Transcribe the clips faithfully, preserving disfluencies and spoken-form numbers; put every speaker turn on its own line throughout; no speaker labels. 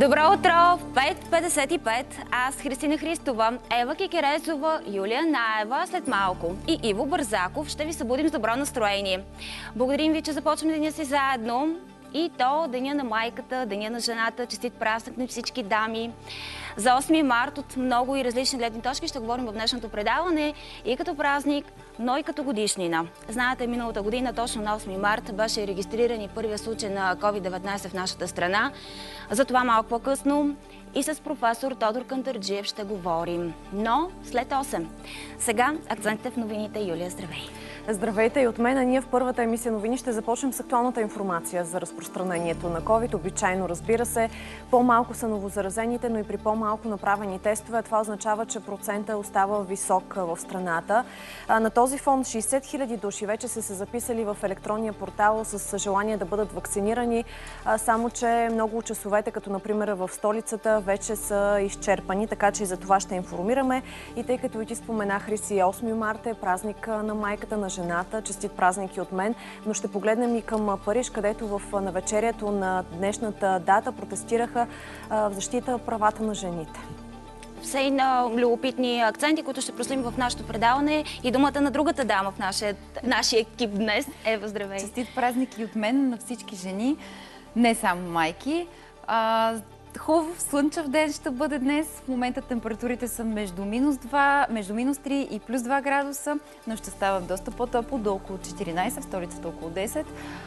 Добро утро! В пет петдесет и пет аз, Христина Христова, Ева Кикерезова, Юлия Наева след малко и Иво Бързаков ще ви събудим с добро настроение. Благодарим ви, че започваме деня си заедно. И то Деня на майката, Деня на жената, честит празник на всички дами. За осми март от много и различни гледни точки ще говорим в днешното предаване и като празник, но и като годишнина. Знаете, миналата година, точно на осми март, беше регистриран и първия случай на ковид деветнайсет в нашата страна. За това малко по-късно и с професор Тодор Кантарджиев ще говорим. Но след осем. Сега акцентите в новините. Юлия, здравей!
Здравейте и от мен. А ние в първата емисия новини ще започнем с актуалната информация за разпространението на ковид. Обичайно, разбира се, по-малко са новозаразените, но и при по-малко направени тестове. Това означава, че процентът остава висок в страната. На този фон шейсет хиляди души вече са се записали в електронния портал с желание да бъдат вакцинирани, само че много от часовете, като например в столицата, вече са изчерпани, така че и за това ще информираме. И тъй като и ти спомена, Хриси, осми март е празник на майката, на жената. Честит празники от мен. Но ще погледнем и към Париж, където в навечерието на днешната дата протестираха в защита правата на жените.
Все и на любопитни акценти, които ще проследим в нашето предаване и думата на другата дама в нашия, нашия екип днес. Ева, здравей!
Честит празник и от мен на всички жени, не само майки. А, Хубав слънчев ден ще бъде днес. В момента температурите са между минус два, между минус три и плюс два градуса, но ще става доста по-топло, до около четиринайсет, в столицата около десет.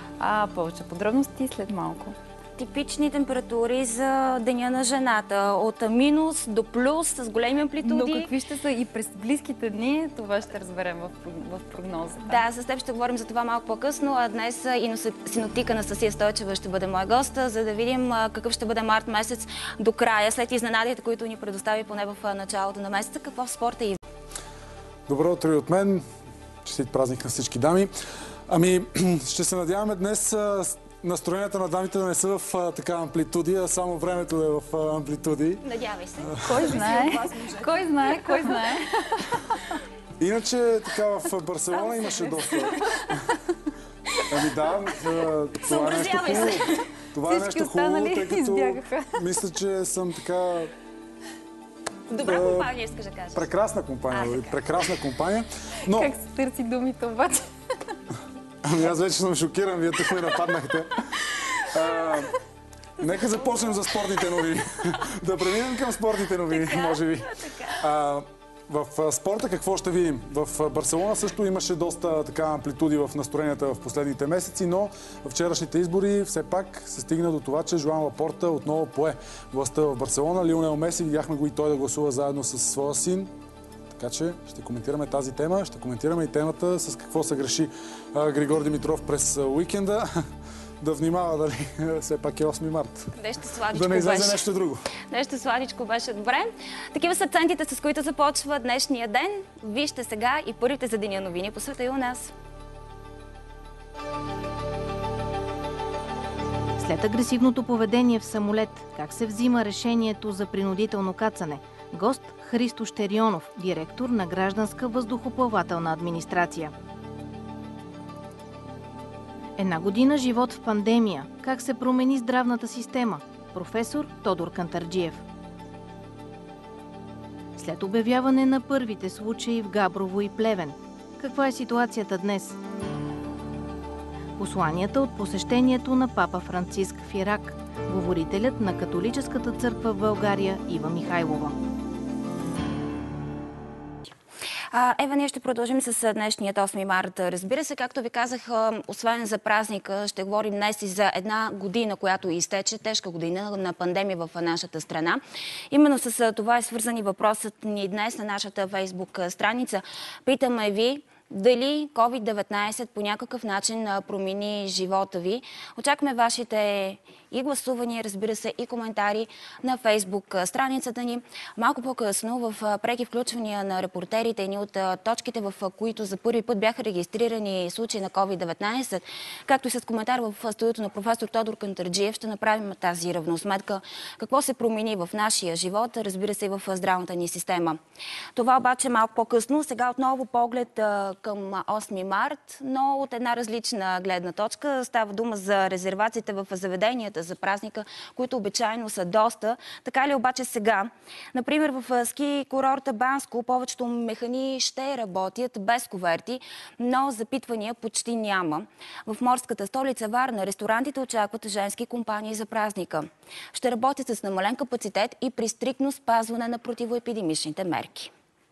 А повече подробности след малко.
Типични температури за Деня на жената. От минус до плюс с големи амплитуди.
Но какви ще са и през близките дни, това ще разберем в, в прогнозата.
Да, с теб ще говорим за това малко по-късно, а днес и синоптика Анастасия Стойчева ще бъде мой гост, за да видим какъв ще бъде март месец до края, след изненадите, които ни предостави поне в началото на месеца. Какво в спорта и...
Добро утро и от мен. Честит празник на всички дами. Ами, ще се надяваме днес настроенията на дамите да не са в а, така амплитуди, а само времето да е в а, амплитуди.
Надявай се.
Кой знае? Кой знае? Кой знае?
Иначе така в Барселона имаше доста. Ами да, това е нещо хубаво. Това е нещо хубаво, тъй като мисля, че съм така...
Добра компания, искаш да кажеш.
Прекрасна компания.
А,
прекрасна компания. Но...
Как се търси думите обаче?
Ами аз вече съм шокиран, вие тук ме нападнахте. А, нека започнем за спортните новини. Да преминем към спортните новини, така, може би. А, в спорта какво ще видим? В Барселона също имаше доста така амплитуди в настроенията в последните месеци, но в вчерашните избори все пак се стигна до това, че Жоан Лапорта отново пое властта в Барселона. Лионел Меси, видяхме го и той да гласува заедно с своя син. Така че ще коментираме тази тема, ще коментираме и темата с какво се греши а, Григор Димитров през а, уикенда. Да внимава дали все пак е осми март.
Нещо сладичко
да не излезе
беше.
нещо друго.
Нещо сладичко беше добре. Такива са акцентите, с които започва днешния ден. Вижте сега и първите за деня новини по света и у нас.
След агресивното поведение в самолет, как се взима решението за принудително кацане? Гост Христо Щерионов, директор на Гражданска въздухоплавателна администрация. Една година живот в пандемия. Как се промени здравната система? Професор Тодор Кантарджиев. След обявяване на първите случаи в Габрово и Плевен. Каква е ситуацията днес? Посланията от посещението на папа Франциск в Ирак. Говорителят на католическата църква в България Ива Михайлова.
Ева, ние ще продължим с днешният осми март. Разбира се, както ви казах, освен за празника, ще говорим днес и за една година, която изтече, тежка година на пандемия в нашата страна. Именно с това е свързан и въпросът ни днес на нашата Фейсбук страница. Питаме ви дали ковид деветнайсет по някакъв начин промени живота ви. Очакваме вашите и гласувания, разбира се, и коментари на Фейсбук страницата ни. Малко по-късно в преки включвания на репортерите ни от точките, в които за първи път бяха регистрирани случаи на ковид деветнайсет, както и с коментар в студиото на професор Тодор Кантарджиев, ще направим тази равносметка. Какво се промени в нашия живот, разбира се, и в здравната ни система. Това обаче малко по-късно. Сега отново поглед към осми март, но от една различна гледна точка. Става дума за резервациите в заведенията за празника, които обичайно са доста. Така ли обаче сега? Например, в ски курорта Банско повечето механи ще работят без коверти, но запитвания почти няма. В морската столица Варна ресторантите очакват женски компании за празника. Ще работят с намален капацитет и при стриктно спазване на противоепидемичните мерки.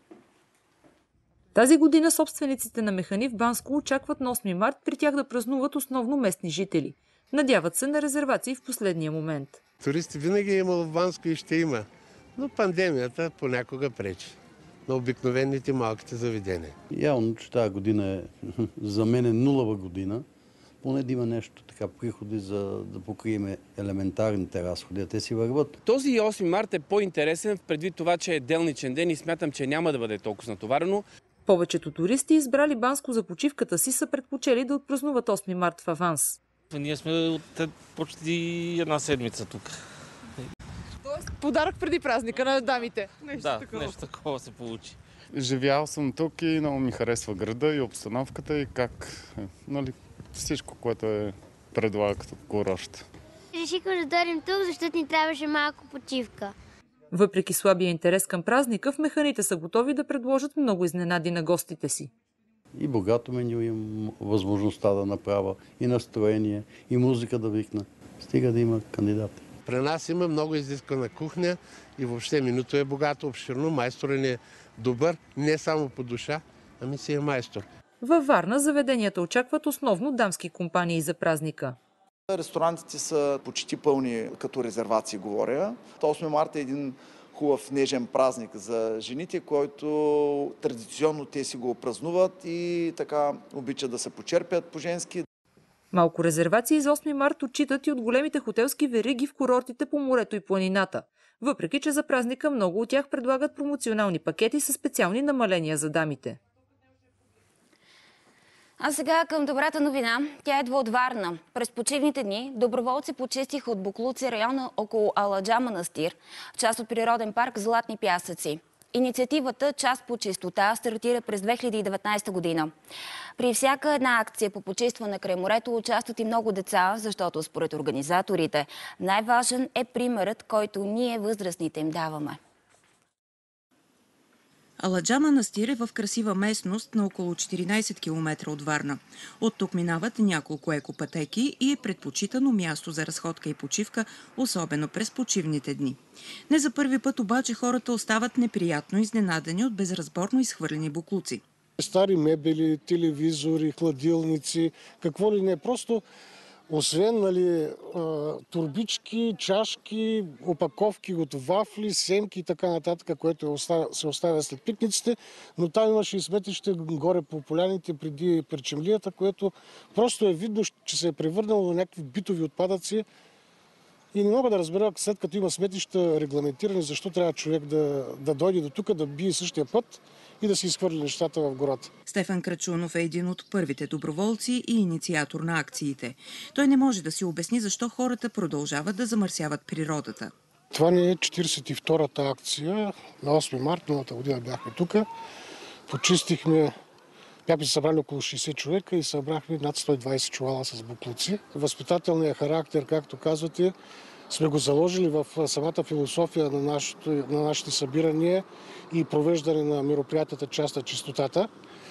Тази година собствениците на механи в Банско очакват на осми март при тях да празнуват основно местни жители. Надяват се на резервации в последния момент.
Туристи винаги е имало в Банско и ще има, но пандемията понякога пречи на обикновените малките заведения.
Явно, че тази година е за мен е нулава година, поне да има нещо така приходи, за да покрием елементарните разходи, а те си върват.
Този осми март е по-интересен предвид това, че е делничен ден и смятам, че няма да бъде толкова натоварено.
Повечето туристи, избрали Банско за почивката си, са предпочели да отпразнуват осми март в аванс.
Ние сме от почти една седмица тук.
Тоест подарък преди празника на дамите. Нещо
да,
такова.
нещо такова се получи.
Живял съм тук и много ми харесва града и обстановката и как, нали, всичко, което е предлага като курорт.
Решихме да дойдем тук, защото ни трябваше малко почивка.
Въпреки слабия интерес към празника, в механите са готови да предложат много изненади на гостите си.
И богато меню имам възможността да направя, и настроение, и музика да викна. Стига да има кандидати.
При нас има много изискана кухня и въобще менюто е богато, обширно, майсторът ни е добър, не само по душа, ами си е майстор.
Във Варна заведенията очакват основно дамски компании за празника.
Ресторантите са почти пълни, като резервации говоря. осми март е един хубав нежен празник за жените, който традиционно те си го празнуват и така обичат да се почерпят по-женски.
Малко резервации за осми март отчитат и от големите хотелски вериги в курортите по морето и планината. Въпреки че за празника много от тях предлагат промоционални пакети с специални намаления за дамите.
А сега към добрата новина. Тя идва от Варна. През почивните дни доброволци почистиха от боклуци района около Аладжа манастир, част от природен парк Златни пясъци. Инициативата "Час по чистота" стартира през две хиляди и деветнадесета година. При всяка една акция по почистване край морето участват и много деца, защото според организаторите най-важен е примерът, който ние възрастните им даваме.
Аладжа манастир е в красива местност на около четиринадесет километра от Варна. От тук минават няколко екопътеки и е предпочитано място за разходка и почивка, особено през почивните дни. Не за първи път обаче хората остават неприятно изненадани от безразборно изхвърлени боклуци.
Стари мебели, телевизори, хладилници, какво ли не. Просто освен, нали, турбички, чашки, опаковки от вафли, семки и така нататък, което се оставя след пикниците, но там имаше и сметище горе по поляните преди перчемлията, което просто е видно, че се е превърнало на някакви битови отпадъци. И не мога да разбера, след като има сметища регламентирани, защо трябва човек да, да дойде до тук, да бие същия път и да си изхвърли нещата в гората.
Стефан Крачунов е един от първите доброволци и инициатор на акциите. Той не може да си обясни защо хората продължават да замърсяват природата.
Това не е четиридесет и втората акция. На осми март, миналата година бяхме тук. Почистихме, бяхме събрали около шейсет човека и събрахме над сто и двадесет чувала с боклуци. Възпитателният характер, както казвате, сме го заложили в самата философия на, нашото, на нашите събирания и провеждане на мероприятията "Част на чистотата",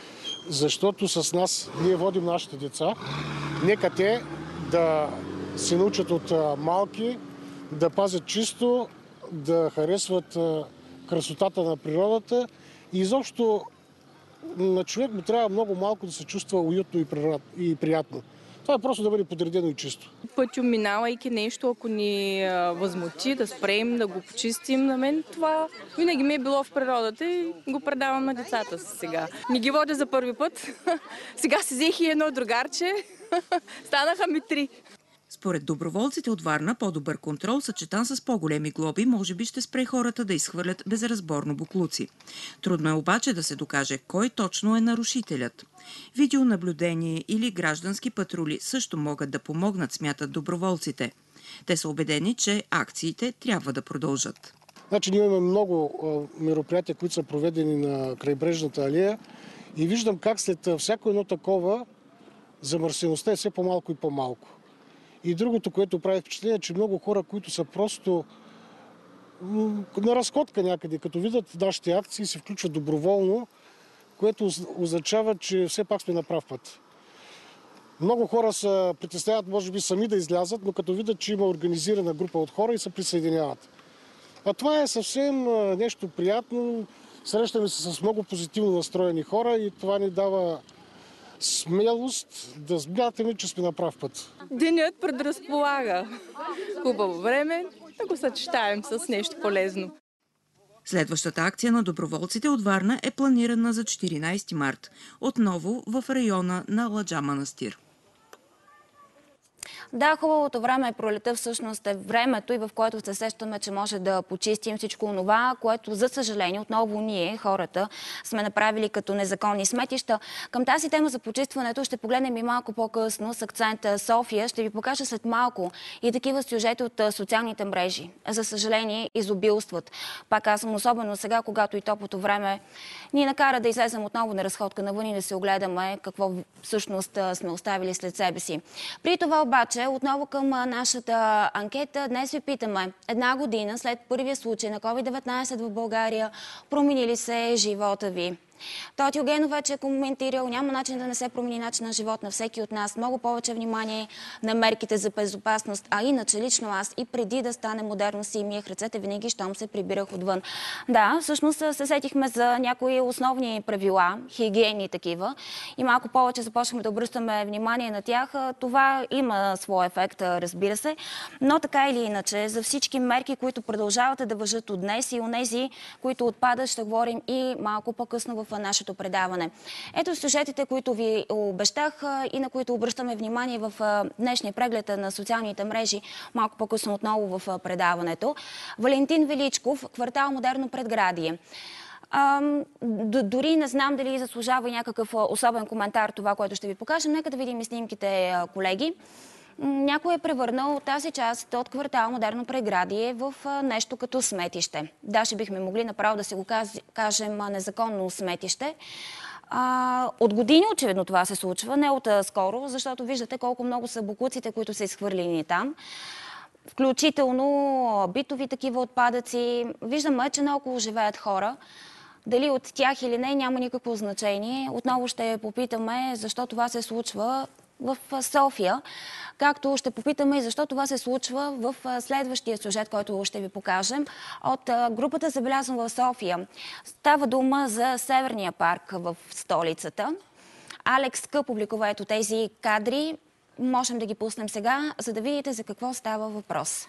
защото с нас ние водим нашите деца. Нека те да се научат от малки, да пазят чисто, да харесват красотата на природата и изобщо на човек му трябва много малко да се чувства уютно и приятно. Това е просто да бъде подредено и чисто.
Пътю минавайки нещо, ако ни възмути, да спрем, да го почистим. На мен това винаги ми е било в природата и го предавам на децата си сега. Не ги водя за първи път. Сега си взех и едно другарче. Станаха ми три.
Според доброволците от Варна, по-добър контрол, съчетан с по-големи глоби, може би ще спре хората да изхвърлят безразборно боклуци. Трудно е обаче да се докаже кой точно е нарушителят. Видеонаблюдение или граждански патрули също могат да помогнат, смятат доброволците. Те са убедени, че акциите трябва да продължат.
Значи ние имаме много мероприятия, които са проведени на крайбрежната алея И виждам как след всяко едно такова замърсеността е все по-малко и по-малко. И другото, което прави впечатление, е, че много хора, които са просто на разходка някъде, като видят нашите акции, се включват доброволно, което означава, че все пак сме на прав път. Много хора се притесняват, може би, сами да излязат, но като видят, че има организирана група от хора и се присъединяват. А това е съвсем нещо приятно. Срещаме се с много позитивно настроени хора и това ни дава смелост да смятаме, че сме на прав път.
Денят предразполага хубаво време, да го съчетаем с нещо полезно.
Следващата акция на доброволците от Варна е планирана за четиринайсети март, отново в района на Аладжа манастир.
Да, хубавото време е пролета, всъщност е времето и в което се сещаме, че може да почистим всичко това, което за съжаление отново ние, хората, сме направили като незаконни сметища. Към тази тема за почистването ще погледнем и малко по-късно с акцент София. Ще ви покажа след малко и такива сюжети от социалните мрежи. За съжаление, изобилстват. Пак казвам, особено сега, когато и топлото време ни накара да излезем отново на разходка навън и да се огледаме какво всъщност сме оставили след себе си. При това обаче, отново към нашата анкета, днес ви питаме: една година след първия случай на ковид деветнайсет в България, промени ли се живота ви? Тоти Огенов вече е коментирал, няма начин да не се промени начин на живот на всеки от нас. Много повече внимание на мерките за безопасност, а иначе лично аз и преди да стане модерно си миех ръцете винаги, щом се прибирах отвън. Да, всъщност се сетихме за някои основни правила, хигиени такива и малко повече започваме да обръщаме внимание на тях. Това има своя ефект, разбира се, но така или иначе за всички мерки, които продължават да важат от днес и онези, които отпадат, ще говорим и малко по-късно в нашето предаване. Ето сюжетите, които ви обещах и на които обръщаме внимание в днешния преглед на социалните мрежи, малко по-късно отново в предаването. Валентин Величков, квартал Модерно предградие. Дори не знам дали заслужава и някакъв особен коментар това, което ще ви покажем. Нека да видим и снимките, колеги. Някой е превърнал тази част от квартал Модерно предградие в нещо като сметище. Даже бихме могли направо да си го кажем незаконно сметище. А, от години очевидно това се случва, не от а, скоро, защото виждате колко много са боклуците, които са изхвърлени там. Включително битови такива отпадъци. Виждаме, че наоколо живеят хора. Дали от тях или не, няма никакво значение. Отново ще попитаме защо това се случва в София, както ще попитаме и защо това се случва в следващия сюжет, който ще ви покажем от групата Забелязвам в София. Става дума за Северния парк в столицата. Алекс Къ публикува ето тези кадри. Можем да ги пуснем сега, за да видите за какво става въпрос.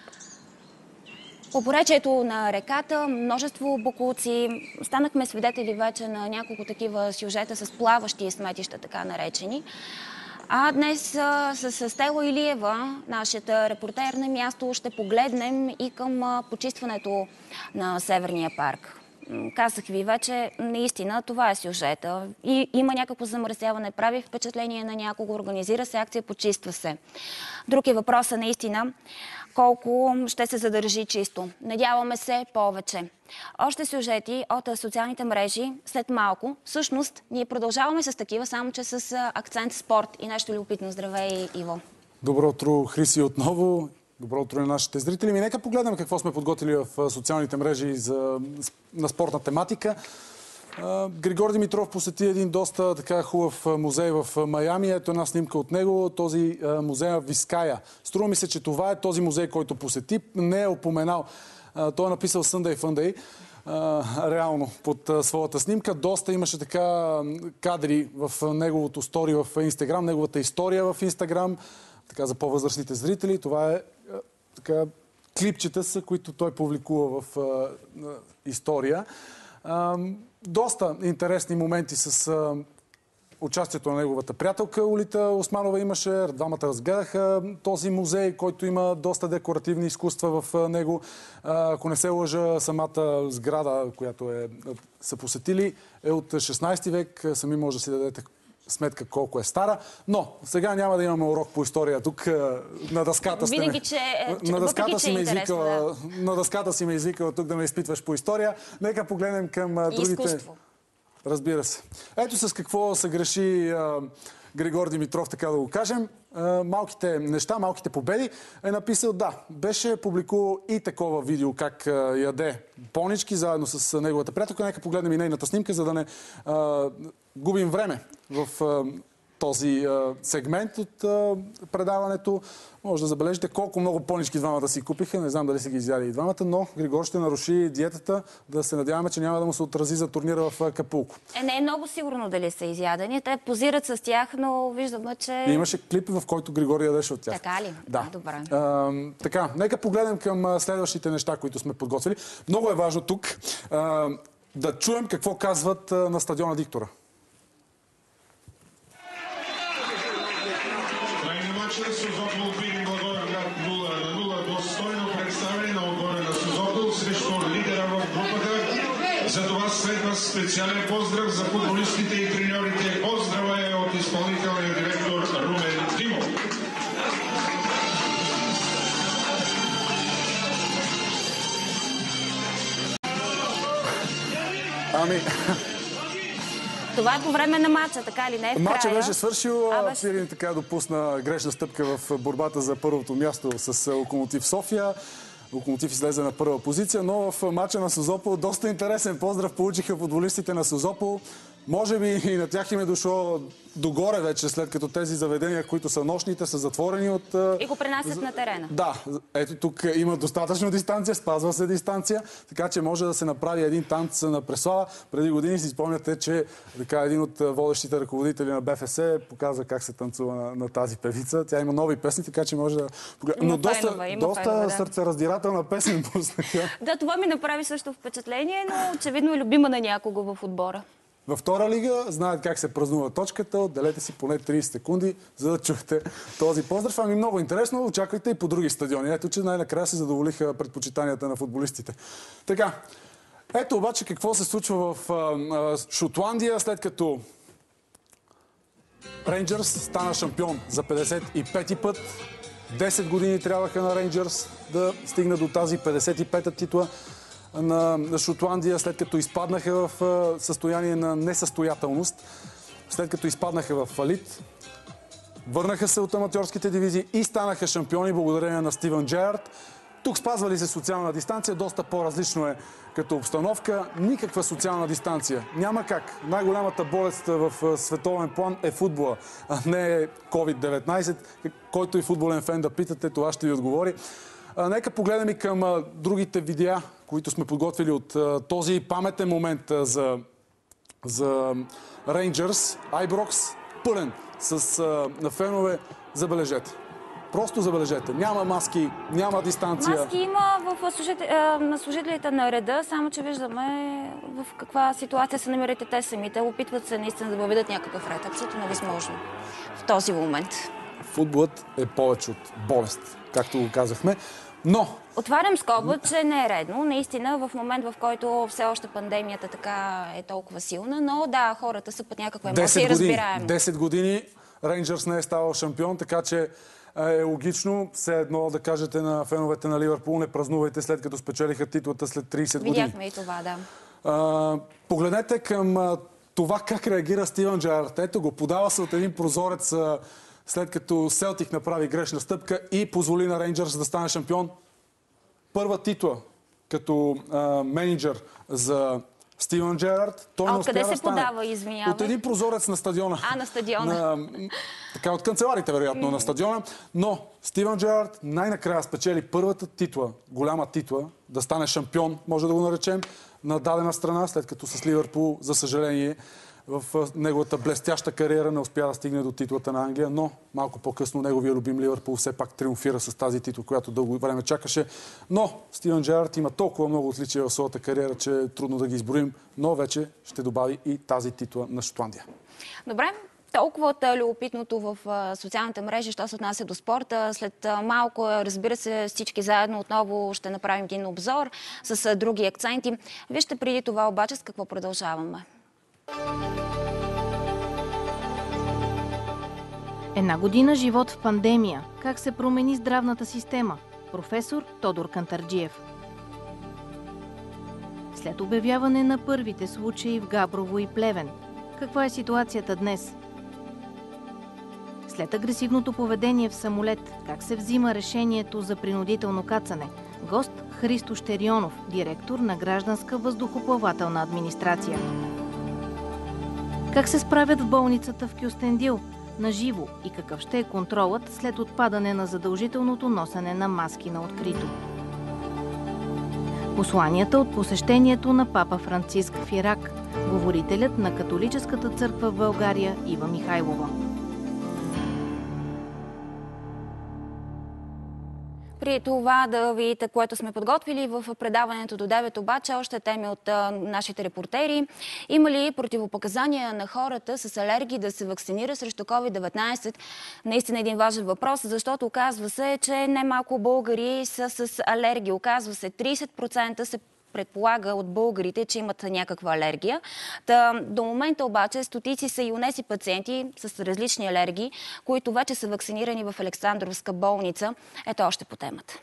По поречието на реката, множество боклуци. Станахме свидетели вече на няколко такива сюжета с плаващи сметища, така наречени. А днес с Стела Илиева, нашата репортер на място, ще погледнем и към почистването на Северния парк. Казах ви вече, наистина това е сюжета. И има някакво замърсяване, прави впечатление на някого, организира се акция, почиства се. Друг е въпросът наистина колко ще се задържи чисто. Надяваме се повече. Още сюжети от социалните мрежи след малко. Всъщност, ние продължаваме с такива, само че с акцент спорт и нещо любопитно. Здравей, Иво!
Добро утро, Хриси, отново. Добро утро на нашите зрители. Ми нека погледнем какво сме подготвили в социалните мрежи за, на спортна тематика. Григор Димитров посети един доста така хубав музей в Майами. Ето една снимка от него. Този музей в Виская. Струва ми се, че това е този музей, който посети. Не е упоменал. Той е написал Sunday Funday. Реално под своята снимка. Доста имаше така кадри в неговото стори в Инстаграм, неговата история в Инстаграм. Така за по-възрастните зрители. Това е така клипчета са, които той публикува в а, история. А, доста интересни моменти с а, участието на неговата приятелка Олита Османова имаше. Двамата разгледаха този музей, който има доста декоративни изкуства в него. А, ако не се лъжа, самата сграда, която е, са посетили, е от шестнайсети век. Сами може да си дадете сметка колко е стара, но сега няма да имаме урок по история. Тук на дъската сте
Винаги, че,
на дъската си ме извикала,
да.
на дъската си ме извикала тук да ме изпитваш по история. Нека погледнем към другите...
Изкуство.
Разбира се. Ето с какво се греши а, Григор Димитров, така да го кажем. А, малките неща, малките победи е написал, да, беше публикувал и такова видео, как а, яде понички заедно с неговата приятелка. Нека погледнем и нейната снимка, за да не а, губим време в а, този а, сегмент от а, предаването. Може да забележите колко много понички двамата си купиха. Не знам дали са ги изяли и двамата, но Григор ще наруши диетата. Да се надяваме, че няма да му се отрази за турнира в Акапулко.
Е, не е много сигурно дали са изядени. Те позират с тях, но виждаме, че...
И имаше клип, в който Григор ядеше от тях.
Така ли?
Да.
А, добре.
А, така, нека погледнем към следващите неща, които сме подготвили. Много е важно тук а, да чуем какво казват а, на стадиона Диктора.
Созопол Видин Благоевград нула на нула. Достойно представяне на отбора на Созопол срещу лидера в групата. За това следва специален поздрав за футболистите и треньорите. Поздрава е от изпълнителния директор Румен Димов.
Ами...
Това е по време на матча, така ли не е в края?
Матча беше свършил,
а, беше...
Пирин така допусна грешна стъпка в борбата за първото място с Локомотив София. Локомотив излезе на първа позиция, но в матча на Созопол доста интересен поздрав получиха футболистите на Созопол. Може би и на тях им е дошло догоре вече, след като тези заведения, които са нощните, са затворени от...
И го пренасят на терена.
Да, ето тук има достатъчно дистанция, спазва се дистанция, така че може да се направи един танц на Преслава. Преди години си спомняте, че така, един от водещите ръководители на БФС показа как се танцува на, на тази певица. Тя има нови песни, така че може да... Но доста,
фенове,
доста
фенове, да.
Сърцераздирателна песен пуснаха.
Да, това ми направи също впечатление, но очевидно е любима на някого в отбора.
Във втора лига знаят как се празнува точката. Отделете си поне трийсет секунди, за да чуете този поздрав. Ами много интересно. Очаквайте и по други стадиони. Ето, че най-накрая се задоволиха предпочитанията на футболистите. Така. Ето обаче какво се случва в а, а, Шотландия, след като Рейнджърс стана шампион за петдесет и пети път. десет години трябваха на Рейнджърс да стигна до тази петдесет и пета титла на Шотландия, след като изпаднаха в състояние на несъстоятелност, след като изпаднаха в фалит, върнаха се от аматьорските дивизии и станаха шампиони благодарение на Стивън Джерард. Тук спазвали се социална дистанция, доста по-различно е като обстановка. Никаква социална дистанция. Няма как. Най-голямата болест в световен план е футбола, а не ковид деветнайсет. Който и футболен фен да питате, това ще ви отговори. А, нека погледнем и към а, другите видеа, които сме подготвили от а, този паметен момент а, за, за Рейнджърс. Айброкс пълен с а, на фенове. Забележете. Просто забележете. Няма маски, няма дистанция.
Маски има в служители, а, на служителите на реда, само че виждаме в каква ситуация се намирате те самите. Опитват се наистина да въведат някакъв ред. Абсолютно невъзможно в този момент.
Футболът е повече от болест, както го казахме. Но...
Отварям скоба, че не е редно. Наистина, в момент, в който все още пандемията така е толкова силна, но да, хората са под някаква емоция и разбираемо.
десет години Рейнджърс не е ставал шампион, така че е логично все едно да кажете на феновете на Ливърпул: не празнувайте, след като спечелиха титлата след трийсет години.
Видяхме и това, да.
А, погледнете към а, това как реагира Стивън Джерард. Ето го, подава се от един прозорец, а, след като Селтик направи грешна стъпка и позволи на Рейнджърс да стане шампион. Първа титла като а, менеджер за Стивън Джерард. Той
а откъде се подава, извинявай?
От един прозорец на стадиона.
А, на стадиона.
На, така, от канцеларите, вероятно, mm-hmm. на стадиона. Но Стивън Джерард най-накрая спечели първата титла, голяма титла, да стане шампион, може да го наречем, на дадена страна, след като с Ливърпул, за съжаление, в неговата блестяща кариера не успя да стигне до титлата на Англия, но малко по-късно неговия любим Ливърпул все пак триумфира с тази титла, която дълго време чакаше. Но Стивън Джерард има толкова много отличия в своята кариера, че е трудно да ги изброим, но вече ще добави и тази титла на Шотландия.
Добре. Толкова от любопитното в социалните мрежи, що се отнася до спорта. След малко, разбира се, всички заедно отново ще направим един обзор с други акценти. Вижте преди това обаче с какво продължаваме.
Една година живот в пандемия. Как се промени здравната система? Професор Тодор Кантарджиев. след обявяване на първите случаи в Габрово и Плевен. Каква е ситуацията днес? След агресивното поведение в самолет, как се взима решението за принудително кацане? Гост Христо Щерионов, директор на Гражданска въздухоплавателна администрация. Как се справят в болницата в Кюстендил? Наживо и какъв ще е контролът след отпадане на задължителното носене на маски на открито? Посланията от посещението на папа Франциск в Ирак. Говорителят на католическата църква в България Ива Михайлова.
При това да видите, което сме подготвили в предаването до девет, обаче още теми от а, нашите репортери. Има ли противопоказания на хората с алергии да се вакцинира срещу ковид деветнайсет? Наистина един важен въпрос, защото оказва се, че немалко българи са с алергии. Оказва се трийсет процента се предполага от българите, че имат някаква алергия. Та, до момента обаче стотици са и унеси пациенти с различни алергии, които вече са вакцинирани в Александровска болница. Ето още по темата.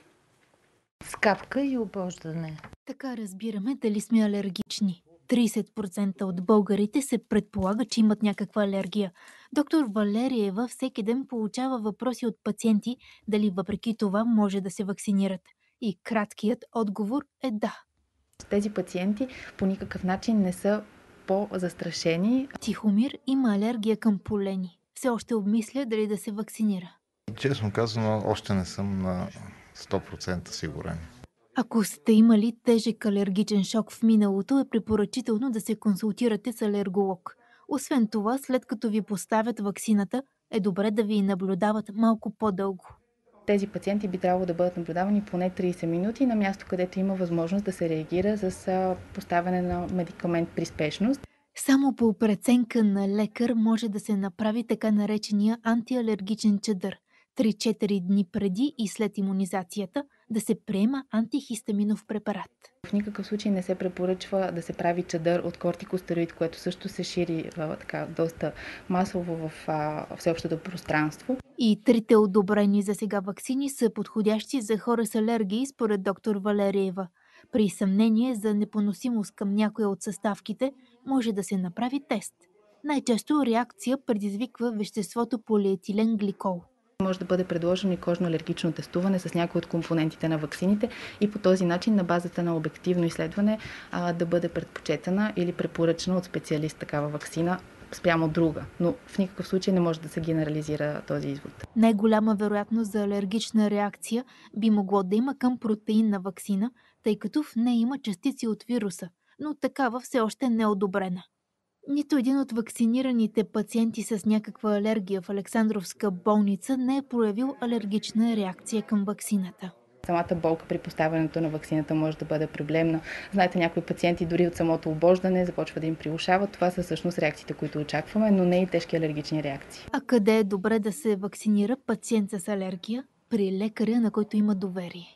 Скапка и обождане.
Така разбираме дали сме алергични. трийсет процента от българите се предполага, че имат някаква алергия. Доктор Валериева всеки ден получава въпроси от пациенти дали въпреки това може да се вакцинират. И краткият отговор е да.
Тези пациенти по никакъв начин не са по-застрашени.
Тихомир има алергия към полени. Все още обмисля дали да се вакцинира.
Честно казано, още не съм на сто процента сигурен.
Ако сте имали тежък алергичен шок в миналото, е препоръчително да се консултирате с алерголог. Освен това, след като ви поставят ваксината, е добре да ви наблюдават малко по-дълго.
Тези пациенти би трябвало да бъдат наблюдавани поне трийсет минути на място, където има възможност да се реагира с поставяне на медикамент при спешност.
Само по преценка на лекар може да се направи така наречения антиалергичен чадър. три-четири дни преди и след имунизацията да се приема антихистаминов препарат.
В никакъв случай не се препоръчва да се прави чадър от кортикостероид, което също се шири а, така, доста масово в а, всеобщото пространство.
И трите одобрени за сега ваксини са подходящи за хора с алергии, според доктор Валериева. При съмнение за непоносимост към някоя от съставките може да се направи тест. Най-често реакция предизвиква веществото полиетилен гликол.
Може да бъде предложено и кожно-алергично тестуване с някои от компонентите на ваксините и по този начин на базата на обективно изследване а, да бъде предпочетена или препоръчена от специалист такава ваксина спрямо друга. Но в никакъв случай не може да се генерализира този извод.
Най-голяма вероятност за алергична реакция би могло да има към протеинна ваксина, тъй като в нея има частици от вируса, но такава все още не е одобрена. Нито един от вакцинираните пациенти с някаква алергия в Александровска болница не е проявил алергична реакция към ваксината.
Самата болка при поставянето на ваксината може да бъде проблемна. Знаете, някои пациенти дори от самото обождане започва да им приушават. Това са всъщност реакциите, които очакваме, но не и тежки алергични реакции.
А къде е добре да се вакцинира пациент с алергия? При лекаря, на който има доверие.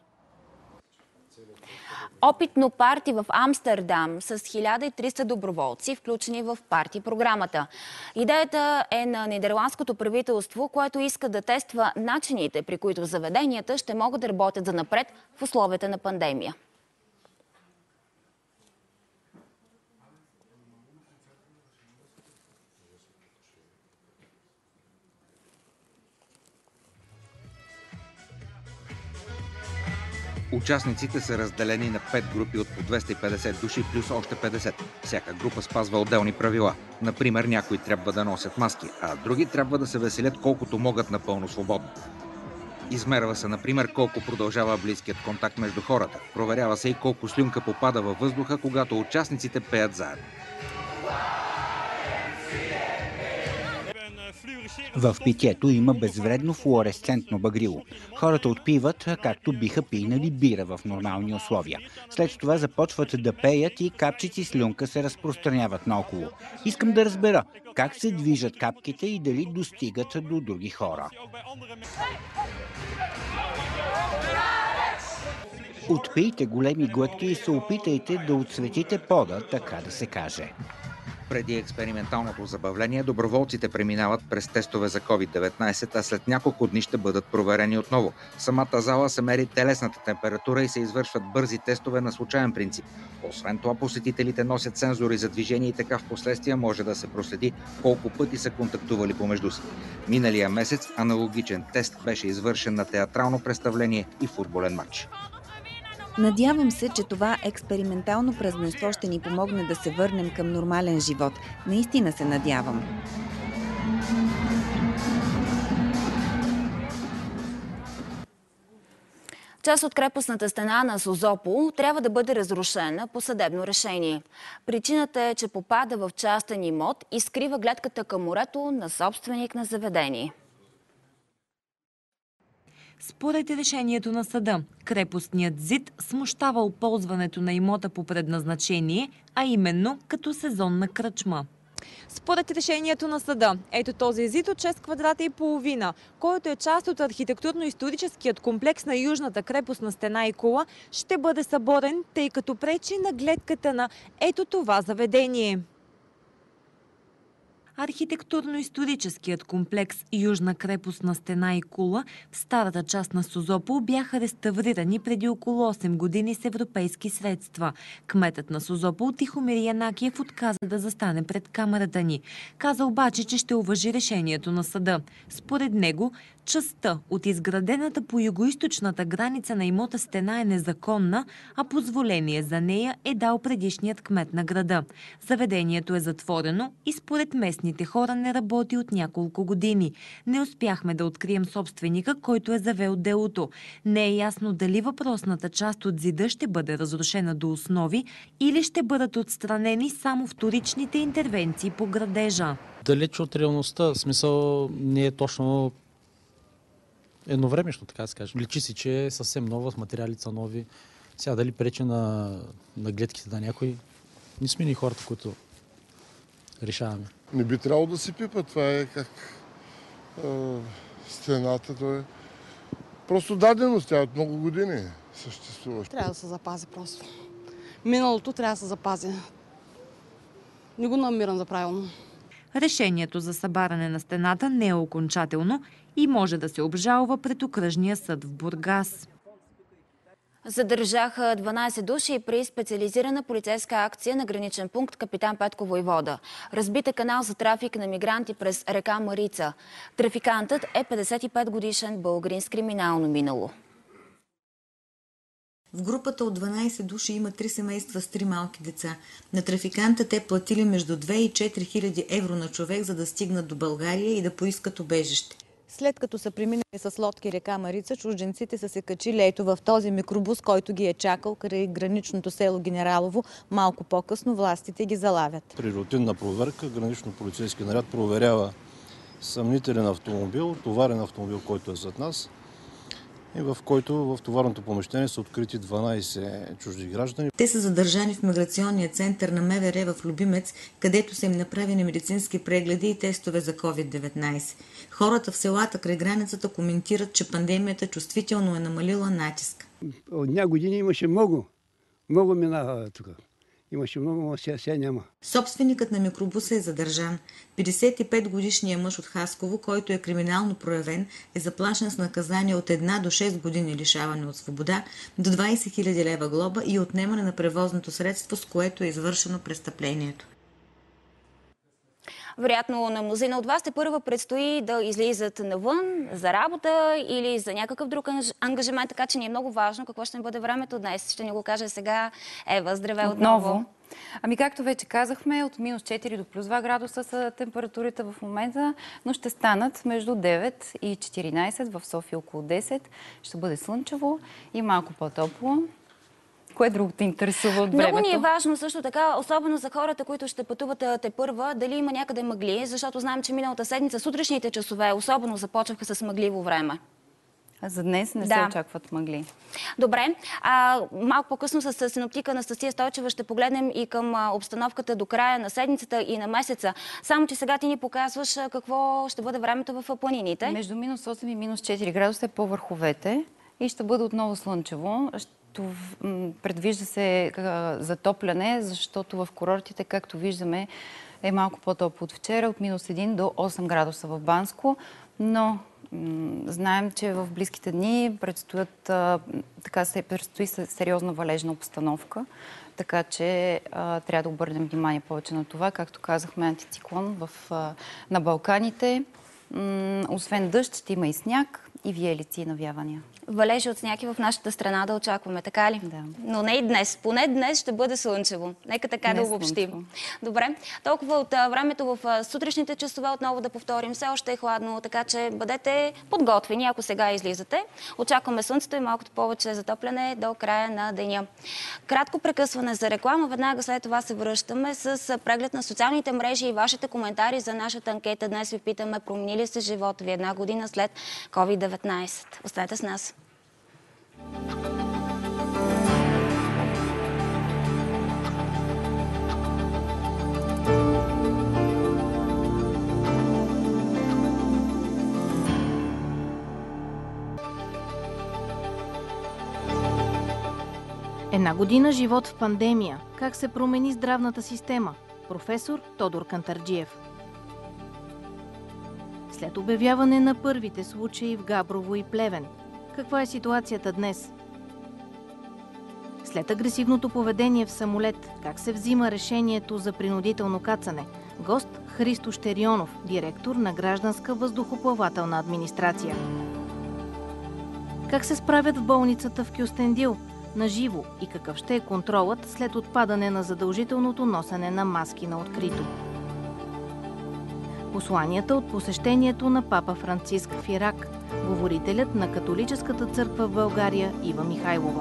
Опитно парти в Амстердам с хиляда и триста доброволци, включени в парти програмата. Идеята е на нидерландското правителство, което иска да тества начините, при които заведенията ще могат да работят занапред в условията на пандемия.
Участниците са разделени на пет групи от по двеста и петдесет души плюс още петдесет. Всяка група спазва отделни правила. Например, някои трябва да носят маски, а други трябва да се веселят колкото могат напълно свободно. Измерва се, например, колко продължава близкият контакт между хората. Проверява се и колко слюнка попада във въздуха, когато участниците пеят заедно.
В питието има безвредно флуоресцентно багрило. Хората отпиват, както биха пийнали бира в нормални условия. След това започват да пеят и капчици слюнка се разпространяват наоколо. Искам да разбера как се движат капките и дали достигат до други хора. Отпийте големи глътки и се опитайте да отсветите пода, така да се каже.
Преди експерименталното забавление, доброволците преминават през тестове за ковид деветнайсет, а след няколко дни ще бъдат проверени отново. В самата зала се мери телесната температура и се извършват бързи тестове на случайен принцип. Освен това, посетителите носят сензори за движение и така в последствие може да се проследи колко пъти са контактували помежду си. Миналия месец аналогичен тест беше извършен на театрално представление и футболен матч.
Надявам се, че това експериментално празненство ще ни помогне да се върнем към нормален живот. Наистина се надявам.
Част от крепостната стена на Созопол трябва да бъде разрушена по съдебно решение. Причината е, че попада в частен имот и скрива гледката към морето на собственик на заведение.
Според решението на съда, крепостният зид смущавал ползването на имота по предназначение, а именно като сезонна кръчма.
Според решението на съда, ето този зид от шест квадрата и половина, който е част от архитектурно-историческият комплекс на Южната крепостна стена и кула, ще бъде съборен, тъй като пречи на гледката на ето това заведение.
Архитектурно-историческият комплекс Южна крепостна стена и кула в старата част на Созопол бяха реставрирани преди около осем години с европейски средства. Кметът на Созопол Тихомир Янакиев отказа да застане пред камерата ни. Каза обаче, че ще уважи решението на съда. Според него, частта от изградената по югоизточната граница на имота стена е незаконна, а позволение за нея е дал предишният кмет на града. Заведението е затворено и според местните хора не работи от няколко години. Не успяхме да открием собственика, който е завел делото. Не е ясно дали въпросната част от зида ще бъде разрушена до основи или ще бъдат отстранени само вторичните интервенции по градежа.
Далеч от реалността, в смисъл не е точно едновременно, така да се каже. Личи си, че е съвсем нова, с материалите са нови. Сега дали пречи на, на гледките на някой, не сме ни хората, които решаваме.
Не би трябвало да си пипа, това е как а, стената, то е просто даденост, тя от много години съществува.
Трябва да се запази просто. Миналото трябва да се запази. Не го намирам за правилно.
Решението за събаряне на стената не е окончателно и може да се обжалва пред окръжния съд в Бургас.
Задържаха дванайсет души при специализирана полицейска акция на граничен пункт Капитан Петко Войвода. Разбит е канал за трафик на мигранти през река Марица. Трафикантът е петдесет и пет годишен българин с криминално минало.
В групата от дванайсет души има три семейства с три малки деца. На трафиканта те платили между две и четири хиляди евро на човек, за да стигнат до България и да поискат убежище.
След като са преминали с лодки река Марица, чужденците са се качили ето в този микробус, който ги е чакал край граничното село Генералово. Малко по-късно властите ги залавят.
При рутинна проверка гранично-полицейски наряд проверява съмнителен автомобил, товарен автомобил, който е зад нас, и в който в товарното помещение са открити дванайсет чужди граждани.
Те са задържани в миграционния център на МВР в Любимец, където са им направени медицински прегледи и тестове за ковид деветнайсет. Хората в селата край границата коментират, че пандемията чувствително е намалила натиск.
От няколко години имаше много, много минава тук. Имаше много, но сега, сега няма.
Собственикът на микробуса е задържан. петдесет и пет годишният мъж от Хасково, който е криминално проявен, е заплашен с наказание от една до шест години лишаване от свобода, до двайсет хиляди лева глоба и отнемане на превозното средство, с което е извършено престъплението.
Вероятно на мнозина от вас те първа предстои да излизат навън за работа или за някакъв друг ангажимент, така че ни е много важно какво ще ни бъде времето днес. Ще ни го каже сега Ева. Здравей отново. отново.
Ами както вече казахме, от минус четири до плюс два градуса са температурите в момента, но ще станат между девет и четиринайсет, в София около десет. Ще бъде слънчево и малко по-топло. Кое друго те интересува от времето?
Много ни е важно също така, особено за хората, които ще пътуват тепърва, дали има някъде мъгли, защото знаем, че миналата седмица сутрешните часове особено започнаха с мъгливо време.
А за днес не
да.
се очакват мъгли.
Добре. А, малко по-късно с синоптика Анастасия Стойчева ще погледнем и към обстановката до края на седмицата и на месеца. Само, че сега ти ни показваш какво ще бъде времето в планините.
Между минус осем и минус четири градуса е по върховете и ще бъде отново слънчево. Предвижда се затопляне, защото в курортите, както виждаме, е малко по-топло от вчера, от минус един до осем градуса в Банско, но м- знаем, че в близките дни предстоят, а, така се предстои сериозна валежна обстановка, така че а, трябва да обърнем внимание повече на това. Както казахме, антициклон в, а, на Балканите. М- освен дъжд, ще има и сняг, и виелици, и навявания.
Валежи от сняг и в нашата страна да очакваме, така ли?
Да.
Но не и днес. Поне днес ще бъде слънчево. Нека така
Днес
да обобщим.
слънчево.
Добре. Толкова от а, времето в а, сутрешните часове отново да повторим. Все още е хладно, така че бъдете подготвени, ако сега излизате. Очакваме слънцето и малкото повече затопляне до края на деня. Кратко прекъсване за реклама. Веднага след това се връщаме с преглед на социалните мрежи и вашите коментари за нашата анкета. Днес ви питаме, промени ли се живота ви една година след ковид деветнайсет? Останете с нас.
Една година живот в пандемия. Как се промени здравната система? Професор Тодор Кантарджиев. След обявяване на първите случаи в Габрово и Плевен. Каква е ситуацията днес? След агресивното поведение в самолет, как се взима решението за принудително кацане? Гост Христо Щерионов, директор на Гражданска въздухоплавателна администрация. Как се справят в болницата в Кюстендил? Наживо и какъв ще е контролът след отпадане на задължителното носене на маски на открито? Посланията от посещението на папа Франциск в Ирак. Говорителят на католическата църква в България Ива Михайлова.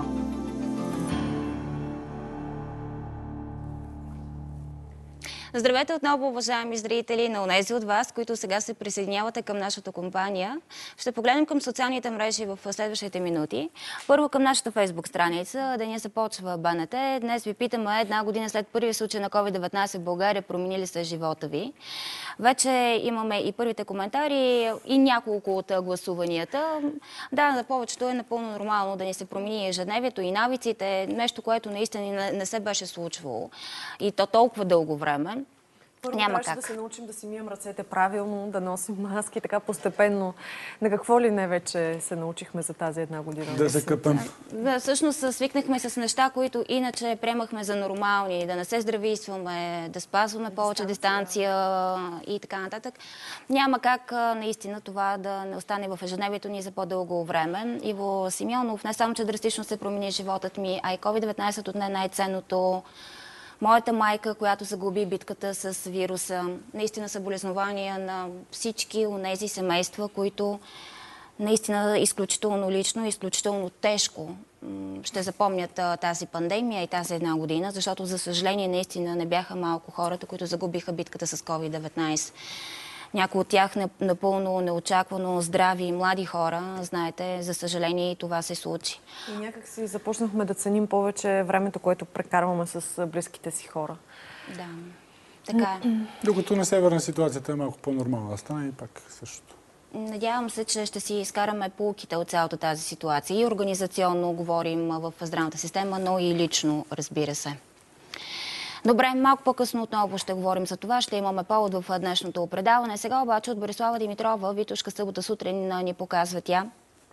Здравейте отново, уважаеми зрители, на онези от вас, които сега се присъединявате към нашата компания. Ще погледнем към социалните мрежи в следващите минути. Първо към нашата фейсбук страница. Деня започва БНТ. Днес ви питаме, една година след първия случай на ковид деветнайсет в България, промени ли се живота ви? Вече имаме и първите коментари и няколко от гласуванията. Да, за повечето е напълно нормално да ни се промени ежедневието и навиците. Нещо, което наистина не се беше случвало. И то толкова дълго време.
Първо
Няма
трябваше
как.
да се научим да си мием ръцете правилно, да носим маски, така постепенно. На какво ли не вече се научихме за тази една година?
Да се къпем.
Да, всъщност свикнахме с неща, които иначе приемахме за нормални, да не се здрависваме, да спазваме повече дистанция и така нататък. Няма как наистина това да не остане в ежедневието ни за по-дълго време. Иво Симеонов, не само че драстично се промени животът ми, а и ковид деветнайсет отне най-ценното. Моята майка, която загуби битката с вируса. Наистина съболезнования на всички онези семейства, които наистина изключително лично, изключително тежко ще запомнят тази пандемия и тази една година, защото за съжаление наистина не бяха малко хората, които загубиха битката с ковид деветнайсет. Някои от тях напълно неочаквано здрави и млади хора, знаете, за съжаление и това се случи.
И някак си започнахме да ценим повече времето, което прекарваме с близките си хора.
Да, така е.
Докато не се върне ситуацията, е малко по-нормална да стане и пак същото.
Надявам се, че ще си изкараме поуките от цялата тази ситуация. И организационно говорим в здравната система, но и лично, разбира се. Добре, малко по-късно отново ще говорим за това. Ще имаме повод в днешното предаване. Сега обаче от Борислава Димитрова, Витошка, събота сутрин ни показва тя.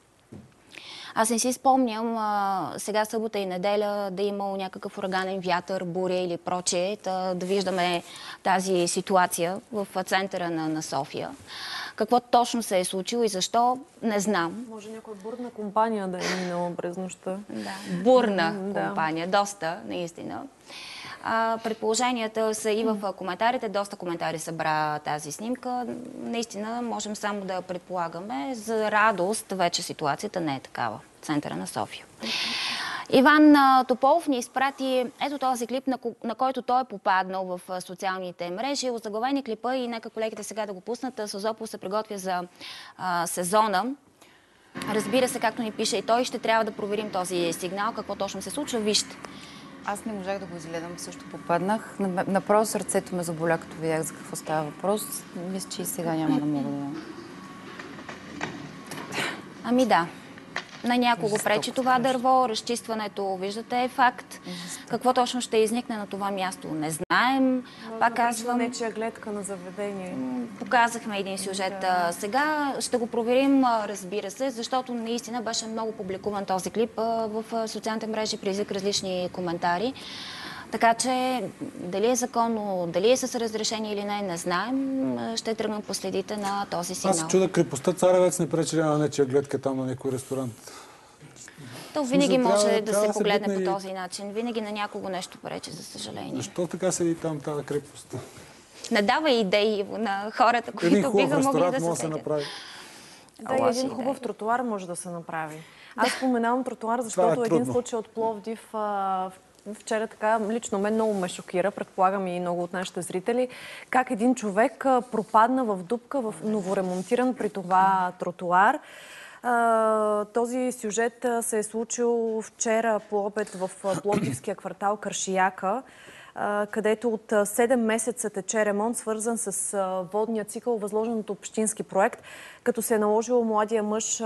Аз не си спомням а, сега събота и неделя да имал някакъв ураганен вятър, буря или прочее, да, да виждаме тази ситуация в центъра на, на София. Какво точно се е случило и защо, не знам.
Може някоя бурна компания да е минала през нощта.
Да, бурна
да.
компания, доста, наистина. А, предположенията са и в коментарите. Доста коментари събра тази снимка. Наистина можем само да предполагаме. За радост вече ситуацията не е такава в центъра на София. Иван Тополов ни изпрати ето този клип, на, на който той е попаднал в социалните мрежи. Озаглавени клипа и нека колегите сега да го пуснат. Созопол се приготвя за а, сезона. Разбира се, както ни пише и той, ще трябва да проверим този сигнал, какво точно се случва. Вижте.
Аз не можах да го изгледам, също попаднах. Направо сърцето ме заболя, като видях за какво става въпрос. Мисля, че и сега няма да мога да...
Ами да. На някого пречи това дърво, разчистването, виждате, е факт. Какво точно ще изникне на това място, не знаем. Пак казвам...
Нечия гледка на заведение.
Показахме един сюжет да. Сега. Ще го проверим, разбира се, защото наистина беше много публикуван този клип в социалните мрежи, предизвик различни коментари. Така че дали е законно, дали е с разрешение или не, не знаем. Ще тръгнем по следите на този сигнал.
Аз се чуда, крепостта Царевец не пречи ли на нечия гледка там на някой ресторант?
То винаги
Смисъл,
може
трябва,
да
трябва
се погледне
битне
по
и...
този начин. Винаги на някого нещо пречи, за съжаление.
Защо така седи там тази крепост?
Не дава идеи на хората, които биха могли да се,
се направи.
Да, и един хубав тротуар може да се направи. Аз споменавам тротуар, защото е един случай от Пловдив а, вчера така лично мен много ме шокира, предполагам и много от нашите зрители, как един човек пропадна в дупка в новоремонтиран при това тротуар. Този сюжет се е случил вчера по обед в Пловдивския квартал Каршияка, където от седем месеца тече ремонт, свързан с водния цикъл, възложен от общински проект, като се е наложило младия мъж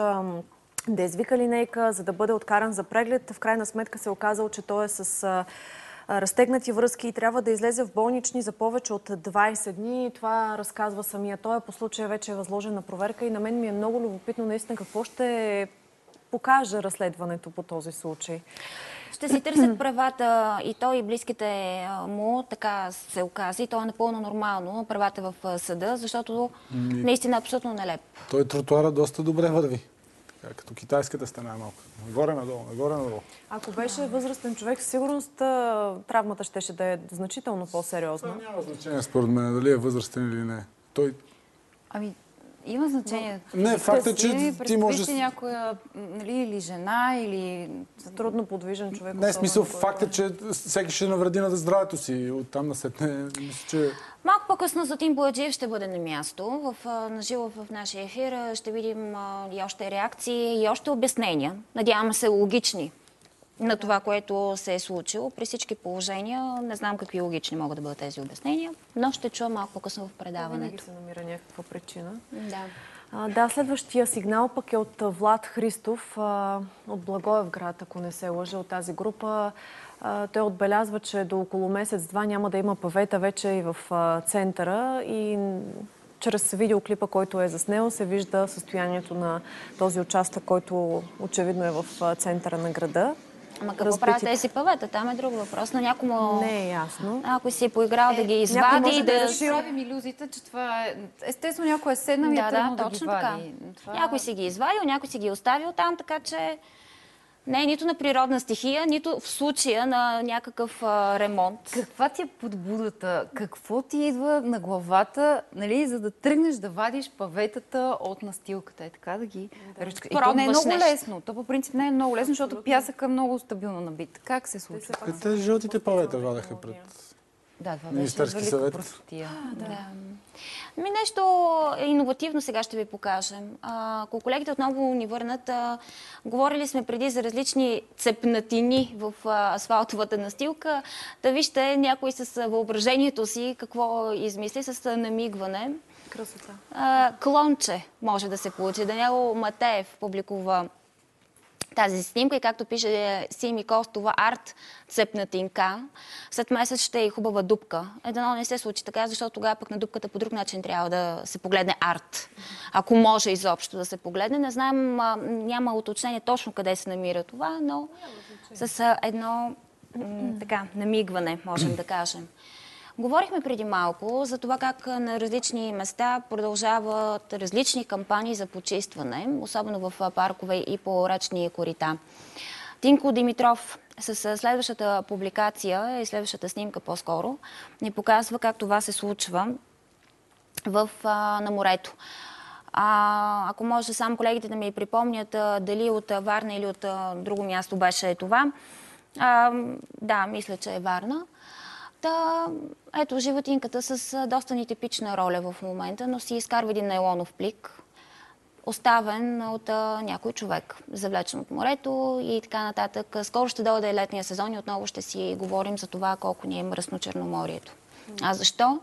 да извика линейка, за да бъде откаран за преглед. В крайна сметка се е оказало, че той е с разтегнати връзки и трябва да излезе в болнични за повече от двайсет дни. Това разказва самия той. По случая вече е възложена проверка и на мен ми е много любопитно наистина какво ще покаже разследването по този случай.
Ще си търсят правата и той и близките му, така се оказа, и то е напълно нормално, правата в съда, защото наистина е абсолютно нелеп.
Той тротуара доста добре върви. Така, като китайската стена е малко. Нагоре-надолу, нагоре-надолу.
Ако беше възрастен човек, със сигурност травмата щеше да е значително по-сериозна.
Това няма значение според мен, дали е възрастен или не. Той...
Ами, има значение.
Не, факт е, че ти можеш...
Представи някоя, нали, или жена, или...
Трудно подвижен човек.
Не, смисъл, факт е, че всеки ще навреди на здравето си. Оттам насетне, мисля, че...
Малко по-късно Златин Бояджиев ще бъде на място. В, наживо в нашия ефир ще видим и още реакции, и още обяснения. Надяваме се логични на това, което се е случило. При всички положения не знам какви логични могат да бъдат тези обяснения, но ще чуя малко по-късно в предаването.
Винаги се намира някаква причина.
Да.
А, да, следващия сигнал пък е от Влад Христов а, от Благоевград, ако не се лъжа, от тази група. А, той отбелязва, че до около месец-два няма да има павета вече и в а, центъра и чрез видеоклипа, който е заснел, се вижда състоянието на този участък, който очевидно е в центъра на града.
Ама какво правят тези павета? Там е друг въпрос. На някому...
Не е ясно.
Ако си поиграл
е,
да ги извади и да...
да си правим илюзията, че това е... Естествено, някой е седнал и е тръгнал да, да ги вади.
Това... Някой си ги извадил, някой си ги оставил там, така че не е нито на природна стихия, нито в случая на някакъв а, ремонт.
Каква ти е подбудата? Какво ти идва на главата, нали, за да тръгнеш да вадиш паветата от настилката? Е така да ги... Да. И то не е много нещо. Лесно. То по принцип не е много лесно, защото пясъка е много стабилно набит. Как се случва?
Те жълтите павета вадаха пред...
Да, това
Министерски съвет.
Простотия.
Да. Да. Ми нещо иновативно сега ще ви покажем. Ако колегите отново ни върнат, а, говорили сме преди за различни цепнатини в а, асфалтовата настилка. Да вижте някой с въображението си какво измисли с намигване.
Красота.
А, клонче може да се получи. Даниел Матеев публикува тази снимка и както пише Сими Костова, арт цепнатинка. След месец ще е хубава дупка. Едно не се случи така, защото тогава пък на дупката по друг начин трябва да се погледне арт. Ако може изобщо да се погледне. Не знаем, няма уточнение точно къде се намира това, но с едно така намигване, можем да кажем. Говорихме преди малко за това как на различни места продължават различни кампании за почистване, особено в паркове и по речни корита. Тинко Димитров с следващата публикация и следващата снимка по-скоро ни показва как това се случва в, а, на морето. А, ако може само колегите да ми припомнят а, дали от Варна или от а, друго място беше това. А, да, мисля, че е Варна. Та, ето, животинката с доста нетипична роля в момента, но си изкарва един нейлонов плик, оставен от а, някой човек, завлечен от морето и така нататък. Скоро ще дойде летния сезон и отново ще си говорим за това колко ни е мръсно Черноморието. А защо?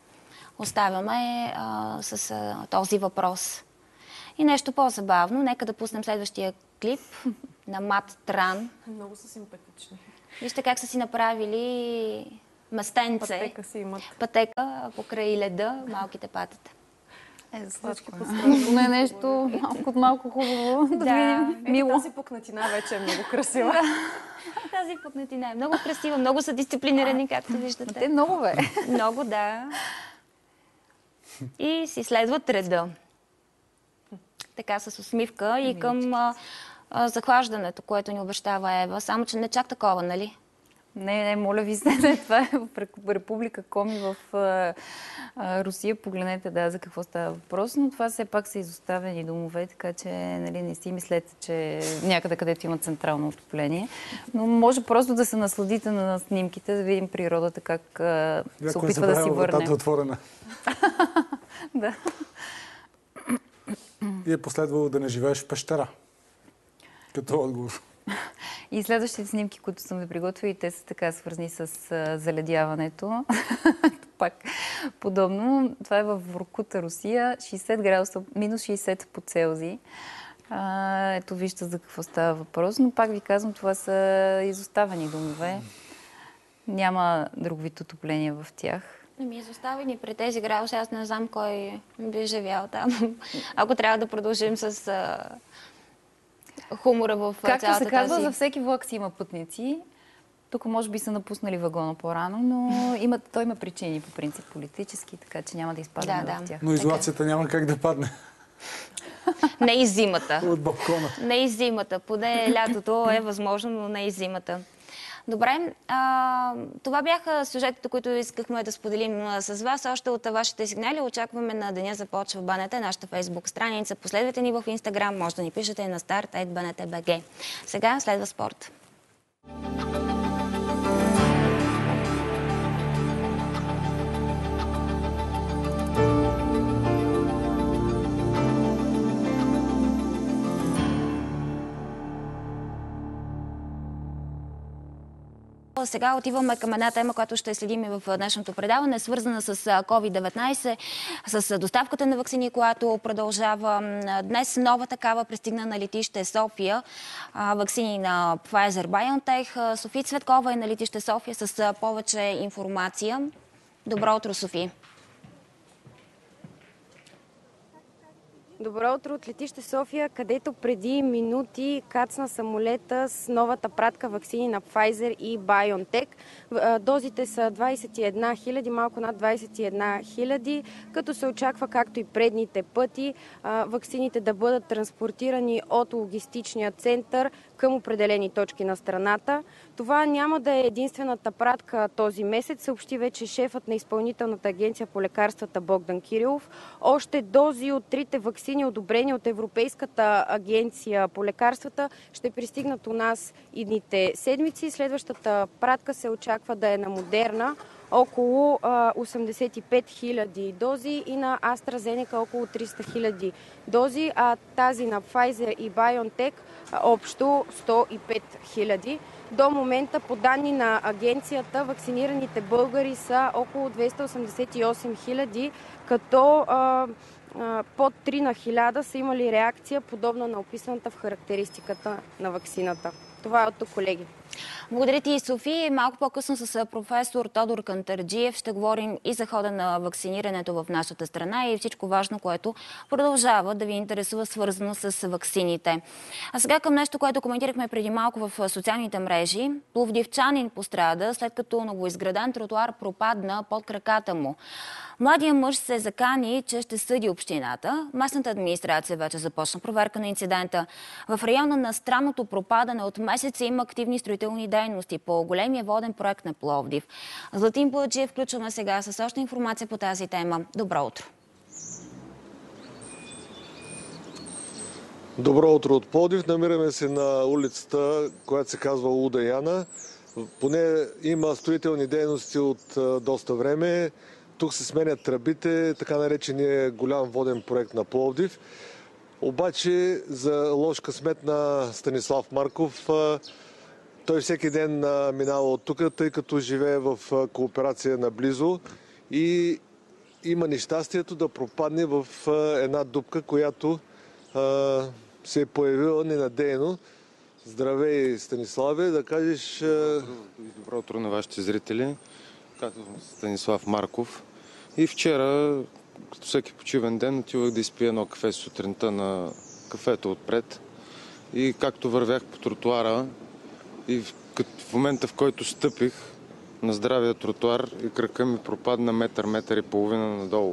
Оставяме а, с а, този въпрос. И нещо по-забавно, нека да пуснем следващия клип на Мат Тран.
Много са симпатични.
Вижте как са си направили местенце.
Пътека си имат.
Пътека покрай леда, малките патета.
Е, за сладко. Не е нещо малко от малко хубаво. Да, да видим.
Е, мило. Тази пукнатина вече е много красива.
Тази пукнатина е много красива, много са дисциплинирани, както виждате.
Те много бе.
Много, да. И си следват реда. Така с усмивка и към а, а, захлаждането, което ни обещава Ева. Само, че не чак такова, нали?
Не, не, моля ви се, това е в Република Коми в а, а, Русия. Погледнете, да, за какво става въпрос, но това все пак са изоставени домове, така че нали, не си мислете, че някъде, където има централно отопление. Но може просто да се насладите на снимките, да видим природата как а, се опитва да си върне.
Вратата отворена.
Да.
И е последвало да не живееш в пещера. Като отговор.
И следващите снимки, които съм ви приготвила, те са така свързани с а, заледяването. Пак подобно. Това е в Воркута, Русия. шейсет градуса, минус шейсет по Целзий. А, ето вижте за какво става въпрос. Но пак ви казвам, това са изоставени домове. Няма друг вид отопление в тях.
Ами изоставени при тези градуси, аз не знам кой би живял там. Ако трябва да продължим с а, хумора в
Както
цялата
се казва,
тази...
за всеки влак си има пътници. Тук може би са напуснали вагона по-рано, но има, той има причини по принцип политически, така че няма да изпадаме
да,
в
да.
тях.
Но изолацията няма как да падне.
Не и зимата.
От балкона.
Не и зимата. Поне лятото е възможно, но не и зимата. Добре, а, това бяха сюжетите, които искахме да споделим с вас. Още от вашите сигнали очакваме на Деня започва БНТ, нашата фейсбук страница. Последвайте ни в Инстаграм, може да ни пишете на старт ет би ен те точка би джи. Сега следва спорт. Сега отиваме към една тема, която ще следим и в днешното предаване, свързана с ковид деветнайсет, с доставката на ваксини, която продължава. Днес нова такава пристигна на летище София. Ваксини на Pfizer-BioNTech. София Цветкова е на летище София с повече информация. Добро утро, София.
Добро утро от летище София, където преди минути кацна самолета с новата пратка ваксини на Pfizer и BioNTech. Дозите са двайсет и една хиляди, малко над двайсет и една хиляди, като се очаква, както и предните пъти, ваксините да бъдат транспортирани от логистичния център към определени точки на страната. Това няма да е единствената пратка този месец, съобщи вече шефът на Изпълнителната агенция по лекарствата Богдан Кирилов. Още дози от трите ваксини, одобрени от Европейската агенция по лекарствата, ще пристигнат у нас идните седмици. Следващата пратка се очаква да е на Модерна, около осемдесет и пет хиляди дози, и на AstraZeneca около триста хиляди дози, а тази на Pfizer и BioNTech общо сто и пет хиляди. До момента, по данни на агенцията, вакцинираните българи са около двеста осемдесет и осем хиляди, като а, а, под три на хиляда са имали реакция, подобна на описаната в характеристиката на ваксината. Това е от тук, колеги.
Благодаря ти, Софи. Малко по-късно с професор Тодор Кантарджиев ще говорим и за хода на вакцинирането в нашата страна и всичко важно, което продължава да ви интересува, свързано с ваксините. А сега към нещо, което коментирахме преди малко в социалните мрежи. Пловдивчанин пострада, след като новоизграден тротуар пропадна под краката му. Младия мъж се закани, че ще съди общината. Местната администрация вече започна проверка на инцидента. В района на странното пропадане от месеца има активни строителни дейности по големия воден проект на Пловдив. Златин Пълчев включваме сега с още информация по тази тема. Добро утро!
Добро утро от Пловдив. Намираме се на улицата, която се казва Луда Яна. Поне има строителни дейности от доста време. Тук се сменят тръбите, така наречения голям воден проект на Пловдив. Обаче за лош късмет на Станислав Марков, той всеки ден минава от тук, тъй като живее в кооперация наблизо и има нещастието да пропадне в една дупка, която се е появила ненадейно. Здравей, Станиславе, да кажеш...
Добро утро на вашите зрители. Казвам Станислав Марков. И вчера, като всеки почивен ден, отивах да изпия едно кафе сутринта на кафето отпред. И както вървях по тротуара, и в, в момента, в който стъпих на здравия тротуар, и крака ми пропадна метър, метър и половина надолу.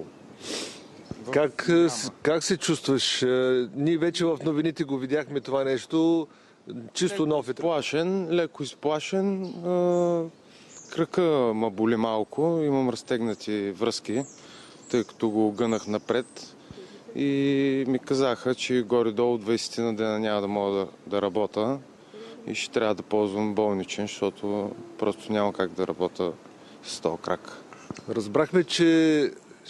Как, как се чувстваш? Ние вече в новините го видяхме това нещо. Чисто
леко
нов е.
Изплашен, леко изплашен. Крака ма боли малко. Имам разтегнати връзки, тъй като го гънах напред. И ми казаха, че горе-долу двайсет на дена няма да мога да, да работя. И ще трябва да ползвам болничен, защото просто няма как да работя с този крак.
Разбрахме, че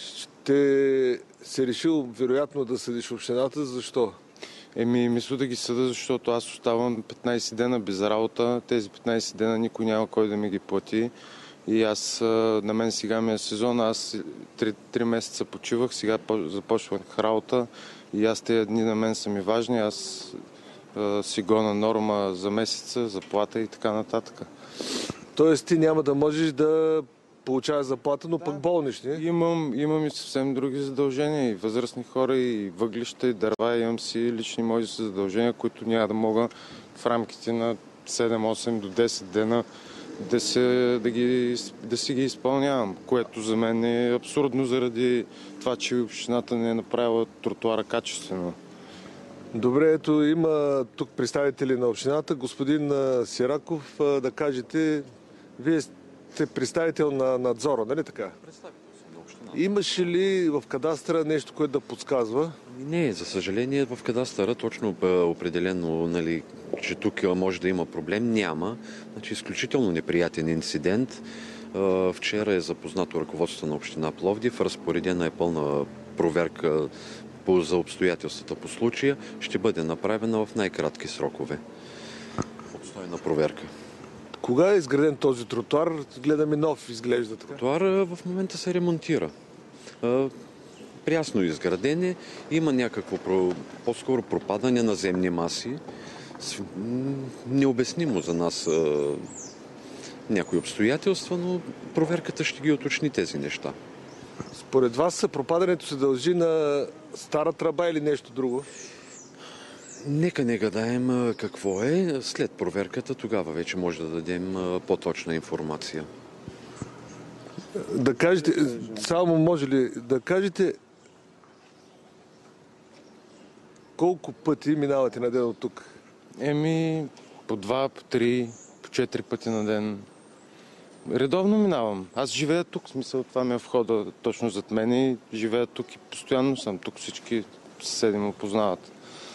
ще се решил вероятно да съдиш общината. Защо?
Еми, мисля да ги съда, защото аз оставам петнайсет дена без работа. Тези петнайсет дена никой няма кой да ми ги плати. И аз, на мен сега ми е сезон, аз три месеца почивах, сега започвах работа и аз тези дни на мен са ми важни. Аз си гона норма за месеца, заплата и така нататък.
Тоест ти няма да можеш да получаваш заплата, но да. Пък болнични?
Имам, имам и съвсем други задължения. И възрастни хора, и въглища, и дърва. Имам си лични мои задължения, които няма да мога в рамките на седем-осем до десет дена да, се, да, ги, да си ги изпълнявам. Което за мен е абсурдно заради това, че общината не е направила тротуара качествено.
Добре, ето има тук представители на общината. Господин Сираков, да кажете, вие сте представител на надзора, нали така?
Представител съм на община.
Имаше ли в кадастъра нещо, което да подсказва?
Не, за съжаление в кадастъра точно определено, нали, че тук може да има проблем, няма. Значи, изключително неприятен инцидент. Вчера е запознато ръководството на община Пловдив, разпоредена е пълна проверка за обстоятелствата по случая, ще бъде направена в най-кратки срокове. Обстойна проверка.
Кога е изграден този тротуар? Гледаме нов, изглежда така.
Тротуар в момента се ремонтира. Прясно изградене, има някакво по-скоро пропадане на земни маси. Необяснимо за нас някои обстоятелства, но проверката ще ги уточни тези неща.
Според вас пропадането се дължи на стара тръба или нещо друго?
Нека не гадаем какво е. След проверката тогава вече може да дадем по-точна информация.
Да кажете, само може ли да кажете колко пъти минавате на ден от тук?
Еми, по два, по три, по четири пъти на ден. Редовно минавам. Аз живея тук, в смисъл това ми е входа точно зад мен и живея тук и постоянно съм тук. Всички съседи ме познават.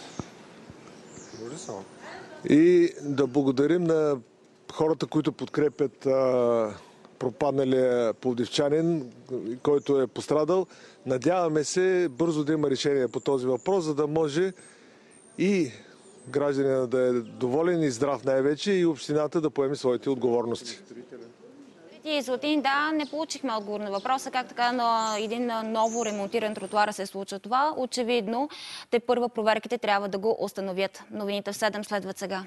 И да благодарим на хората, които подкрепят а, пропадналия пловдивчанин, който е пострадал. Надяваме се бързо да има решение по този въпрос, за да може и гражданина да е доволен и здрав най-вече и общината да поеме своите отговорности.
И Златин, да, не получихме отговор на въпроса как така на един ново ремонтиран тротуар се случва това. Очевидно, те първа проверките трябва да го установят. Новините в седем следват сега.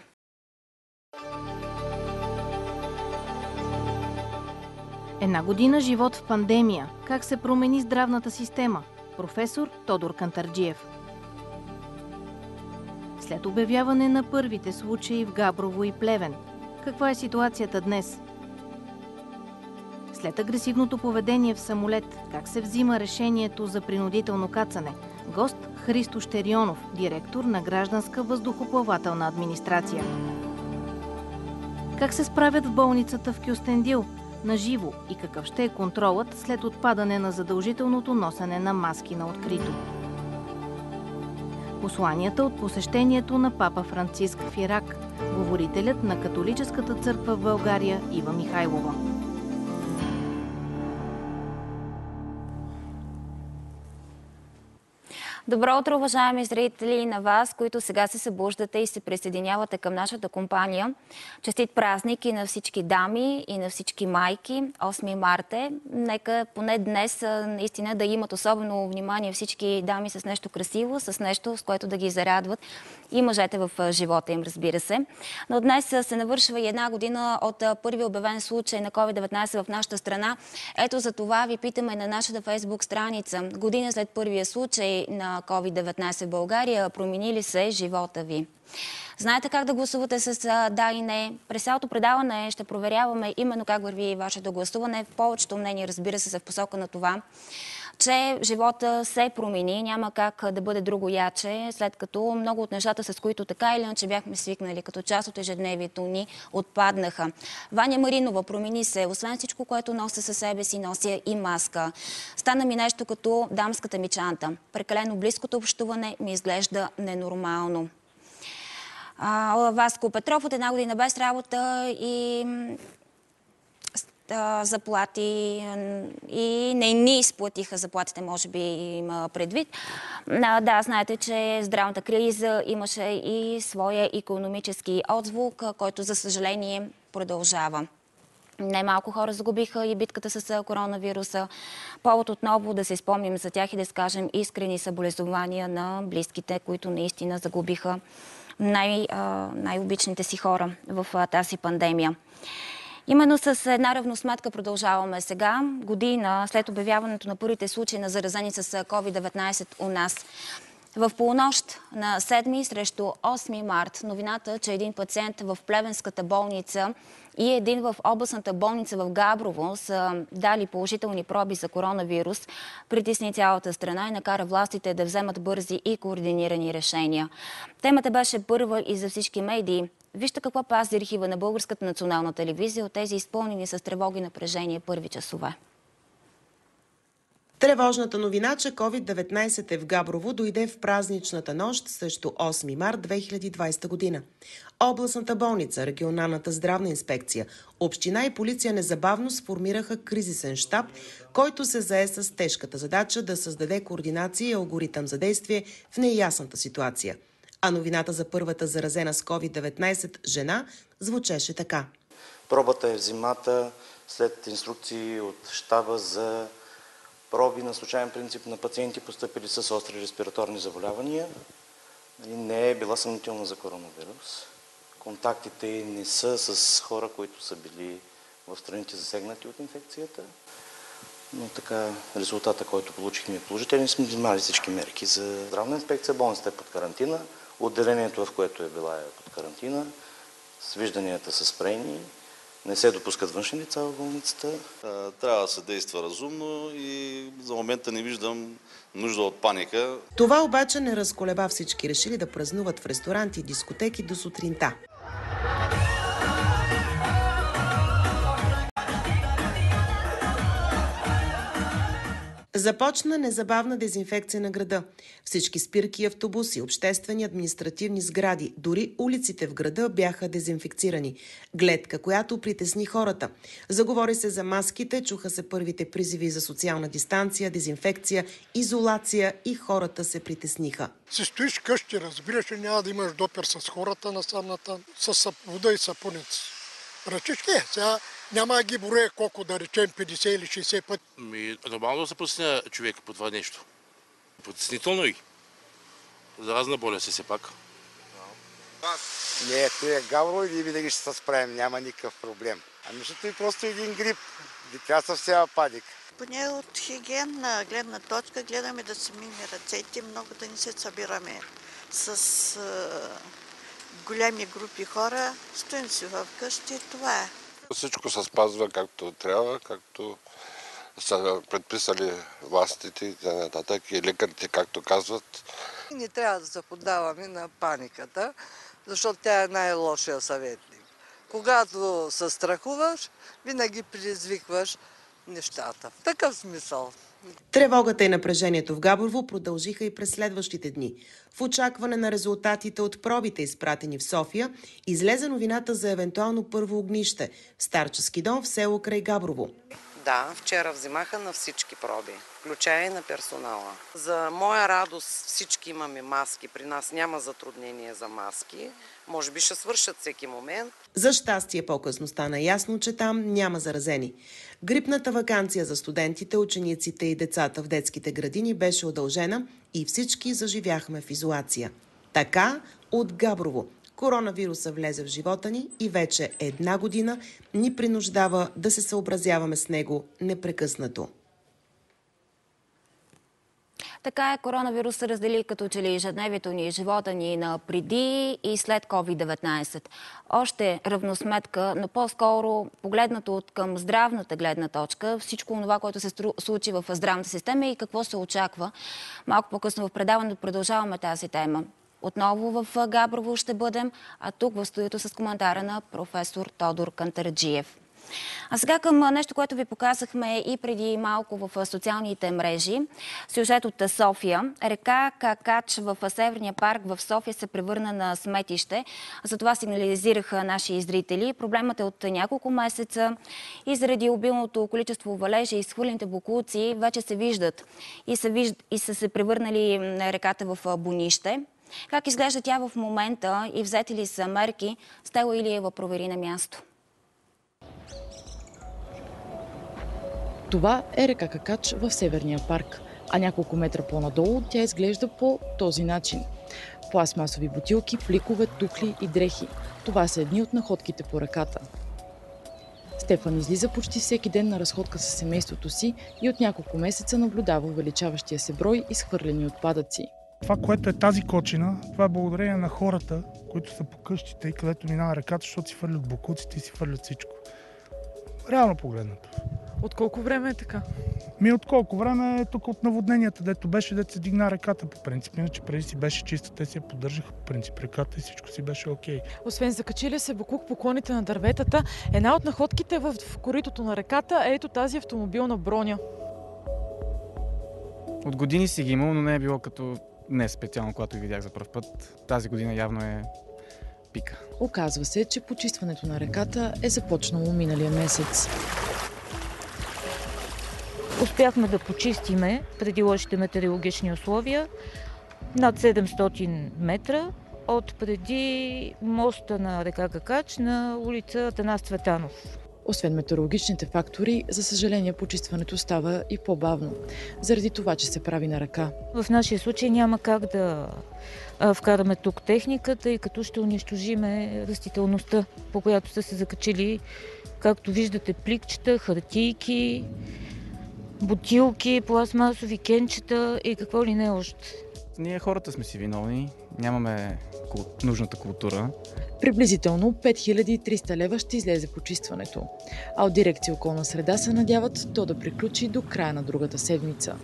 Една година живот в пандемия. Как се промени здравната система? Професор Тодор Кантарджиев. След обявяване на първите случаи в Габрово и Плевен. Каква е ситуацията днес? След агресивното поведение в самолет, как се взима решението за принудително кацане? Гост Христо Щерионов, директор на Гражданска въздухоплавателна администрация. Как се справят в болницата в Кюстендил? Наживо и какъв ще е контролът след отпадане на задължителното носене на маски на открито? Посланията от посещението на папа Франциск в Ирак. Говорителят на католическата църква в България Ива Михайлова.
Добро утро, уважаеми зрители, на вас, които сега се събуждате и се присъединявате към нашата компания. Честит празник и на всички дами, и на всички майки. осми март е. Нека поне днес наистина да имат особено внимание всички дами с нещо красиво, с нещо, с което да ги зарадват, и мъжете в живота им, разбира се. Но днес се навършва и една година от първи обявен случай на ковид деветнайсет в нашата страна. Ето за това ви питаме на нашата фейсбук страница. Година след първия случай на ковид деветнайсет в България, промени ли се живота ви? Знаете как да гласувате с да и не. През цялото предаване ще проверяваме именно как върви вашето гласуване. Повечето мнения, разбира се, са в посока на това, че живота се промени, няма как да бъде друго яче, след като много от нещата, с които така или иначе бяхме свикнали, като част от ежедневието ни, отпаднаха. Ваня Маринова, промени се. Освен всичко, което нося със себе си, нося и маска. Стана ми нещо като дамската ми чанта. Прекалено близкото общуване ми изглежда ненормално. А, Васко Петров, от една година без работа и заплати и не ни изплатиха заплатите, може би има предвид. Да, знаете, че здравната криза имаше и своя икономически отзвук, който за съжаление продължава. Немалко хора загубиха и битката с коронавируса. Повод отново да се спомним за тях и да скажем искрени съболезнования на близките, които наистина загубиха най- най-обичните си хора в тази пандемия. Именно с една равносметка продължаваме сега, година след обявяването на първите случаи на заразени с ковид деветнайсет у нас. В полунощ на седми срещу осми март новината, че един пациент в Плевенската болница и един в областната болница в Габрово са дали положителни проби за коронавирус, притисни цялата страна и накара властите да вземат бързи и координирани решения. Темата беше първа и за всички медии. Вижте какво пази архива на Българската национална телевизия от тези изпълнени с тревоги и напрежение първи часове.
Тревожната новина, че ковид деветнайсет е в Габрово, дойде в празничната нощ срещу осми март две хиляди и двайсета година. Областната болница, регионалната здравна инспекция, община и полиция незабавно сформираха кризисен щаб, който се зае с тежката задача да създаде координация и алгоритъм за действие в неясната ситуация. А новината за първата заразена с ковид деветнайсет жена звучеше така.
Пробата е взимата след инструкции от щаба за проби на случайен принцип на пациенти, постъпили с остри респираторни заболявания. Не е била съмнителна за коронавирус. Контактите не са с хора, които са били в страните засегнати от инфекцията. Но така резултата, който получихме е положителен. Сме взимали всички мерки за здравна инспекция. Болницата е под карантина. Отделението, в което е била, е под карантина. Свижданията са спрени. Не се допускат външни лица в болницата.
Трябва да се действа разумно и за момента не виждам нужда от паника.
Това обаче не разколеба всички решили да празнуват в ресторанти и дискотеки до сутринта. Започна незабавна дезинфекция на града. Всички спирки и автобуси, обществени административни сгради, дори улиците в града бяха дезинфекцирани. Гледка, която притесни хората. Заговори се за маските, чуха се първите призиви за социална дистанция, дезинфекция, изолация и хората се притесниха.
Си стоиш къщи, разбираш, няма да имаш допир с хората насамната, с вода и сапунец. Ръчички, сега няма да ги броя колко, да речем, петдесет или шейсет пъти.
Ми, нормално да се притесня човека по това нещо. Притеснително и. Заразна болест е все пак.
Не, той е Гавро и винаги ще се справим, няма никакъв проблем. Ами защото е просто един грип, не трябва съвсем паник.
Поне от хигиенна гледна точка гледаме да си мием ръцете, много да не се събираме с големи групи хора, стоим си вкъщи, това е.
Всичко се спазва както трябва, както са предписали властите и т.н. и лекарите, както казват.
Не трябва да се поддаваме на паниката, защото тя е най-лошия съветник. Когато се страхуваш, винаги предизвикваш нещата. В такъв смисъл.
Тревогата и напрежението в Габрово продължиха и през следващите дни. В очакване на резултатите от пробите, изпратени в София, излезе новината за евентуално първо огнище в старчески дом в село край Габрово.
Да, вчера взимаха на всички проби, включая и на персонала. За моя радост всички имаме маски. При нас няма затруднение за маски. Може би ще свършат всеки момент.
За щастие по-късно стана ясно, че там няма заразени. Грипната ваканция за студентите, учениците и децата в детските градини беше удължена и всички заживяхме в изолация. Така от Габрово коронавируса влезе в живота ни и вече една година ни принуждава да се съобразяваме с него непрекъснато.
Така е, коронавирус се раздели като че ли ежедневието ни и живота ни на преди и след ковид деветнайсет. Още равносметка, но по-скоро погледнато от към здравната гледна точка, всичко това, което се случи в здравната система и какво се очаква. Малко по-късно в предаването продължаваме тази тема. Отново в Габрово ще бъдем, а тук в студиото с коментара на професор Тодор Кантарджиев. А сега към нещо, което ви показахме и преди малко в социалните мрежи. Сюжет от София. Река Какач в Северния парк в София се превърна на сметище. За това сигнализираха наши зрители. Проблемът е от няколко месеца и заради обилното количество валежи и изхвърлените боклуци вече се виждат и са, вижд... и са се превърнали реката в бунище. Как изглежда тя в момента и взети ли са мерки, Стела Илиева провери на място.
Това е река Какач в Северния парк, а няколко метра по-надолу тя изглежда по този начин. Пластмасови бутилки, пликове, тухли и дрехи. Това са едни от находките по реката. Стефан излиза почти всеки ден на разходка със семейството си и от няколко месеца наблюдава увеличаващия се брой изхвърлени отпадъци.
Това, което е тази кочина, това е благодарение на хората, които са по къщите и където минава реката, защото си фърлят боклуците и си фърлят всичко. Реално погледнато.
От колко време е така?
Ми от колко време е тук от наводненията, дето беше, дето се дигна реката по принцип. Иначе преди си беше чиста, те си я поддържаха по принцип реката и всичко си беше окей.
Освен закачили се боклук по клоните на дърветата, една от находките в коритото на реката е ето тази автомобилна броня.
От години си ги имал, но не е било като днес специално, когато ги видях за пръв път. Тази година явно е пика.
Оказва се, че почистването на реката е започнало миналия месец.
Успяхме да почистиме преди лошите метеорологични условия над седемстотин метра от преди моста на река Какач на улица Атанас Цветанов.
Освен метеорологичните фактори, за съжаление почистването става и по-бавно, заради това, че се прави на ръка.
В нашия случай няма как да вкараме тук техниката, тъй като ще унищожиме растителността, по която са се закачили, както виждате, пликчета, хартийки, бутилки, пластмасови кенчета и какво ли не още.
Ние хората сме си виновни, нямаме нужната култура.
Приблизително пет хиляди и триста лева ще излезе почистването, а от дирекция околна среда се надяват то да приключи до края на другата седмица.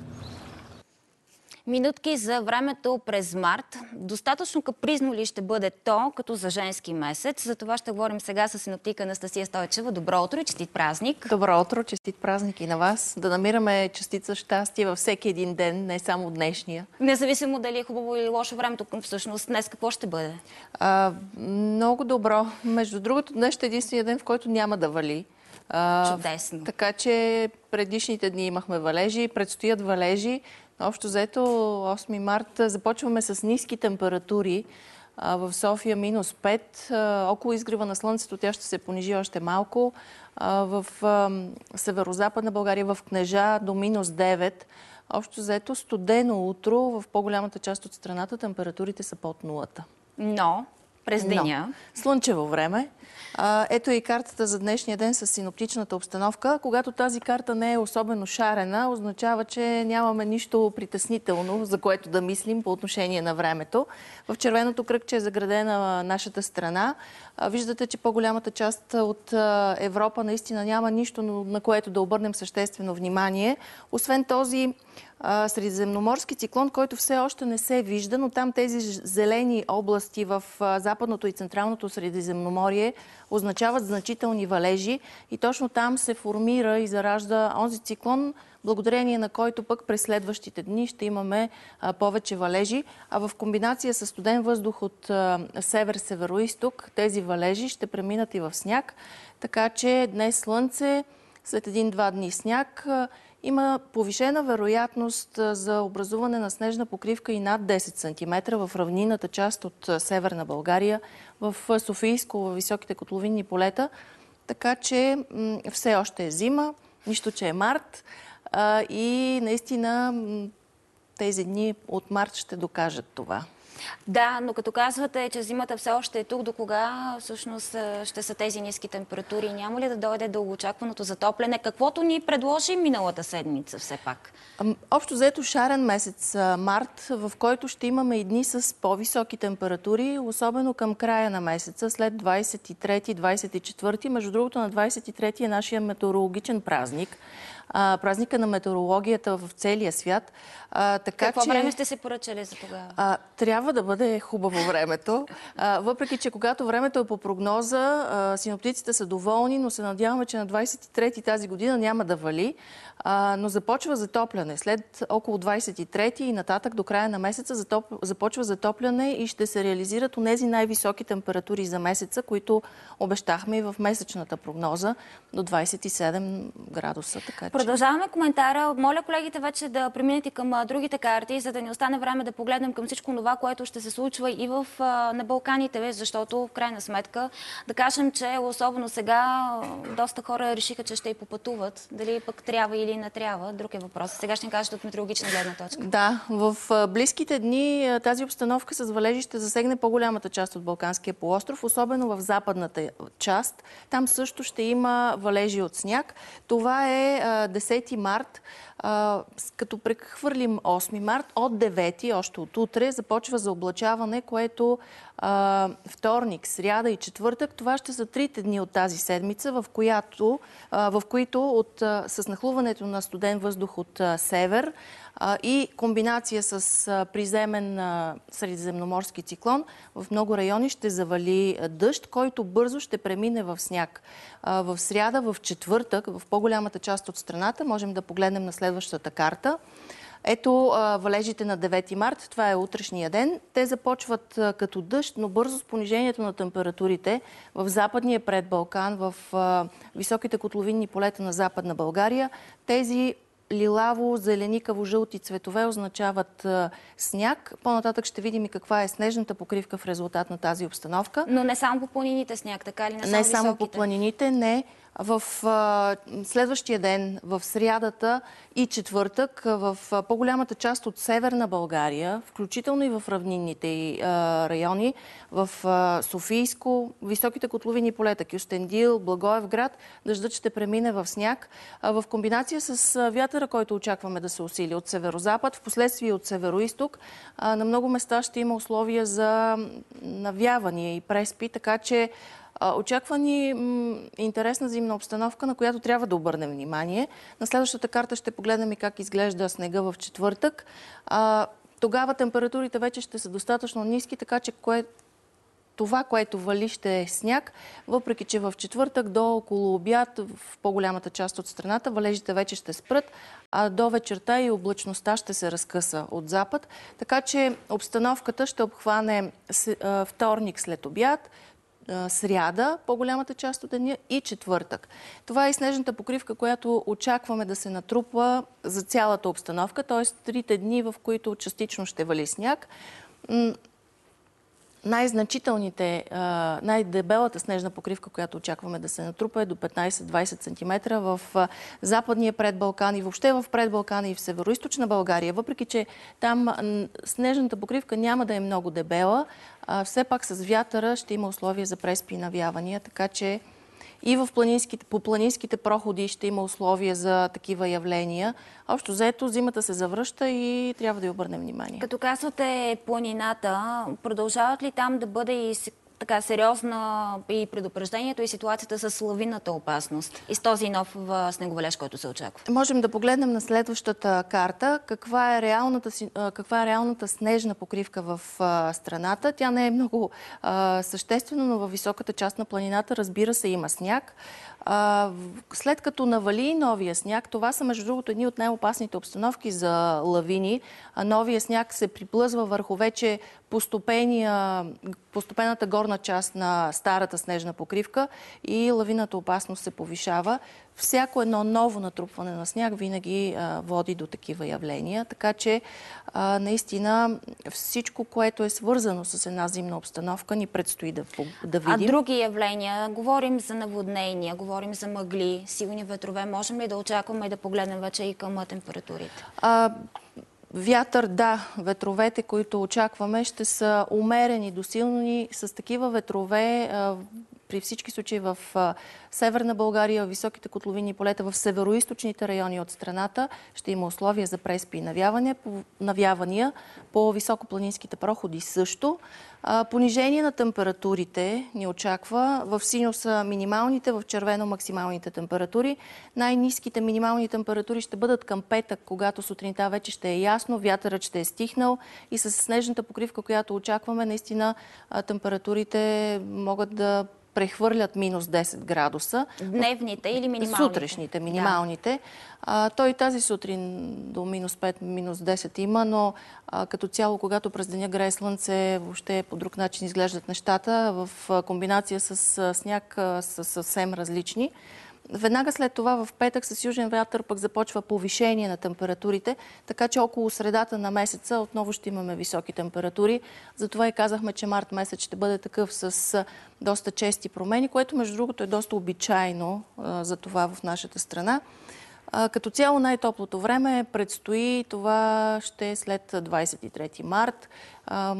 Минутки за времето през март. Достатъчно капризно ли ще бъде то, като за женски месец? За това ще говорим сега с синоптика Анастасия Стойчева. Добро утро и честит празник!
Добро утро, честит празник и на вас. Да намираме частица щастие във всеки един ден, не само днешния.
Независимо дали е хубаво или лошо времето, всъщност днес какво ще бъде?
А, много добро. Между другото, днес ще е единствения ден, в който няма да вали.
А, Чудесно.
Така че предишните дни имахме валежи, предстоят валежи. Общо взето осми март започваме с ниски температури. В София минус пет. Около изгрева на слънцето тя ще се понижи още малко. В северо-западна България, в Кнежа до минус девет. Общо взето студено утро. В по-голямата част от страната температурите са под нулата.
Но през деня?
Но, слънчево време. А, ето и картата за днешния ден с синоптичната обстановка. Когато тази карта не е особено шарена, означава, че нямаме нищо притеснително, за което да мислим по отношение на времето. В червеното кръгче е заградена нашата страна. А, виждате, че по-голямата част от а, Европа наистина няма нищо, на което да обърнем съществено внимание. Освен този а, средиземноморски циклон, който все още не се вижда, но там тези зелени области в а, западното и централното Средиземноморие означават значителни валежи и точно там се формира и заражда онзи циклон, благодарение на който пък през следващите дни ще имаме а, повече валежи. А в комбинация с студен въздух от а, север-североизток тези валежи ще преминат и в сняг. Така че днес слънце, след един-два дни сняг. Има повишена вероятност за образуване на снежна покривка и над десет сантиметра в равнинната част от северна България, в Софийско, в високите котловинни полета. Така че все още е зима, нищо, че е март. И наистина тези дни от март ще докажат това.
Да, но като казвате, че зимата все още е тук, до кога всъщност ще са тези ниски температури? Няма ли да дойде дългоочакваното затопляне, каквото ни предложи миналата седмица все пак?
Общо взето шарен месец март, в който ще имаме и дни с по-високи температури, особено към края на месеца, след двадесет и трети двадесет и четвърти. Между другото, на двадесет и трети е нашия метеорологичен празник. А, празника на метеорологията в целия свят. А, така,
Какво
че,
време сте се поръчали за тогава?
А, трябва да бъде хубаво времето. А, въпреки, че когато времето е по прогноза, а, синоптиците са доволни, но се надяваме, че на двадесет и трети тази година няма да вали. А, но започва затопляне. След около двадесет и трети и нататък до края на месеца затоп... започва затопляне и ще се реализират онези най-високи температури за месеца, които обещахме и в месечната прогноза до двадесет и седем градуса. Така, че...
Продължаваме коментара. Моля колегите вече да преминете към а, другите карти, за да ни остане време да погледнем към всичко това, което ще се случва и в, а, на Балканите, защото в крайна сметка да кажем, че особено сега доста хора решиха, че ще и попътуват. Дали пък трябва или не трябва, друг е въпрос. Сега ще ни кажете от метеорологична гледна точка.
Да, в близките дни тази обстановка с валежи ще засегне по-голямата част от Балканския полуостров, особено в западната част. Там също ще има валежи от сняг. Това е десети март. Като прехвърлим осми март, от девети, още от утре, започва заоблачаване, което а, вторник, сряда и четвъртък, това ще са трите дни от тази седмица, в, която, а, в които от, а, с нахлуването на студен въздух от а, север а, и комбинация с а, приземен а, средиземноморски циклон, в много райони ще завали а, дъжд, който бързо ще премине в сняг. А, в сряда, в четвъртък, в по-голямата част от страната, можем да погледнем на следващата карта. Ето а, валежите на девети март, това е утрешния ден. Те започват а, като дъжд, но бързо с понижението на температурите в западния предбалкан, в а, високите котловинни полета на Западна България. Тези лилаво-зеленикаво-жълти цветове означават а, сняг. По-нататък ще видим и каква е снежната покривка в резултат на тази обстановка.
Но не само по планините сняг, така ли? Не само,
не само
високите?
по планините, не. В а, следващия ден, в срядата и четвъртък, в а, по-голямата част от Северна България, включително и в равнинните а, райони, в а, Софийско, високите котловини полета, Кюстендил, Благоевград, дъждът ще премине в сняг. А, в комбинация с а, вятъра, който очакваме да се усили от северозапад, впоследствие от североизток, а, на много места ще има условия за навявания и преспи, така че очаква ни м, интересна зимна обстановка, на която трябва да обърнем внимание. На следващата карта ще погледнем и как изглежда снега в четвъртък. А, тогава температурите вече ще са достатъчно ниски, така че кое... това, което вали, ще е сняг, въпреки че в четвъртък до около обяд в по-голямата част от страната валежите вече ще спрат, а до вечерта и облачността ще се разкъса от запад. Така че обстановката ще обхване вторник след обяд, сряда, по-голямата част от деня и четвъртък. Това е снежната покривка, която очакваме да се натрупва за цялата обстановка, т.е. трите дни, в които частично ще вали сняг. Най-значителните, най-дебелата снежна покривка, която очакваме да се натрупа, е до петнадесет-двадесет сантиметра в западния предбалкан и въобще в предбалкана и в североизточна България. Въпреки че там снежната покривка няма да е много дебела, все пак с вятъра ще има условия за преспи и навявания, така че и в планинските, по планинските проходи ще има условия за такива явления. Общо заето зимата се завръща и трябва да й обърнем внимание.
Като казвате планината, продължават ли там да бъде и така сериозна и предупреждението и ситуацията с лавинната опасност и с този нов снеговалеж, който се очаква?
Можем да погледнем на следващата карта каква е реалната, каква е реалната снежна покривка в страната. Тя не е много а, съществена, но във високата част на планината, разбира се, има сняг. А, след като навали новия сняг, това са между другото едни от най-опасните обстановки за лавини. А новия сняг се приплъзва върху вече постепенната горна част на старата снежна покривка и лавината опасност се повишава. Всяко едно ново натрупване на сняг винаги а, води до такива явления. Така че а, наистина всичко, което е свързано с една зимна обстановка, ни предстои да, да видим.
А други явления? Говорим за наводнения, говорим за мъгли, силни ветрове. Можем ли да очакваме и да погледнем вече и към температурите?
А, Вятър, да. Ветровете, които очакваме, ще са умерени до силни. С такива ветрове а, при всички случаи в а, Северна България, високите котловини полета, в североизточните райони от страната ще има условия за преспи и навявания. По, навявания по високопланинските проходи също. А, понижение на температурите ни очаква. В синьо са минималните, в червено максималните температури. Най-ниските минимални температури ще бъдат към петък, когато сутринта вече ще е ясно, вятърът ще е стихнал и с снежната покривка, която очакваме, наистина а, температурите могат да прехвърлят минус десет градуса.
Дневните или минималните?
Сутрешните, минималните. Да. А, той тази сутрин до минус пет, минус десет има, но а, като цяло, когато през деня грее слънце, въобще по друг начин изглеждат нещата. В а, комбинация с а, сняг а, са съвсем различни. Веднага след това в петък с южен вятър пък започва повишение на температурите, така че около средата на месеца отново ще имаме високи температури. Затова и казахме, че март месец ще бъде такъв с доста чести промени, което между другото е доста обичайно а, за това в нашата страна. А, като цяло най-топлото време предстои, това ще е след двадесет и трети март, а,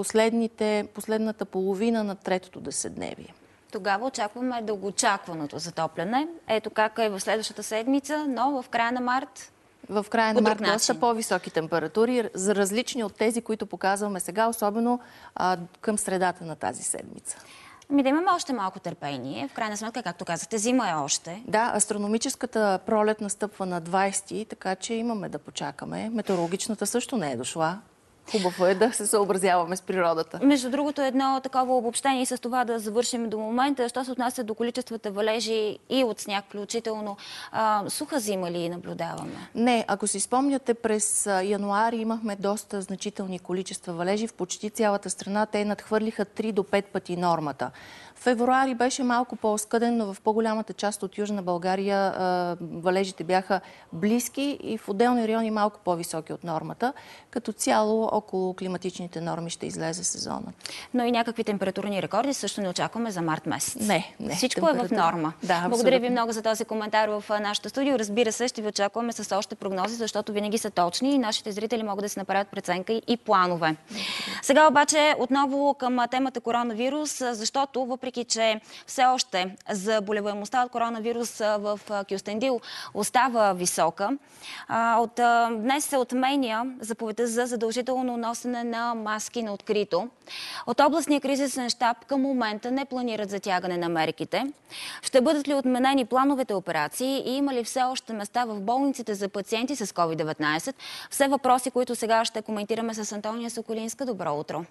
последната половина на третото десетдневие.
Тогава очакваме дългоочакваното затопляне. Ето как е в следващата седмица, но в края на март...
В края на март доста по-високи температури, за различни от тези, които показваме сега, особено а, към средата на тази седмица.
Ами да имаме още малко търпение. В крайна сметка, както казахте, зима е още.
Да, астрономическата пролет настъпва на двадесети, така че имаме да почакаме. Метеорологичната също не е дошла. Хубаво е да се съобразяваме с природата.
Между другото, едно такова обобщение и с това да завършим до момента. Що се отнася до количествата валежи и от сняг включително, а, суха зима ли наблюдаваме?
Не, ако си спомняте, през януари имахме доста значителни количества валежи. В почти цялата страна те надхвърлиха три до пет пъти нормата. Февруари беше малко по-оскъден, но в по-голямата част от Южна България а, валежите бяха близки и в отделни райони малко по-високи от нормата. Като цяло около климатичните норми ще излезе сезона.
Но и някакви температурни рекорди също не очакваме за март месец.
Не, не.
Всичко е в норма.
Да,
благодаря ви много за този коментар в нашото студио. Разбира се, ще ви очакваме с още прогнози, защото винаги са точни и нашите зрители могат да си направят преценка и планове. Сега обаче отново към темата коронавирус, защото въпреки че все още заболеваемостта от коронавирус в Кюстендил остава висока, от днес се отменя заповедта за задължително носене на маски на открито. От областния кризисен щаб към момента не планират затягане на мерките. Ще бъдат ли отменени плановете операции и има ли все още места в болниците за пациенти с ковид деветнадесет? Все въпроси, които сега ще коментираме с Антония Соколинска. Добро утро!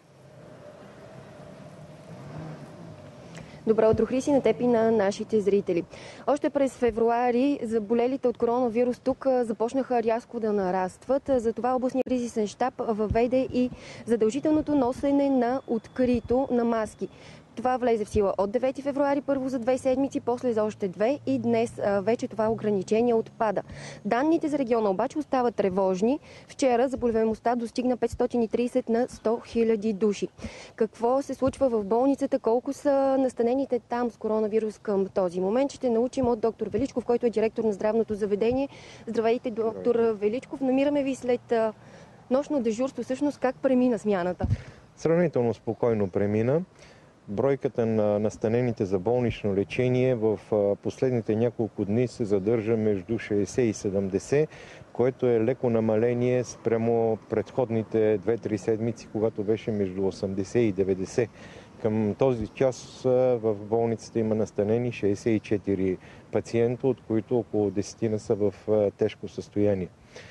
Добро утро, Хриси, на теб и на нашите зрители. Още през февруари заболелите от коронавирус тук започнаха рязко да нарастват. Затова областният кризисен щаб въведе и задължителното носене на открито на маски. Това влезе в сила от девети февруари, първо за две седмици, после за още две и днес а, вече това ограничение отпада. Данните за региона обаче остават тревожни. Вчера заболеваемостта достигна петстотин и тридесет на сто хиляди души. Какво се случва в болницата, колко са настанените там с коронавирус към този момент, ще научим от доктор Величков, който е директор на здравното заведение. Здравейте, доктор Величков. Намираме ви след а, нощно дежурство. Всъщност как премина смяната?
Сравнително спокойно премина. Бройката на настанените за болнично лечение в последните няколко дни се задържа между шейсет и седемдесет, което е леко намаление спрямо предходните две-три седмици, когато беше между осемдесет и деветдесет. Към този час в болницата има настанени шейсет и четири пациента, от които около десет са в тежко състояние.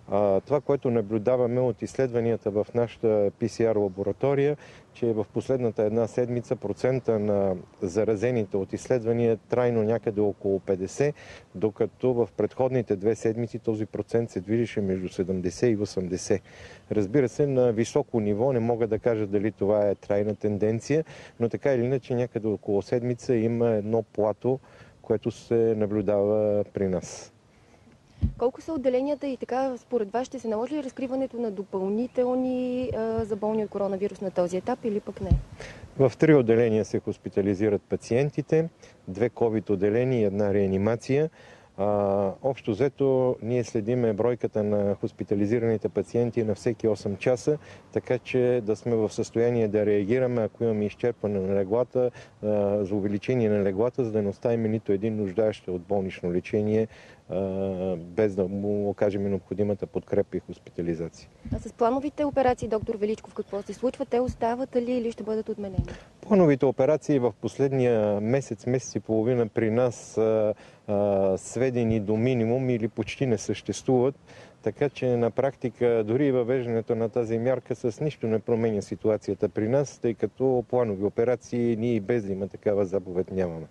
А, това, което наблюдаваме от изследванията в нашата пи си ар лаборатория, че в последната една седмица процента на заразените от изследвания е трайно някъде около петдесет, докато в предходните две седмици този процент се движеше между седемдесет и осемдесет. Разбира се, на високо ниво не мога да кажа дали това е трайна тенденция, но така или иначе някъде около седмица има едно плато, което се наблюдава при нас.
Колко са отделенията и така според вас ще се наложи ли разкриването на допълнителни а, за болни от коронавирус на този етап или пък не?
В три отделения се хоспитализират пациентите, две ковид отделения и една реанимация. А, общо взето ние следиме бройката на хоспитализираните пациенти на всеки осем часа, така че да сме в състояние да реагираме, ако имаме изчерпване на леглата, а, за увеличение на леглата, за да не оставим нито един нуждаещ от болнично лечение, а, без да му окажем необходимата подкрепа и хоспитализация.
А с плановите операции, доктор Величков, какво се случва? Те остават ли или ще бъдат отменени?
Плановите операции в последния месец, месец и половина при нас а, а, сведени до минимум или почти не съществуват, така че на практика дори въвеждането на тази мярка с нищо не променя ситуацията при нас, тъй като планови операции ние и без да има такава заповед нямаме.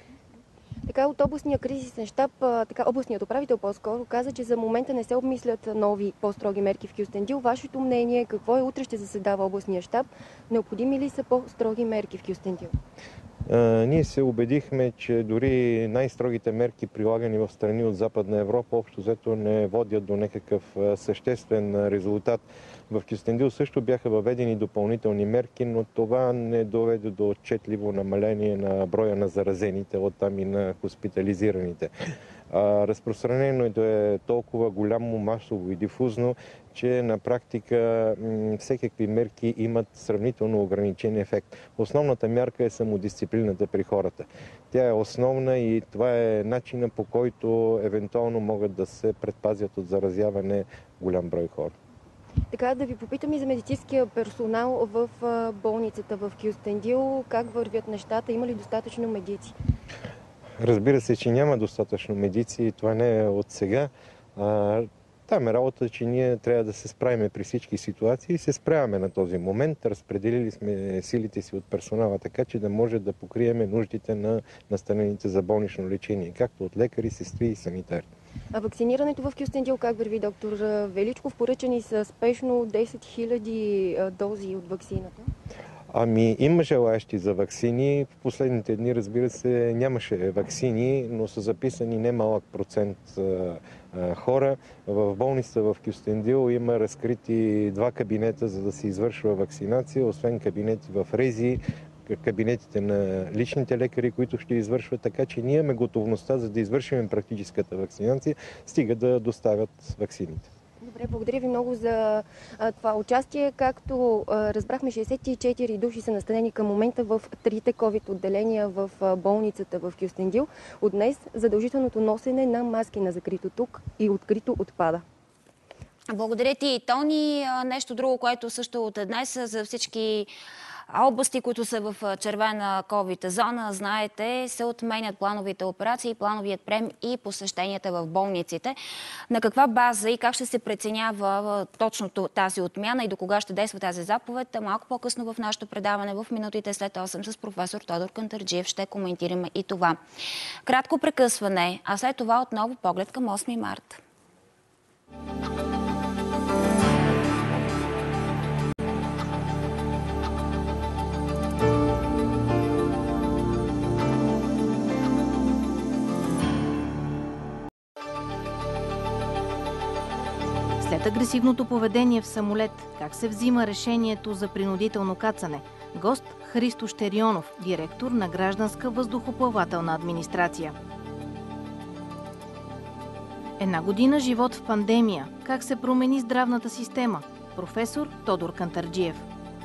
Така от областния кризисен щаб, така областният управител по-скоро каза, че за момента не се обмислят нови по-строги мерки в Кюстендил. Вашето мнение какво е? Утре ще заседава областния щаб. Необходими ли са по-строги мерки в Кюстендил?
А, ние се убедихме, че дори най-строгите мерки, прилагани в страни от Западна Европа, общо взето не водят до някакъв съществен резултат. В Кюстендил също бяха въведени допълнителни мерки, но това не доведе до отчетливо намаление на броя на заразените, оттам и на хоспитализираните. А, разпространението е толкова голямо, масово и дифузно, че на практика м- всекакви мерки имат сравнително ограничен ефект. Основната мярка е самодисциплината при хората. Тя е основна и това е начинът, по който евентуално могат да се предпазят от заразяване голям брой хора.
Така да ви попитам и за медицинския персонал в болницата в Кюстендил. Как вървят нещата? Има ли достатъчно медици?
Разбира се, че няма достатъчно медици и това не е от сега. Там е работа, че ние трябва да се справим при всички ситуации и се справяме на този момент. Разпределили сме силите си от персонала, така че да може да покриеме нуждите на настанените за болнично лечение, както от лекари, сестри и санитари.
А вакцинирането в Кюстендил как върви, доктор Величков? Поръчани са спешно десет хиляди дози от ваксината.
Ами има желаящи за ваксини. В последните дни, разбира се, нямаше ваксини, но са записани немалък процент а, а, хора. В болницата в Кюстендил има разкрити два кабинета, за да се извършва вакцинация, освен кабинети в РЕЗИ, кабинетите на личните лекари, които ще извършват, така че ние имаме готовността, за да извършим практическата вакцинация, стига да доставят ваксините.
Добре, благодаря ви много за а, това участие. Както а, разбрахме, шейсет и четири души са настанени към момента в трите ковид отделения в а, болницата в Кюстендил. От днес задължителното носене на маски на закрито тук и открито отпада.
Благодаря ти, Тони. Нещо друго, което също от днес за всички области, които са в червена ковид зона, знаете, се отменят плановите операции, плановият прием и посещенията в болниците. На каква база и как ще се преценява точно тази отмяна и до кога ще действа тази заповед? Малко по-късно в нашето предаване в минутите след осем с професор Тодор Кантарджиев ще коментираме и това. Кратко прекъсване, а след това отново поглед към осми март.
След агресивното поведение в самолет, как се взима решението за принудително кацане? Гост Христо Щерионов, директор на Гражданска въздухоплавателна администрация. Една година живот в пандемия. Как се промени здравната система? Професор Тодор Кантарджиев.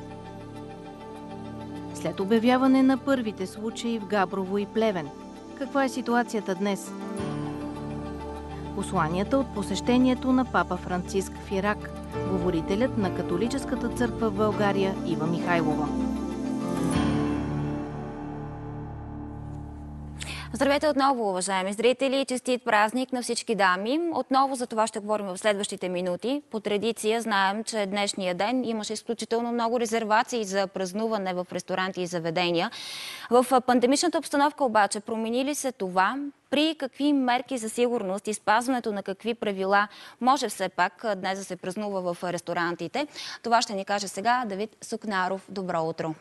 След обявяване на първите случаи в Габрово и Плевен. Каква е ситуацията днес? Посланията от посещението на папа Франциск в Ирак. Говорителят на католическата църква в България Ива Михайлова.
Здравейте отново, уважаеми зрители! Честит празник на всички дами! Отново за това ще говорим в следващите минути. По традиция знаем, че днешния ден имаше изключително много резервации за празнуване в ресторанти и заведения. В пандемичната обстановка обаче промени ли се това? При какви мерки за сигурност и спазването на какви правила може все пак днес да се празнува в ресторантите? Това ще ни каже сега Давид Сукнаров. Добро утро!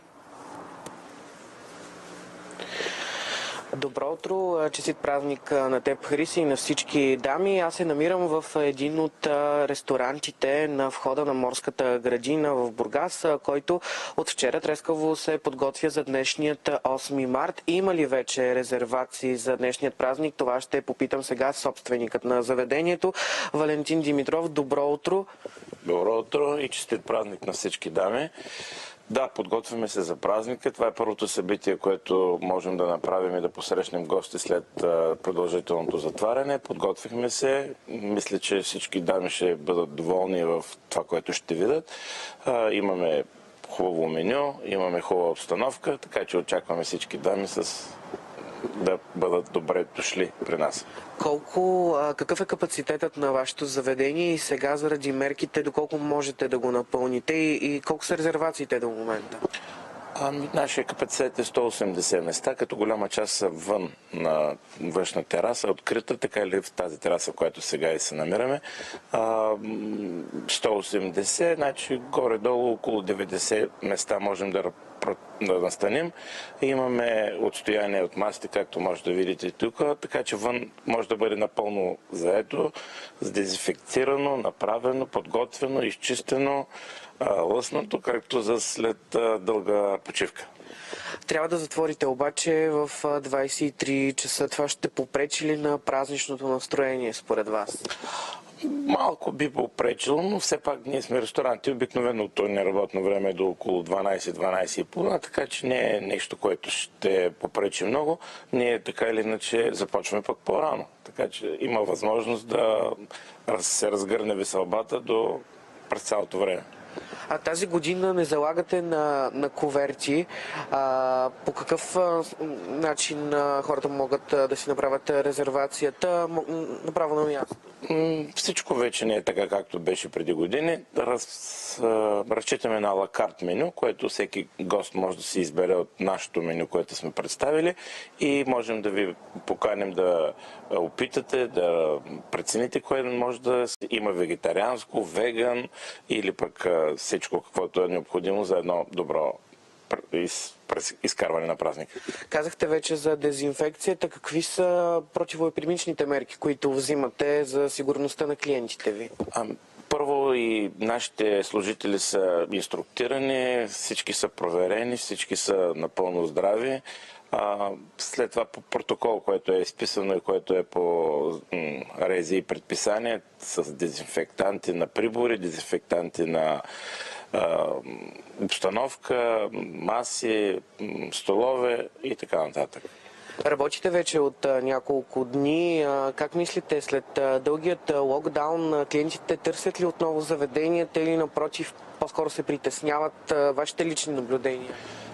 Добро утро, честит празник на теб, Хриси, и на всички дами. Аз се намирам в един от ресторантите на входа на морската градина в Бургас, който от вчера трескаво се подготвя за днешният осми март. Има ли вече резервации за днешният празник? Това ще попитам сега собственикът на заведението. Валентин Димитров, добро утро.
Добро утро и честит празник на всички дами. Да, подготвяме се за празника. Това е първото събитие, което можем да направим и да посрещнем гости след продължителното затваряне. Подготвихме се. Мисля, че всички дами ще бъдат доволни в това, което ще видят. Имаме хубаво меню, имаме хубава обстановка, така че очакваме всички дами с да бъдат добре дошли при нас.
Колко, а, какъв е капацитетът на вашето заведение и сега заради мерките, доколко можете да го напълните и, и колко са резервациите до момента?
Ами, нашия капацитет е сто и осемдесет места, като голяма част са вън на външна тераса, открита, така или в тази тераса, в която сега и се намираме. А, сто и осемдесет, значи горе-долу около деветдесет места можем да да настаним. Имаме отстояние от масите, както може да видите тук, така че вън може да бъде напълно заето, дезинфекцирано, направено, подготвено, изчистено, лъснато, както за след дълга почивка.
Трябва да затворите обаче в двайсет и три часа. Това ще попречи ли на празничното настроение според вас?
Малко би попречило, но все пак ние сме ресторанти. Обикновено то неработно време е до около дванайсет до дванайсет и половина, така че не е нещо, което ще попречи много. Ние така или иначе започваме пък по-рано. Така че има възможност да се разгърне веселбата до през цялото време.
А тази година не залагате на, на куверти. А, по какъв а, начин а, хората могат а, да си направят резервацията направо на място?
Всичко вече не е така, както беше преди години. Раз, а, разчитаме на алакарт меню, което всеки гост може да си избере от нашето меню, което сме представили, и можем да ви поканим да опитате, да прецените кое може да има вегетарианско, веган или пък всичко, каквото е необходимо за едно добро из, изкарване на празника.
Казахте вече за дезинфекцията. Какви са противоепидемичните мерки, които взимате за сигурността на клиентите ви?
А, първо и нашите служители са инструктирани, всички са проверени, всички са напълно здрави. А, след това по протокол, който е изписано и което е по рези и предписания с дезинфектанти на прибори, дезинфектанти на а, обстановка, маси, столове и така нататък.
Работите вече от а, няколко дни. А, как мислите, след а, дългият а, локдаун, а, клиентите търсят ли отново заведенията или напротив по-скоро се притесняват? А, вашите лични наблюдения?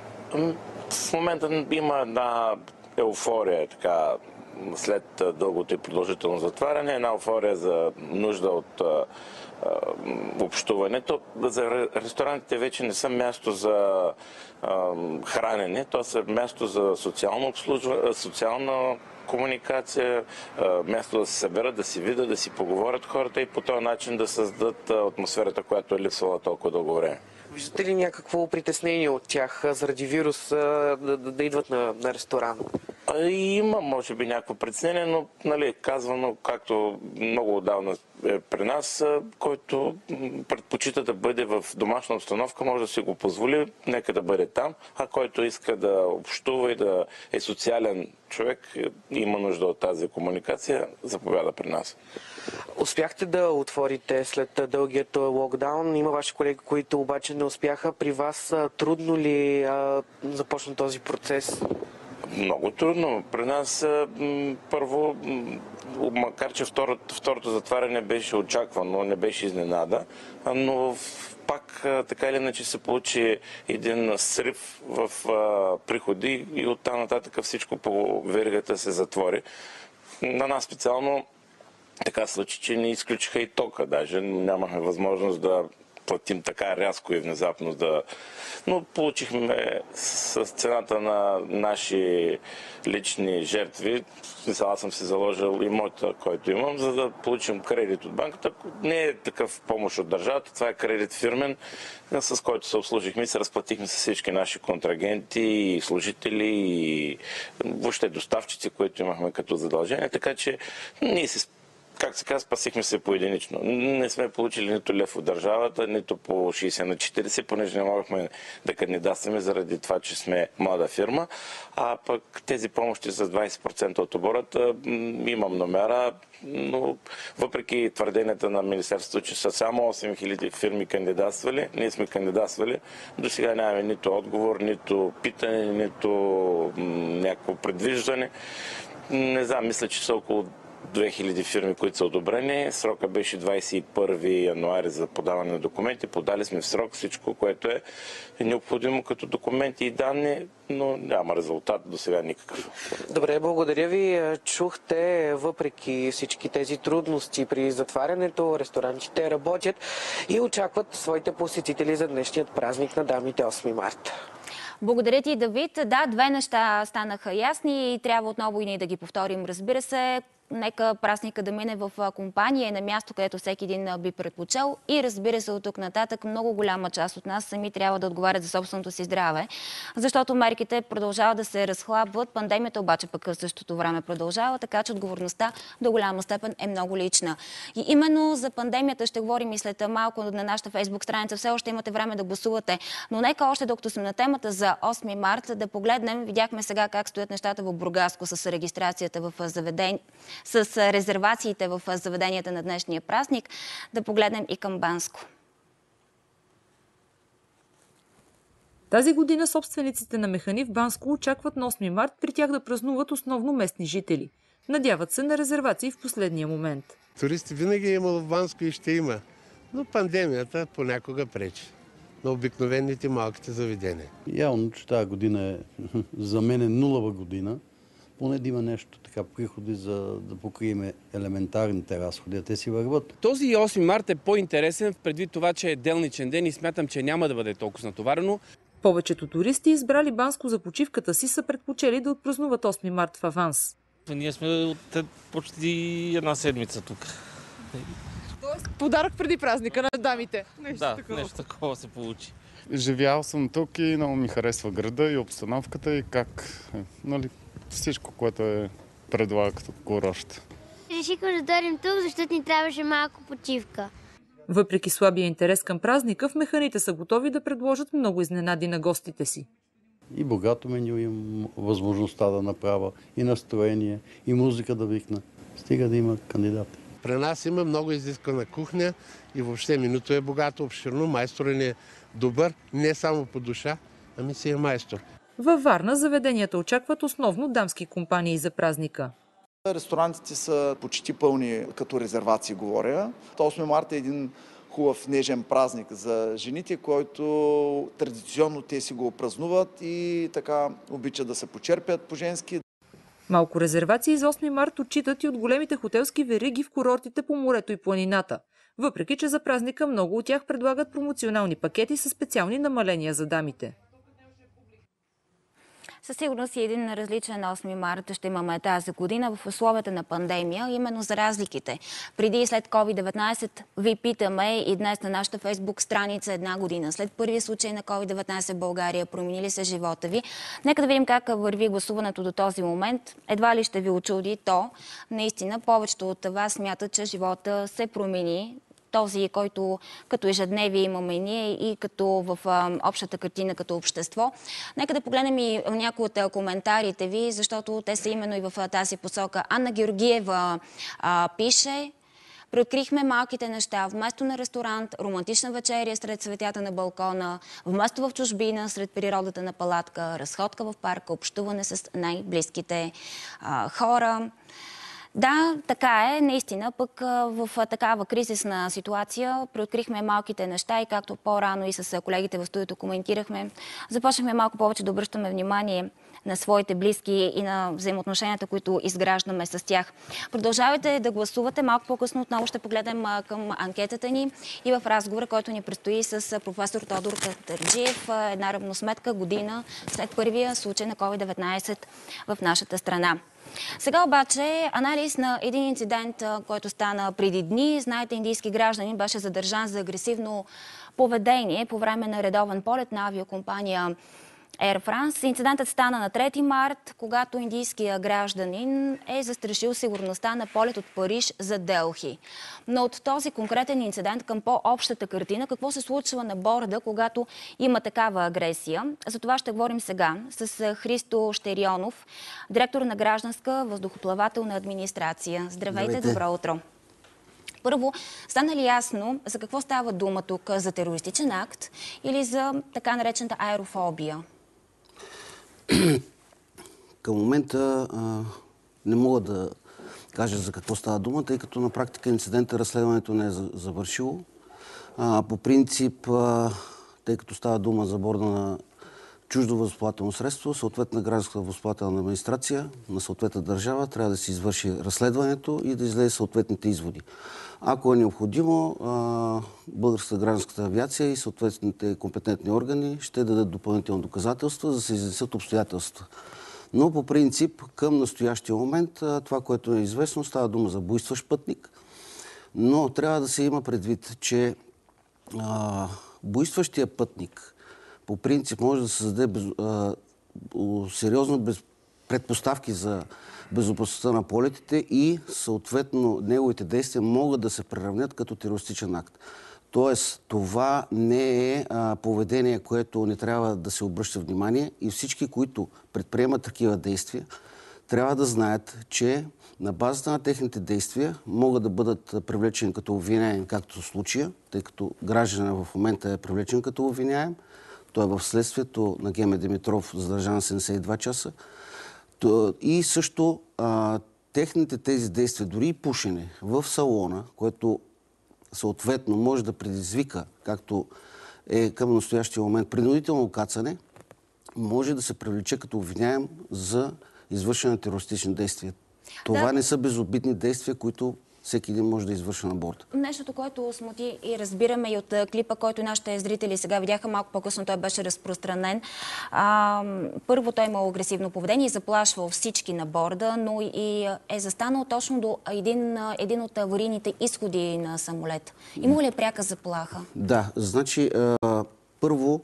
В момента има една еуфория, така, след дългото и продължително затваряне, една еуфория за нужда от а, а, общуването. За ресторантите вече не са място за а, хранене, то са място за социално обслужване, социална комуникация, място да се съберат, да си видят, да си поговорят хората и по този начин да създадат атмосферата, която е липсвала толкова дълго време.
Виждате ли някакво притеснение от тях заради вирус да, да, да идват на, на ресторант?
Има, може би, някакво притеснение, но нали, казвано, както много отдавна е при нас, който предпочита да бъде в домашна обстановка, може да си го позволи, нека да бъде там, а който иска да общува и да е социален човек, има нужда от тази комуникация, заповяда при нас.
Успяхте да отворите след дългият локдаун. Има ваши колеги, които обаче не успяха. При вас трудно ли а, започна този процес?
Много трудно. При нас първо, макар че второто, второто затваряне беше очаквано, не беше изненада, но пак така или иначе се получи един срив в приходи и оттам нататък всичко по веригата се затвори. На нас специално така случи, че не изключиха и тока. Даже нямахме възможност да платим така рязко и внезапно. Да... Но получихме с цената на наши лични жертви. Аз съм си заложил имота, който имам, за да получим кредит от банката. Не е такъв помощ от държавата, това е кредит фирмен, с който се обслужихме и се разплатихме с всички наши контрагенти и служители и въобще доставчици, които имахме като задължение. Така че ние си, как се казва, спасихме се поединично. Не сме получили нито лев от държавата, нито по шейсет на четирийсет, понеже не могахме да кандидатстваме заради това, че сме млада фирма. А пък тези помощи с двайсет процента от оборота имам номера, но въпреки твърденията на Министерството, че са само осем хиляди фирми кандидатствали, ние сме кандидатствали, до сега нямаме нито отговор, нито питане, нито някакво предвиждане. Не знам, мисля, че са около две хиляди фирми, които са одобрени. Срока беше двайсет и първи януари за подаване на документи. Подали сме в срок всичко, което е необходимо като документи и данни, но няма резултат до сега никакъв.
Добре, благодаря ви. Чухте, въпреки всички тези трудности при затварянето, ресторантите работят и очакват своите посетители за днешният празник на дамите осми март.
Благодаря ти, Давид. Да, две неща станаха ясни и трябва отново и ние да ги повторим. Разбира се, нека празника да мине в компания и на място, където всеки един би предпочел. И разбира се, от тук нататък много голяма част от нас сами трябва да отговарят за собственото си здраве, защото мерките продължават да се разхлабват. Пандемията обаче пък в същото време продължава, така че отговорността до голяма степен е много лична. И именно за пандемията ще говорим и след малко на нашата фейсбук страница. Все още имате време да гласувате. Но нека още, докато сме на темата за осми март, да погледнем. Видяхме сега как стоят нещата в Бургаско с регистрацията в заведение, с резервациите в заведенията на днешния празник. Да погледнем и към Банско.
Тази година собствениците на механи в Банско очакват на осми март при тях да празнуват основно местни жители. Надяват се на резервации в последния момент.
Туристи винаги е имало в Банско и ще има, но пандемията понякога пречи на обикновените малките заведения.
Явно, че тази година е за мен е нулава година. Поне да има нещо така приходи, за да покрием елементарните разходи, а те си върват.
Този осми март е по-интересен предвид това, че е делничен ден и смятам, че няма да бъде толкова натоварено.
Повечето туристи, избрали Банско за почивката си, са предпочели да отпразнуват осми март в аванс.
Ние сме от почти една седмица тук.
Тоест подарък преди празника на дамите. Нещо
да,
такова.
нещо такова се получи.
Живял съм тук и много ми харесва града и обстановката и как, нали, всичко, което е предлага като курорт.
Решихме да дойдем тук, защото ни трябваше малко почивка.
Въпреки слабия интерес към празника, в механите са готови да предложат много изненади на гостите си.
И богато меню имам възможността да направя, и настроение, и музика да викна. Стига да има кандидати.
При нас има много изискана кухня и въобще менюто е богато, обширно, майсторът ни е добър, не само по душа, ами си е майстор.
Във Варна заведенията очакват основно дамски компании за празника.
Ресторантите са почти пълни, като резервации говоря. осми март е един хубав нежен празник за жените, който традиционно те си го празнуват и така обичат да се почерпят по-женски.
Малко резервации за осми март отчитат и от големите хотелски вериги в курортите по морето и планината. Въпреки че за празника много от тях предлагат промоционални пакети с специални намаления за дамите.
Със сигурност и един различен осми март ще имаме тази година в условията на пандемия, именно за разликите. Преди и след ковид деветнайсет ви питаме и днес на нашата фейсбук страница една година. След първия случай на ковид деветнайсет в България, промени ли се живота ви? Нека да видим как върви гласуването до този момент. Едва ли ще ви очуди то. Наистина, повечето от вас смятат, че живота се промени. Този, който като ежедневие имаме ние и като в а, общата картина като общество. Нека да погледнем и някои от коментарите ви, защото те са именно и в тази посока. Анна Георгиева а, пише: Преоткрихме малките неща. Вместо на ресторант, романтична вечеря сред цветята на балкона, вместо в чужбина, сред природата на палатка, разходка в парка, общуване с най-близките а, хора. Да, така е. Наистина, пък в такава кризисна ситуация преоткрихме малките неща и както по-рано и с колегите в студиото коментирахме, започнахме малко повече да обръщаме внимание на своите близки и на взаимоотношенията, които изграждаме с тях. Продължавайте да гласувате. Малко по-късно отново ще погледнем към анкетата ни и в разговора, който ни предстои с професор Тодор Катърджиев. Една равносметка година след първия случай на ковид деветнайсет в нашата страна. Сега обаче анализ на един инцидент, който стана преди дни. Знаете, индийски гражданин беше задържан за агресивно поведение по време на редовен полет на авиокомпания Air France. Инцидентът стана на трети март, когато индийския гражданин е застрашил сигурността на полет от Париж за Делхи. Но от този конкретен инцидент към по-общата картина, какво се случва на борда, когато има такава агресия? За това ще говорим сега с Христо Щерионов, директор на Гражданска въздухоплавателна администрация. Здравейте, Здравейте. Добро утро! Първо, стана ли ясно за какво става дума тук? За терористичен акт или за така наречената аерофобия?
Към момента а, не мога да кажа за какво става дума, тъй като на практика инцидента разследването не е завършило. А, по принцип, а, тъй като става дума за борда на чуждо въздухоплавателно средство, съответна гражданска въздухоплавателна администрация на съответна държава трябва да се извърши разследването и да излезе съответните изводи. Ако е необходимо, българската гражданската авиация и съответните компетентни органи ще дадат допълнително доказателства, за да се изнесат обстоятелства. Но по принцип, към настоящия момент, това, което е известно, става дума за буйстващ пътник. Но трябва да се има предвид, че а, буйстващия пътник по принцип може да създаде без, а, сериозно без, предпоставки за безопасността на полетите и съответно неговите действия могат да се приравнят като терористичен акт. Тоест, това не е а, поведение, което не трябва да се обръща внимание и всички, които предприемат такива действия, трябва да знаят, че на базата на техните действия могат да бъдат привлечени като обвиняем, както в случая, тъй като гражданин в момента е привлечен като обвиняем. Той е в следствието на Геме Димитров, задържан седемдесет и два часа. И също а, техните тези действия, дори и пушене в салона, което съответно може да предизвика, както е към настоящия момент, принудително кацане, може да се привлече като обвиняем за извършване на терористични действия. Това да. не са безобидни действия, които всеки един може да извърши на борд.
Нещото, което смути и разбираме и от клипа, който нашите зрители сега видяха, малко по-късно той беше разпространен. А, първо той имал агресивно поведение и заплашвал всички на борда, но и е застанал точно до един, един от аварийните изходи на самолет. Има ли пряка заплаха?
Да, значи а, първо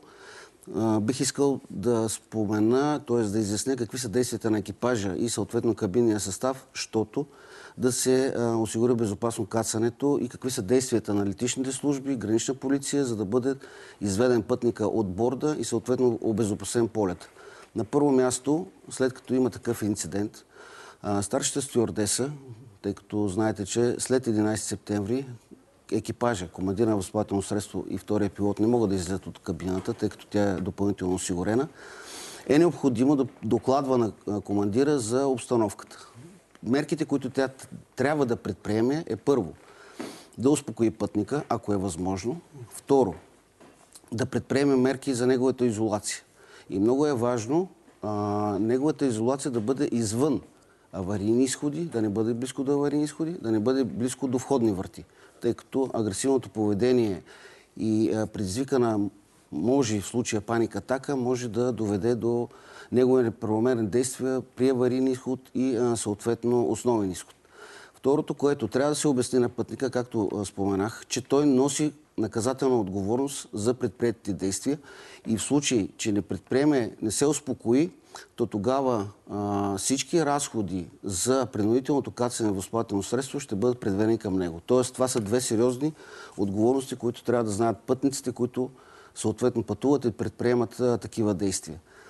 а, бих искал да спомена, т.е. да изясня какви са действията на екипажа и съответно кабинния състав, защото да се а, осигури безопасно кацането и какви са действията на летищните служби, гранична полиция, за да бъде изведен пътника от борда и съответно обезопасен полет. На първо място, след като има такъв инцидент, а, старшата стюардеса, тъй като знаете, че след единайсети септември екипажа, командира на въздухоплавателно средство и втория пилот не могат да излезат от кабината, тъй като тя е допълнително осигурена, е необходимо да докладва на командира за обстановката. Мерките, които тя трябва да предприеме, е първо да успокои пътника, ако е възможно. Второ, да предприеме мерки за неговата изолация. И много е важно а, неговата изолация да бъде извън аварийни изходи, да не бъде близко до аварийни изходи, да не бъде близко до входни врати. Тъй като агресивното поведение и а, предизвикана може в случая паника атака, може да доведе до негови неправомерни действия при аварийен изход и а, съответно основен изход. Второто, което трябва да се обясни на пътника, както а, споменах, че той носи наказателна отговорност за предприетите действия и в случай, че не предприеме, не се успокои, то тогава а, всички разходи за принудителното кацане на въздухоплавателно средство ще бъдат предведени към него. Тоест, това са две сериозни отговорности, които трябва да знаят пътниците, които съответно пътуват и предприемат а, такива действия.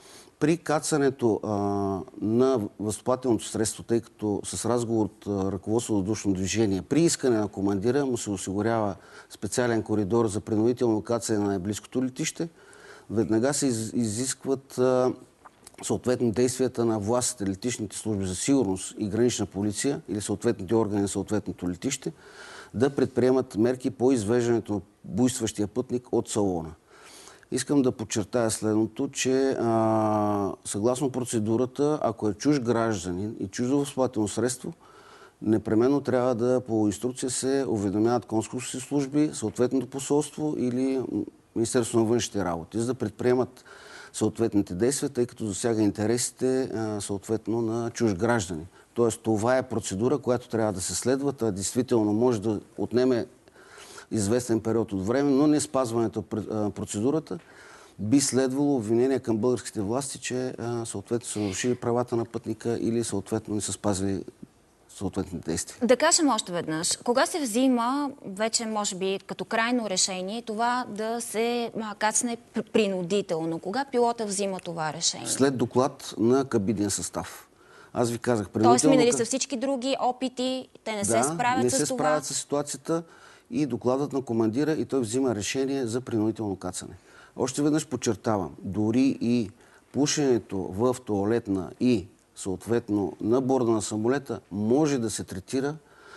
При кацането а, на възстъпателното средство, тъй като с разговор от а, ръководство на въздушно движение, при искане на командира му се осигурява специален коридор за принудително кацане на най-близкото летище, веднага се из, изискват а, съответно действията на властите, летищните служби за сигурност и гранична полиция или съответните органи на съответното летище да предприемат мерки по извеждането на буйстващия пътник от салона. Искам да подчертая следното, че а, съгласно процедурата, ако е чужд гражданин и чуждо възстъпателно средство, непременно трябва да по инструкция се уведомяват консулски служби, съответното посолство или Министерството на външните работи, за да предприемат съответните действия, тъй като засяга интересите а, съответно на чужд граждани. Тоест това е процедура, която трябва да се следва, а действително може да отнеме известен период от време, но не спазването на процедурата би следвало обвинение към българските власти, че а, съответно са нарушили правата на пътника или съответно не са спазили съответните действия.
Да кажем още веднъж, кога се взима вече, може би, като крайно решение това да се кацне принудително? Кога пилота взима това решение?
След доклад на кабинния състав. Аз ви казах принудително...
Тоест минали са всички други опити, те не
да,
се справят
не
с
се
това?
справят с ситуацията и докладът на командира и той взима решение за принудително кацане. Още веднъж подчертавам, дори и пушенето в тоалетна и съответно на борда на самолета може да се третира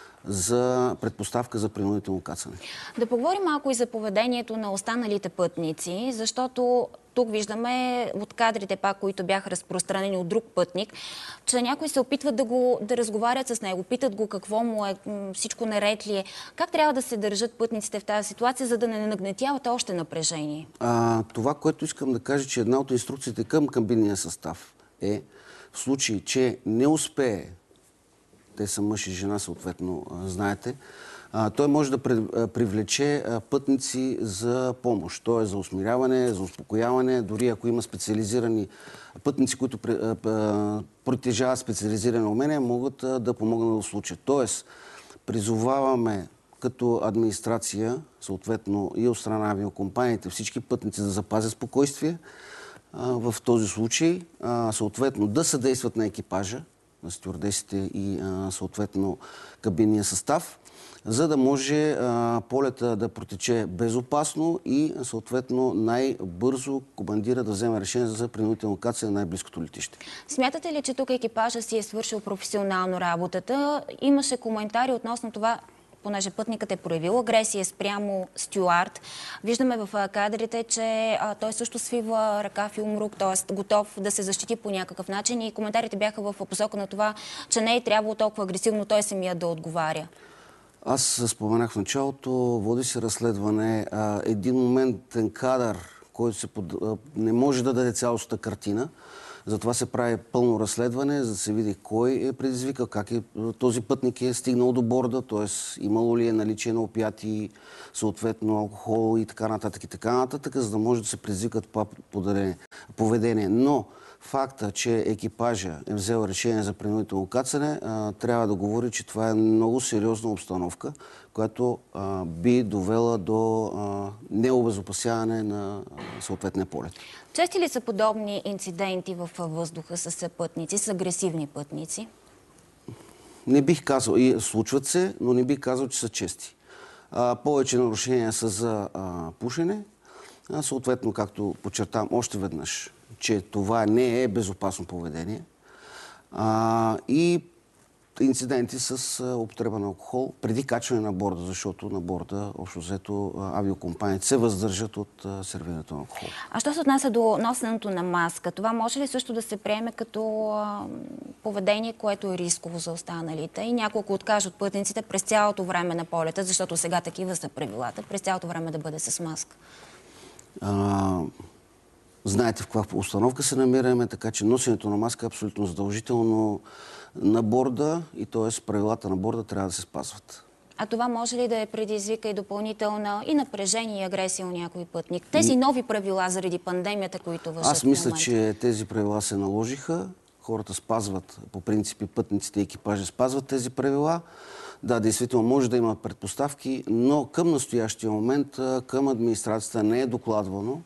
за предпоставка за принудително кацане.
Да поговорим малко и за поведението на останалите пътници, защото тук виждаме от кадрите, пак, които бяха разпространени от друг пътник, че някои се опитват да, го, да разговарят с него, питат го какво му е, всичко наред ли е. Как трябва да се държат пътниците в тази ситуация, за да не нагнетяват още напрежение?
А, това, което искам да кажа, че една от инструкциите към кабинния състав е в случай, че не успее, те са мъж и жена, съответно, знаете, той може да привлече пътници за помощ. Т.е. за усмиряване, за успокояване, дори ако има специализирани пътници, които притежават специализирани умения, могат да помогнат в случая. Т.е. призоваваме като администрация, съответно и от страна на авиокомпаниите, всички пътници да запазят спокойствие в този случай, съответно да съдействат на екипажа, на стюардесите и съответно кабинния състав, за да може а, полета да протече безопасно и съответно най-бързо командира да вземе решение за принудително кацане на най-близкото летище.
Смятате ли, че тук екипажа си е свършил професионално работата? Имаше коментари относно това, понеже пътникът е проявил агресия спрямо стюард. Виждаме в кадрите, че а, той също свива ръка в юмрук, т.е. готов да се защити по някакъв начин, и коментарите бяха в посока на това, че не е трябвало толкова агресивно той самия да отговаря.
Аз споменах в началото, води се разследване. А, един моментен кадър, който се под... не може да даде цялостната картина. Затова се прави пълно разследване, за да се види кой е предизвикал, как е, този пътник е стигнал до борда, т.е. имало ли е наличие на опиати, съответно алкохол и така нататък и така нататък, за да може да се предизвикат това поведение. Но факта, че екипажа е взел решение за принудително кацане, трябва да говори, че това е много сериозна обстановка, която а, би довела до а, необезопасяване на съответния полет.
Чести ли са подобни инциденти в въздуха с пътници, с агресивни пътници?
Не бих казал. И случват се, но не бих казал, че са чести. А, повече нарушения са за а, пушене. А, съответно, както подчертавам още веднъж, че това не е безопасно поведение. А, и инциденти с употреба на алкохол преди качване на борда, защото на борда, общо взето, авиокомпаниите се въздържат от сервирането на алкохол.
А що се отнася до носенето на маска? Това може ли също да се приеме като а, поведение, което е рисково за останалите? И няколко откажат пътниците през цялото време на полета, защото сега такива са правилата, през цялото време да бъде с маска?
А, знаете в каква установка се намираме, така че носенето на маска е абсолютно задължително на борда и т.е. правилата на борда трябва да се спазват.
А това може ли да е предизвика и допълнителна и напрежение и агресия у някой пътник? Тези нови правила заради пандемията, които вършат
Аз мисля, че тези правила се наложиха. Хората спазват, по принципи пътниците и екипажи спазват тези правила. Да, действително може да има предпоставки, но към настоящия момент към администрацията не е докладвано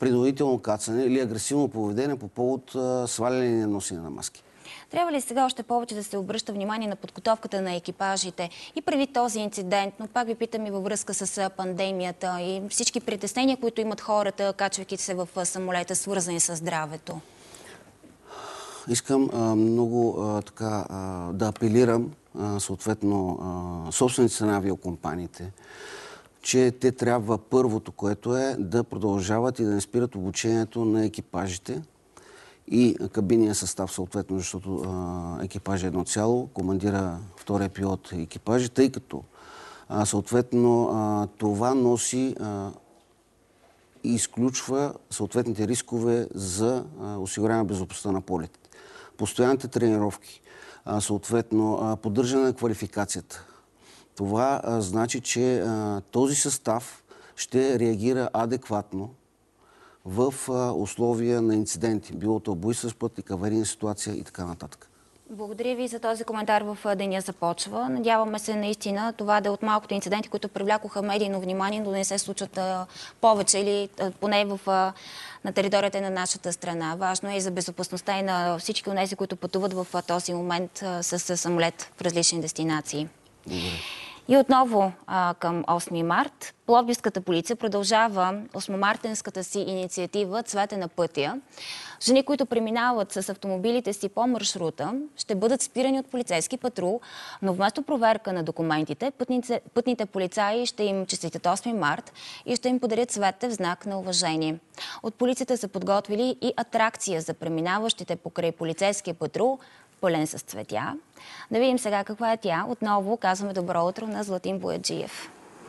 принудително кацане или агресивно поведение по повод а, сваляне и носене на маски.
Трябва ли сега още повече да се обръща внимание на подготовката на екипажите и преди този инцидент, но пак ви питам и във връзка с пандемията и всички притеснения, които имат хората, качвайки се в самолета, свързани с здравето?
Искам а, много а, така а, да апелирам а, съответно а, собствениците на авиокомпаниите, че те трябва първото, което е да продължават и да не спират обучението на екипажите и кабинния състав съответно, защото а, екипаж е едно цяло, командира втория пилот екипажи, тъй като а, съответно а, това носи а, и изключва съответните рискове за а, осигуряване на безопасността на полетите. Постоянните тренировки, а, съответно а, поддържане на квалификацията. Това а, значи, че а, този състав ще реагира адекватно в а, условия на инциденти, било то буйстващ път, аварийна ситуация и така нататък.
Благодаря ви за този коментар в Деня започва. Надяваме се наистина това да е от малкото инциденти, които привлякоха медийно внимание, но да не се случват а, повече или а, поне в, а, на територията на нашата страна. Важно е и за безопасността и на всички от тези, които пътуват в а, този момент а, с, с самолет в различни дестинации.
Благодаря.
И отново а, към осми март. Пловдивската полиция продължава осмомартенската си инициатива "Цвете на пътя". Жени, които преминават с автомобилите си по маршрута, ще бъдат спирани от полицейски патрул, но вместо проверка на документите, пътните, пътните полицаи ще им честитят осми март и ще им подарят цвете в знак на уважение. От полицията са подготвили и атракция за преминаващите покрай полицейския патрул, пълен с цветя. Да видим сега каква е тя. Отново казваме добро утро на Златин Бояджиев.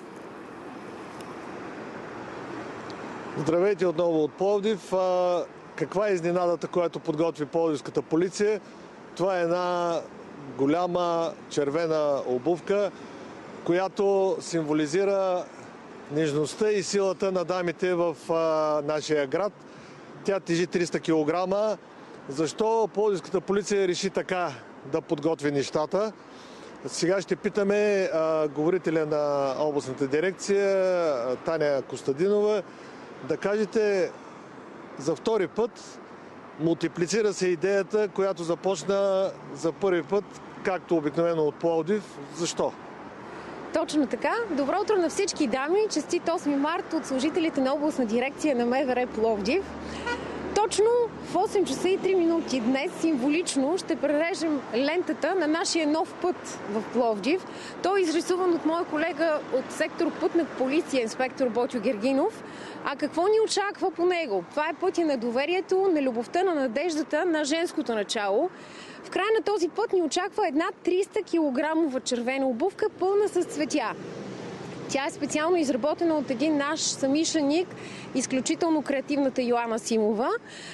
Здравейте отново от Пловдив. А, каква е изненадата, която подготви пловдивската полиция? Това е една голяма червена обувка, която символизира нежността и силата на дамите в а, нашия град. Тя тежи триста килограма. Защо пловдивската полиция реши така да подготви нещата? Сега ще питаме а, говорителя на областната дирекция Таня Костадинова да кажете за втори път. Мултиплицира се идеята, която започна за първи път, както обикновено от Пловдив. Защо?
Точно така. Добро утро на всички дами. Честит осми март от служителите на областна дирекция на МВР Пловдив. Точно в осем часа и три минути днес символично ще прережем лентата на нашия нов път в Пловдив. Той е изрисуван от моя колега от сектор Пътна полиция, инспектор Ботьо Гергинов. А какво ни очаква по него? Това е пътя на доверието, на любовта, на надеждата, на женското начало. В края на този път ни очаква една триста килограмова червена обувка, пълна с цветя. Тя е специално изработена от един наш самишленик, изключително креативната Йоана Симова.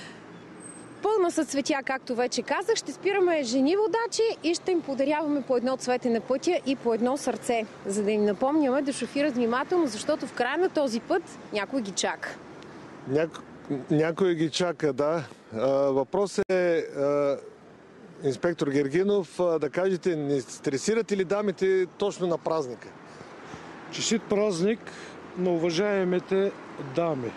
Пълна с цветя, както вече казах. Ще спираме жени водачи и ще им подаряваме по едно цвете на пътя и по едно сърце, за да им напомняме да шофират внимателно, защото в края на този път някой ги чака.
Няко... Някой ги чака, да. Въпрос е, инспектор Гергинов, да кажете, не стресират ли дамите точно на празника?
Честит празник на уважаемите дами.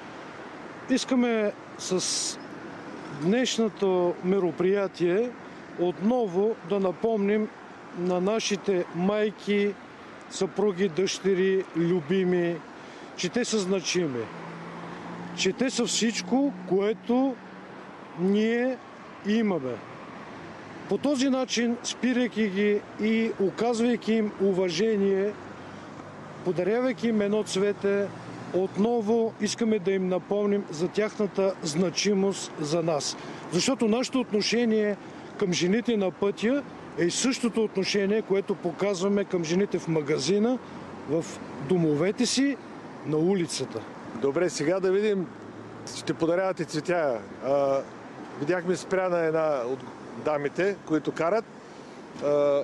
Искаме с днешното мероприятие отново да напомним на нашите майки, съпруги, дъщери, любими, че те са значими. Че те са всичко, което ние имаме. По този начин, спирайки ги и оказвайки им уважение, подарявайки им едно цвете, отново искаме да им напомним за тяхната значимост за нас. Защото нашето отношение към жените на пътя е същото отношение, което показваме към жените в магазина, в домовете си, на улицата.
Добре, сега да видим, ще подарявате цветя. А, видяхме спря на една от дамите, които карат. А,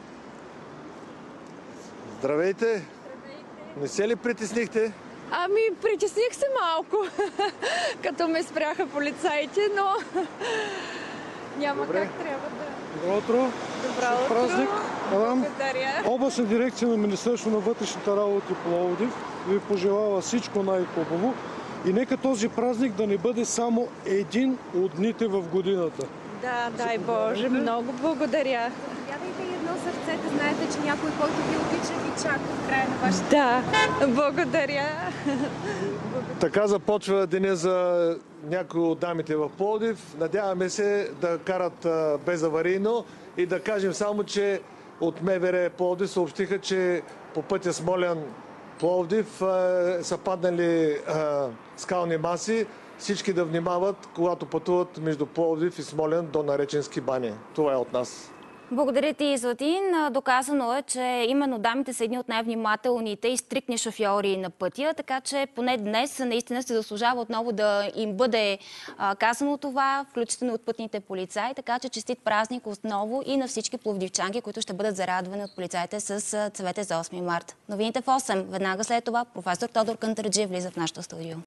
здравейте! Не се ли притеснихте?
Ами, притесних се малко, като ме спряха полицаите, но няма Добре. Как трябва да...
Добро утро!
Добро утро!
Празник! Мадам,
благодаря!
Областна дирекция на Министерството на вътрешните работи Пловдив ви пожелава всичко най-хубаво И нека този празник да не бъде само един от дните в годината.
Да, дай Боже, много благодаря.
Заповядайте едно сърце, да знаете, че някой, който ви обича, ви чака в края на вашата...
Да, благодаря.
Така започва деня за някои от дамите в Пловдив. Надяваме се да карат безаварийно и да кажем само, че от МВР Пловдив съобщиха, че по пътя Смолян-Пловдив са паднали скални маси. Всички да внимават, когато пътуват между Пловдив и Смолян до Нареченски бани. Това е от нас.
Благодаря ти, Златин. Доказано е, че именно дамите са едни от най-внимателните и стриктни шофьори на пътя, така че поне днес наистина се заслужава отново да им бъде а, казано това, включително от пътните полицаи, така че честит празник отново и на всички пловдивчанки, които ще бъдат зарадвани от полицаите с цвете за осми март. Новините в осем. Веднага след това професор Тодор Кантарджиев влиза в нашото студио.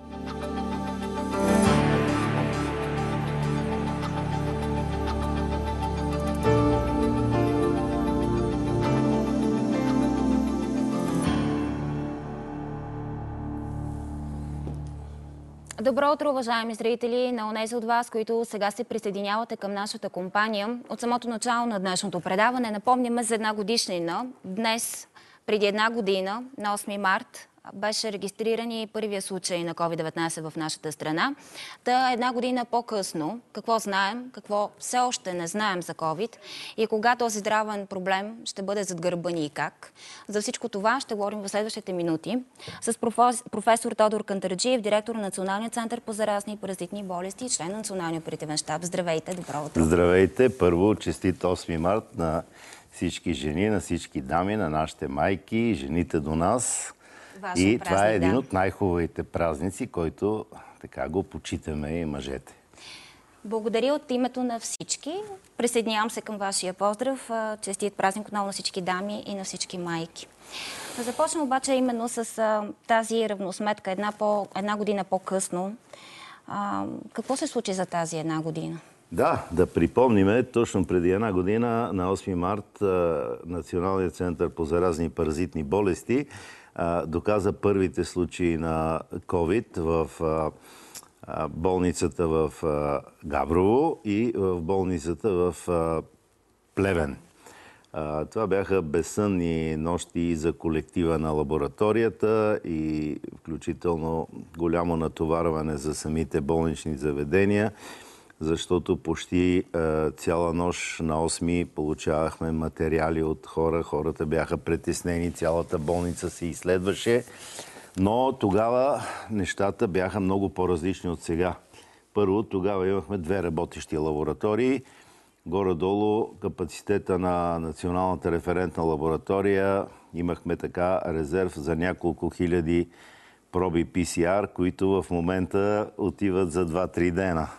Добро утро, уважаеми зрители, на онези от вас, които сега се присъединявате към нашата компания. От самото начало на днешното предаване напомняме за една годишнина. Днес, преди една година, на осми март, беше регистриран и първия случай на ковид деветнайсет в нашата страна. Та една година по-късно, какво знаем, какво все още не знаем за ковид и кога този здравен проблем ще бъде зад гърба ни и как. За всичко това ще говорим в следващите минути с професор Тодор Кантарджиев, директор на Националния център по заразни и паразитни болести и член на Националния оперативен щаб. Здравейте, добро утро.
Здравейте, първо честит осми март на всички жени, на всички дами, на нашите майки, жените до нас.
Вашен
и
празник,
това е един
да.
от най-хубавите празници, който така го почитаме и мъжете.
Благодаря от името на всички. Присъединявам се към вашия поздрав. Честит празник отново на всички дами и на всички майки. Започнем обаче именно с а, тази равносметка една, по, една година по-късно. А, какво се случи за тази една година?
Да, да припомниме, точно преди една година, на осми март, Националният център по заразни и паразитни болести доказа първите случаи на ковид в болницата в Габрово и в болницата в Плевен. Това бяха безсънни нощи за колектива на лабораторията и включително голямо натоварване за самите болнични заведения, защото почти е, цяла нощ на осми получавахме материали от хора. Хората бяха притеснени, цялата болница се изследваше. Но тогава нещата бяха много по-различни от сега. Първо, тогава имахме две работещи лаборатории. Горе-долу капацитета на Националната референтна лаборатория имахме така резерв за няколко хиляди проби Пи Си Ар, които в момента отиват за два-три дена.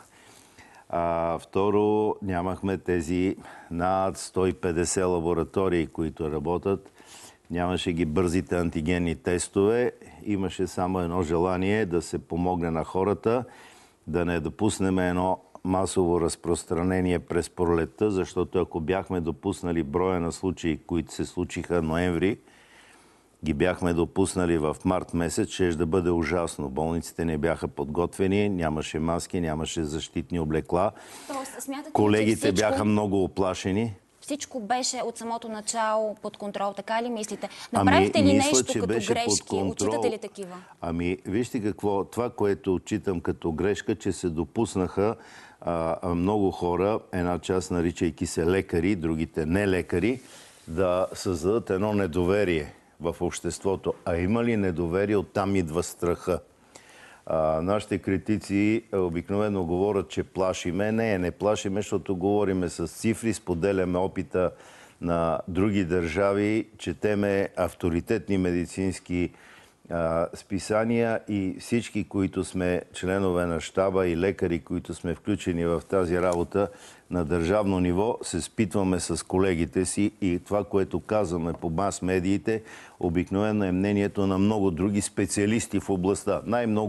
А, второ, нямахме тези над сто и петдесет лаборатории, които работят. Нямаше ги бързите антигенни тестове. Имаше само едно желание да се помогне на хората, да не допуснем едно масово разпространение през пролетта, защото ако бяхме допуснали броя на случаи, които се случиха в ноември, ги бяхме допуснали в март месец, ще да бъде ужасно. Болниците не бяха подготвени, нямаше маски, нямаше защитни облекла.
Тоест, смятате,
колегите
всичко,
бяха много оплашени.
Всичко беше от самото начало под контрол, така ли мислите? Направихте
ами,
ли
мисля,
нещо като грешки? Отчитате ли такива?
Ами, вижте какво, това, което отчитам като грешка, че се допуснаха а, много хора, една част наричайки се лекари, другите не лекари, да създадат едно недоверие в обществото. А има ли недоверие, оттам идва страха. А, нашите критици обикновено говорят, че плашиме. Не, не плашиме, защото говориме с цифри, споделяме опита на други държави, четеме авторитетни медицински а, списания и всички, които сме членове на щаба и лекари, които сме включени в тази работа на държавно ниво, се спитваме с колегите си и това, което казваме по мас-медиите, обикновено е мнението на много други специалисти в областта. Най-много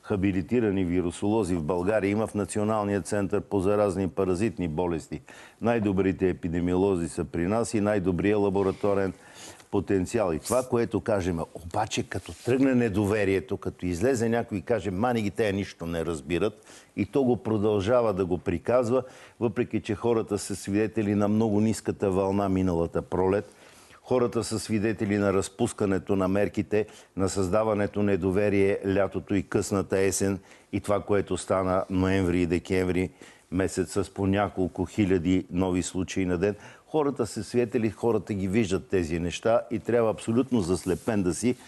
хабилитирани вирусолози в България има в Националния център по заразни паразитни болести. Най-добрите епидемиолози са при нас и най-добрият лабораторен потенциал. И това, което кажем, обаче като тръгне недоверието, като излезе някой и каже, мани ги, те нищо не разбират, и то го продължава да го приказва, въпреки че хората са свидетели на много ниската вълна миналата пролет. Хората са свидетели на разпускането на мерките, на създаването недоверие лятото и късната есен и това, което стана ноември и декември месец с по няколко хиляди нови случаи на ден. Хората са свидетели, хората ги виждат тези неща и трябва абсолютно заслепен да си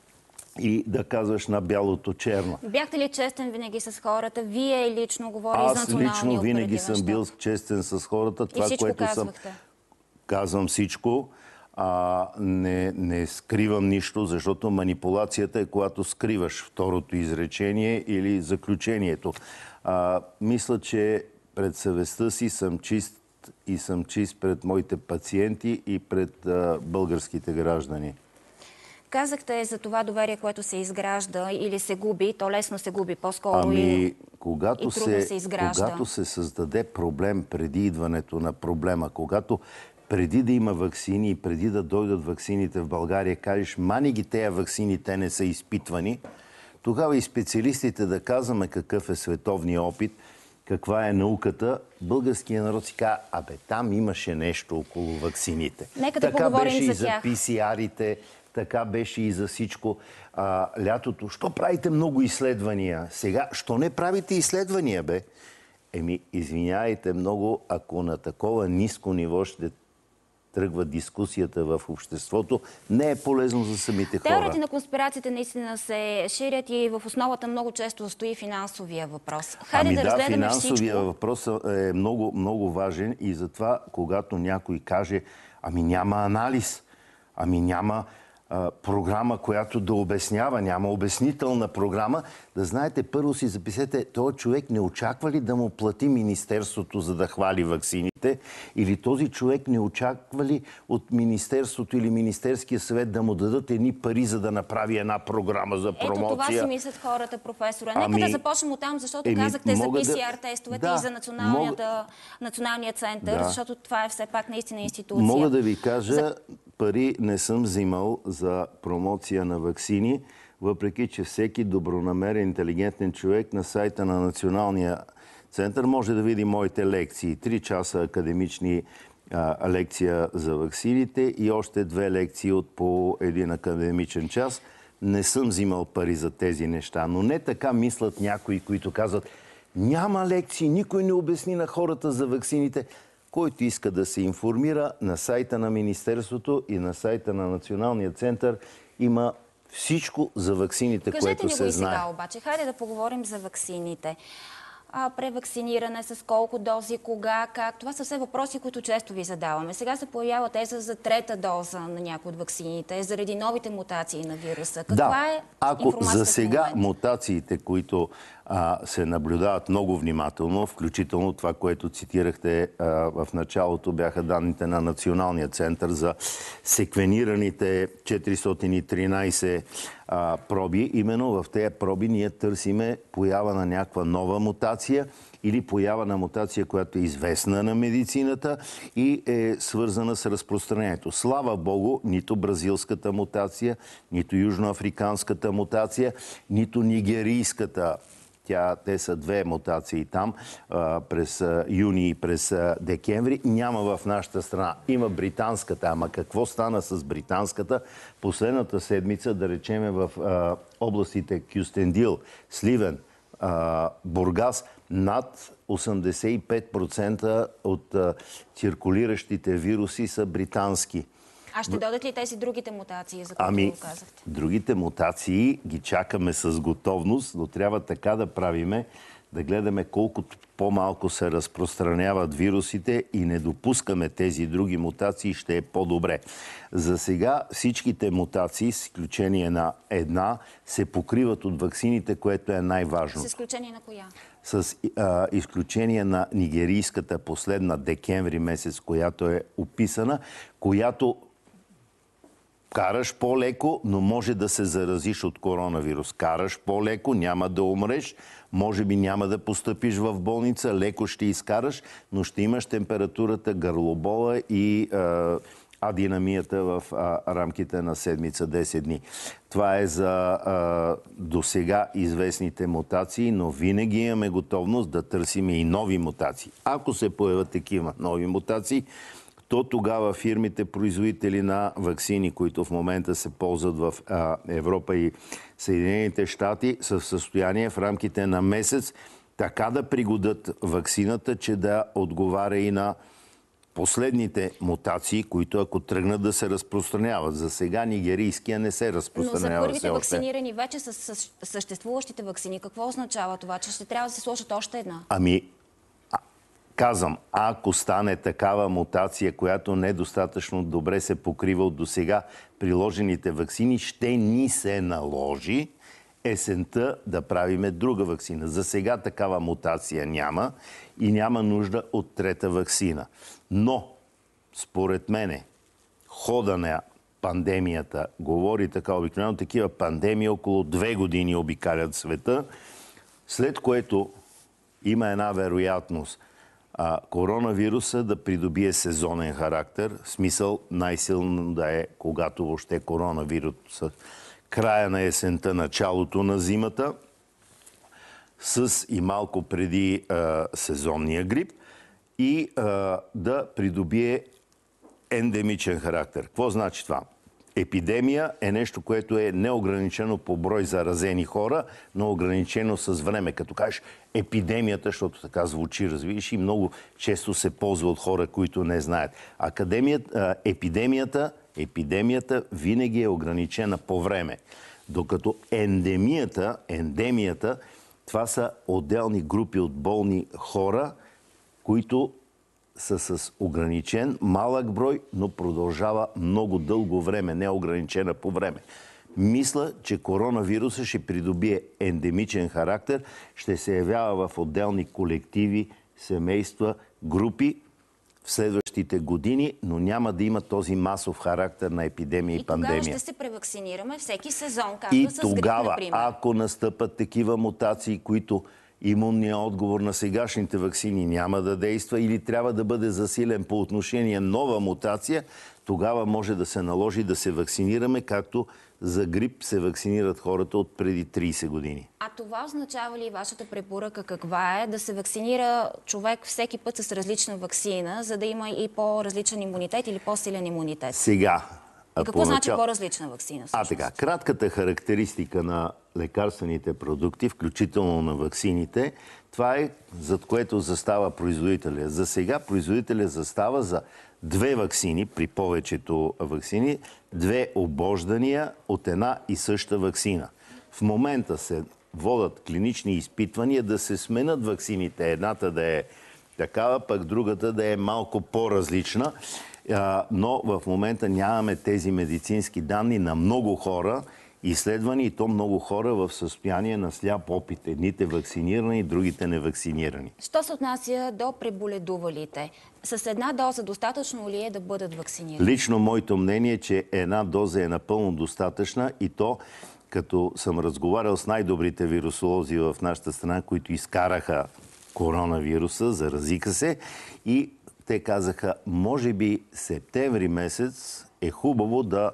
и да казваш на бялото черно.
Бяхте ли честен винаги с хората? Вие лично говорите за националния
Аз лично винаги съм бил честен с хората. Това,
и всичко
което
казвахте?
Съм... Казвам всичко. А, не, не скривам нищо, защото манипулацията е когато скриваш второто изречение или заключението. А, мисля, че пред съвестта си съм чист и съм чист пред моите пациенти и пред а, българските граждани.
Казахте за това доверие, което се изгражда или се губи, то лесно се губи, по-скоро
ами,
и,
когато
и трудно
се,
се изгражда.
Когато се създаде проблем преди идването на проблема, когато преди да има ваксини и преди да дойдат ваксините в България, кажеш, мани ги тея ваксини, те не са изпитвани, тогава и специалистите да казваме какъв е световния опит, каква е науката, българският народ си казва, абе, там имаше нещо около ваксините.
Нека да
така
поговорим
беше
за
и за
тях.
пи си ар-ите, така беше и за всичко. А, лятото, що правите много изследвания? Сега, що не правите изследвания, бе? Еми, извиняйте много, ако на такова ниско ниво ще тръгва дискусията в обществото, не е полезно за самите хора.
Теориите на конспирациите наистина се ширят и в основата много често стои финансовия въпрос. Хайде
ами
да,
да,
разгледаме
финансовия
всичко.
въпрос е много, много важен и затова, когато някой каже, ами няма анализ, ами няма а, програма, която да обяснява, няма обяснителна програма, да знаете, първо си записете, този човек не очаква ли да му плати министерството, за да хвали ваксините, или този човек не очаква ли от министерството или Министерския съвет да му дадат едни пари, за да направи една програма за промоция.
Ето това си мислят хората, професора. Нека
Ами,
да започнем оттам, защото
еми,
казахте за
мога
пи си
да-
ар тестовете
Да,
и за националната, националния център,
Да.
защото това е все пак наистина институция.
Мога да ви кажа,
За-
пари не съм взимал за промоция на ваксини, въпреки че всеки добронамерен, интелигентен човек на сайта на Националния център може да види моите лекции. Три часа академични а, лекция за ваксините и още две лекции от по един академичен час. Не съм взимал пари за тези неща, но не така мислят някои, които казват, няма лекции, никой не обясни на хората за ваксините. Който иска да се информира, на сайта на Министерството и на сайта на Националния център има всичко за ваксините,
Кажете
което
ни го
се
и
знае.
сега обаче. Хайде да поговорим за ваксините. А, превакциниране, с колко дози, кога, как. Това са все въпроси, които често ви задаваме. Сега се появява теза за трета доза на някои от ваксините, заради новите мутации на вируса. Каква
Да,
е
ако
информацията
за
в
сега
момента?
мутациите, които а, се наблюдават много внимателно, включително това, което цитирахте а, в началото, бяха данните на Националния център за секвенираните четиристотин и тринайсет а, проби. Именно в тези проби ние търсиме поява на някаква нова мутация или поява на мутация, която е известна на медицината и е свързана с разпространението. Слава Богу, нито бразилската мутация, нито южноафриканската мутация, нито нигерийската. Тя, те са две мутации там а, през а, юни и през а, декември. Няма в нашата страна. Има британската. Ама какво стана с британската? Последната седмица, да речеме, в а, областите Кюстендил, Сливен, а, Бургас, над осемдесет и пет процента от а, циркулиращите вируси са британски.
А ще дойдат ли тези другите мутации, за които
Ами,
го казахте?
другите мутации ги чакаме с готовност, но трябва така да правиме, да гледаме колкото по-малко се разпространяват вирусите и не допускаме тези други мутации, ще е по-добре. За сега всичките мутации, с изключение на една, се покриват от ваксините, което е най-важно.
С изключение на коя?
С а, изключение на нигерийската последна декември месец, която е описана, която Караш по-леко, но може да се заразиш от коронавирус. Караш по-леко, няма да умреш, може би няма да постъпиш в болница, леко ще изкараш, но ще имаш температурата, гърлобола и а, адинамията в а, рамките на седмица-десет дни. Това е за а, досега известните мутации, но винаги имаме готовност да търсим и нови мутации. Ако се появят такива нови мутации, то тогава фирмите, производители на ваксини, които в момента се ползват в а, Европа и Съединените щати, са в състояние в рамките на месец така да пригодят ваксината, че да отговаря и на последните мутации, които ако тръгнат да се разпространяват. За сега нигерийския не се разпространява.
Но за първите
все
вакцинирани вече с, с съществуващите ваксини, какво означава това? Че ще трябва да се сложат още една?
Ами, казвам, ако стане такава мутация, която недостатъчно добре се покрива от досега приложените ваксини, ще ни се наложи есента да правиме друга ваксина. За сега такава мутация няма и няма нужда от трета ваксина. Но, според мене, хода на пандемията говори така обикновено, такива пандемии около две години обикалят света, след което има една вероятност а, коронавируса да придобие сезонен характер, в смисъл най-силно да е, когато въобще коронавируса края на есента, началото на зимата, с и малко преди а, сезонния грип и а, да придобие ендемичен характер. Какво значи това? Епидемия е нещо, което е неограничено по брой заразени хора, но ограничено с време. Като кажеш епидемията, защото така звучи, разбираш, и много често се ползва от хора, които не знаят. Академията, епидемията, епидемията винаги е ограничена по време. Докато ендемията, ендемията, това са отделни групи от болни хора, които са с ограничен, малък брой, но продължава много дълго време, не ограничена по време. Мисля, че коронавируса ще придобие ендемичен характер, ще се явява в отделни колективи, семейства, групи в следващите години, но няма да има този масов характер на епидемия и, и пандемия.
И тогава ще се превакцинираме всеки сезон, както
и
с
тогава,
грип, например.
ако настъпат такива мутации, които имунният отговор на сегашните ваксини няма да действа или трябва да бъде засилен по отношение нова мутация, тогава може да се наложи да се вакцинираме, както за грип се вакцинират хората от преди трийсет години.
А това означава ли вашата препоръка каква е? Да се вакцинира човек всеки път с различна ваксина, за да има и по-различен имунитет или по-силен имунитет?
Сега.
И какво значи по-различна ваксина?
А така, кратката характеристика на лекарствените продукти, включително на ваксините, това е зад което застава производителя. За сега производителя застава за две ваксини, при повечето ваксини, две обождания от една и съща ваксина. В момента се водят клинични изпитвания да се сменят ваксините. Едната да е такава, пък другата да е малко по-различна. Но в момента нямаме тези медицински данни на много хора, изследвани и то много хора в състояние на сляп опит. Едните вакцинирани, другите невакцинирани.
Що се отнася до преболедувалите? С една доза достатъчно ли е да бъдат вакцинирани?
Лично моето мнение е, че една доза е напълно достатъчна и то, като съм разговарял с най-добрите вирусолози в нашата страна, които изкараха коронавируса, заразиха се и те казаха, може би септември месец е хубаво да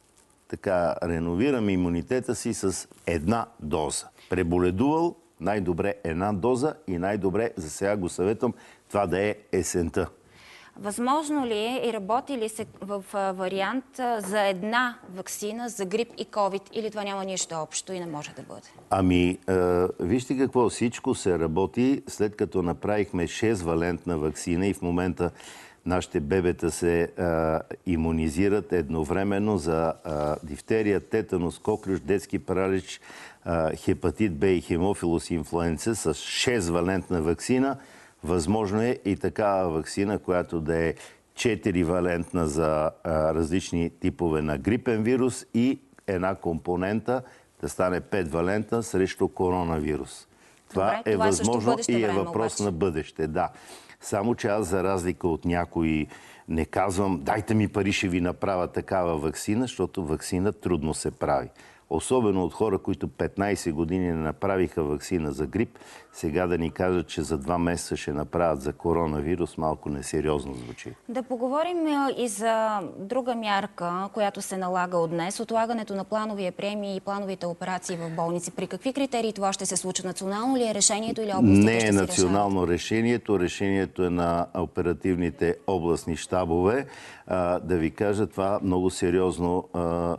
така реновираме имунитета си с една доза. Преболедувал, най-добре една доза и най-добре, за сега го съветвам, това да е есента.
Възможно ли е и работи ли се в вариант за една ваксина за грип и ковид или това няма нищо общо и не може да бъде?
Ами, е, вижте какво, всичко се работи след като направихме шест валентна ваксина и в момента нашите бебета се а, имунизират едновременно за а, дифтерия, тетанус, коклюш, детски паралич, а, хепатит Б и хемофилус инфлуенца с шест валентна ваксина. Възможно е и такава ваксина, която да е четири валентна за а, различни типове на грипен вирус и една компонента да стане пет валентна срещу коронавирус. Това, Добре, е това възможно е и е въпрос обаче. на бъдеще. Да. Само че аз, за разлика от някои, не казвам, дайте ми пари, ще ви направя такава ваксина, защото ваксина трудно се прави. Особено от хора, които петнайсет години не направиха ваксина за грип, сега да ни кажат, че за два месеца ще направят за коронавирус, малко несериозно звучи.
Да поговорим и за друга мярка, която се налага от днес. Отлагането на плановия приеми и плановите операции в болници. При какви критерии това ще се случи? Национално ли е решението или областите
Не
ще
е
си
национално решението. Решението е на оперативните областни щабове. А, да ви кажа, това много сериозно а,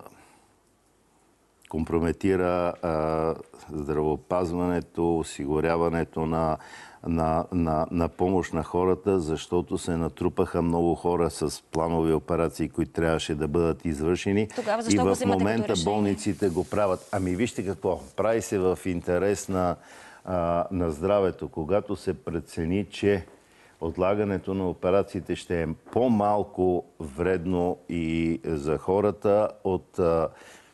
компрометира а, здравеопазването, осигуряването на, на, на, на помощ на хората, защото се натрупаха много хора с планови операции, които трябваше да бъдат извършени.
Тогава защо
и
го
в
взимате като
момента
решение?
болниците го правят. Ами вижте какво, прави се в интерес на, а, на здравето, когато се прецени, че отлагането на операциите ще е по-малко вредно и за хората от а,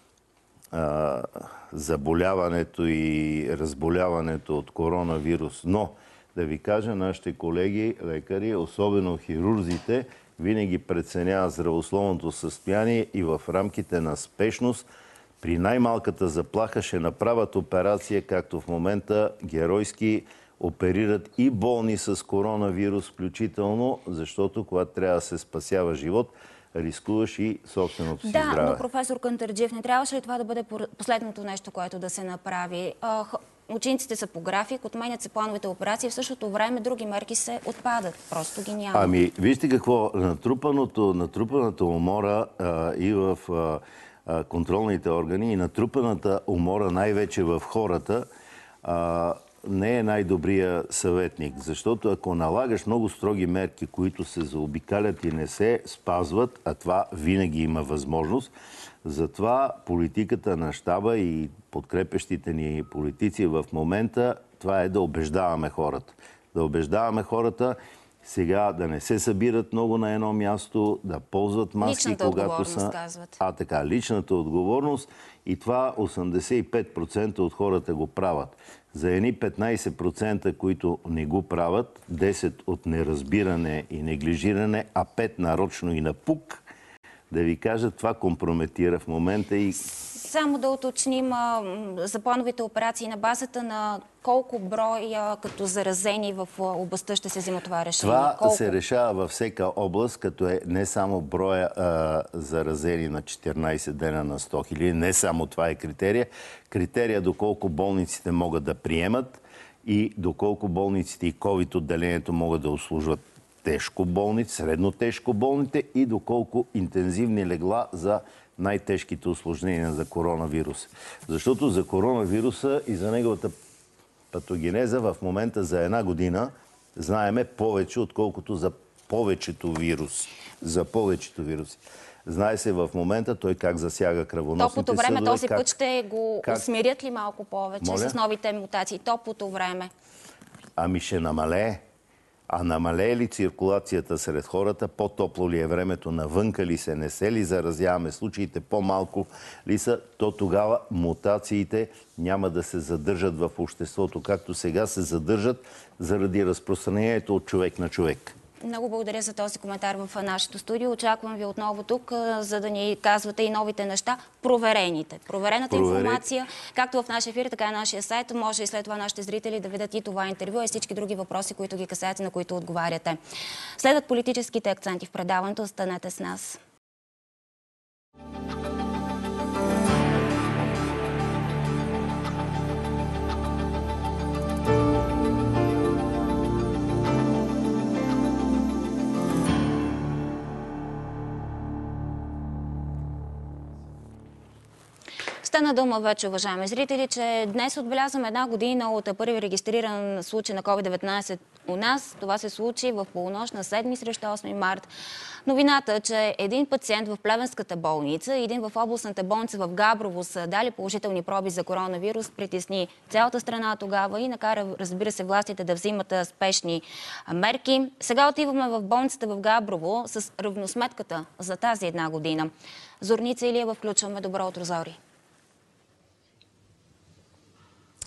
а, заболяването и разболяването от коронавирус. Но, да ви кажа, нашите колеги, лекари, особено хирурзите, винаги преценяват здравословното състояние и в рамките на спешност при най-малката заплаха ще направят операция, както в момента геройски оперират и болни с коронавирус включително, защото когато трябва да се спасява живот, рискуваш и собственото си
да,
здраве.
Да, но професор Кантарджиев, не трябваше ли това да бъде последното нещо, което да се направи? Учениците са по график, отменят се плановите операции, в същото време други мерки се отпадат. Просто ги няма.
Ами, вижте какво, натрупаното, натрупаната умора а, и в а, а, контролните органи и натрупаната умора най-вече в хората а, не е най-добрия съветник. Защото ако налагаш много строги мерки, които се заобикалят и не се спазват, а това винаги има възможност, затова политиката на щаба и подкрепещите ни политици в момента, това е да убеждаваме хората. Да убеждаваме хората сега да не се събират много на едно място, да ползват маски,
личната
когато са...
казват.
А, така, личната отговорност. И това осемдесет и пет процента от хората го правят. За едни петнайсет процента, които не го правят, десет процента от неразбиране и неглижиране, а пет процента нарочно и напук, да ви кажа, това компрометира в момента и...
Само да уточним а, за плановите операции на базата на колко броя като заразени в областта ще се взима това решение?
Това
колко?
се решава във всяка област, като е не само броя а, заразени на четиринайсет дена на сто хиляди, не само това е критерия. Критерия доколко болниците могат да приемат и доколко болниците и ковид отделението могат да обслужват тежко болници, средно тежко болните и доколко интензивни легла за най-тежките усложнения за коронавирус. Защото за коронавируса и за неговата патогенеза в момента за една година знаеме повече, отколкото за повечето вируси. За повечето вируси. Знае се в момента той как засяга кръвоносните съдове.
Топлото време този
как,
път ще го как... усмирят ли малко повече
Моля?
с новите мутации? Топлото време.
Ами ще намалее. А намалее ли циркулацията сред хората, по-топло ли е времето, навънка ли се, не се ли заразяваме, случаите по-малко ли са, то тогава мутациите няма да се задържат в обществото, както сега се задържат заради разпространението от човек на човек.
Много благодаря за този коментар в нашето студио. Очаквам ви отново тук, за да ни казвате и новите неща. Проверените. Проверената Проверет. информация, както в нашия ефир, така и на нашия сайт. Може и след това нашите зрители да видят и това интервю, и всички други въпроси, които ги касаят и на които отговаряте. Следват политическите акценти в предаването. Останете с нас. Стана дума вече, уважаеми зрители, че днес отбелязваме една година от първи регистриран случай на ковид деветнайсет у нас. Това се случи в полунощ на седми срещу осми март. Новината, че един пациент в Плевенската болница и един в областната болница в Габрово са дали положителни проби за коронавирус, притесни цялата страна тогава и накара, разбира се, властите да взимат спешни мерки. Сега отиваме в болницата в Габрово с равносметката за тази една година. Зорница Илиева, включваме. Добро утро, Зори.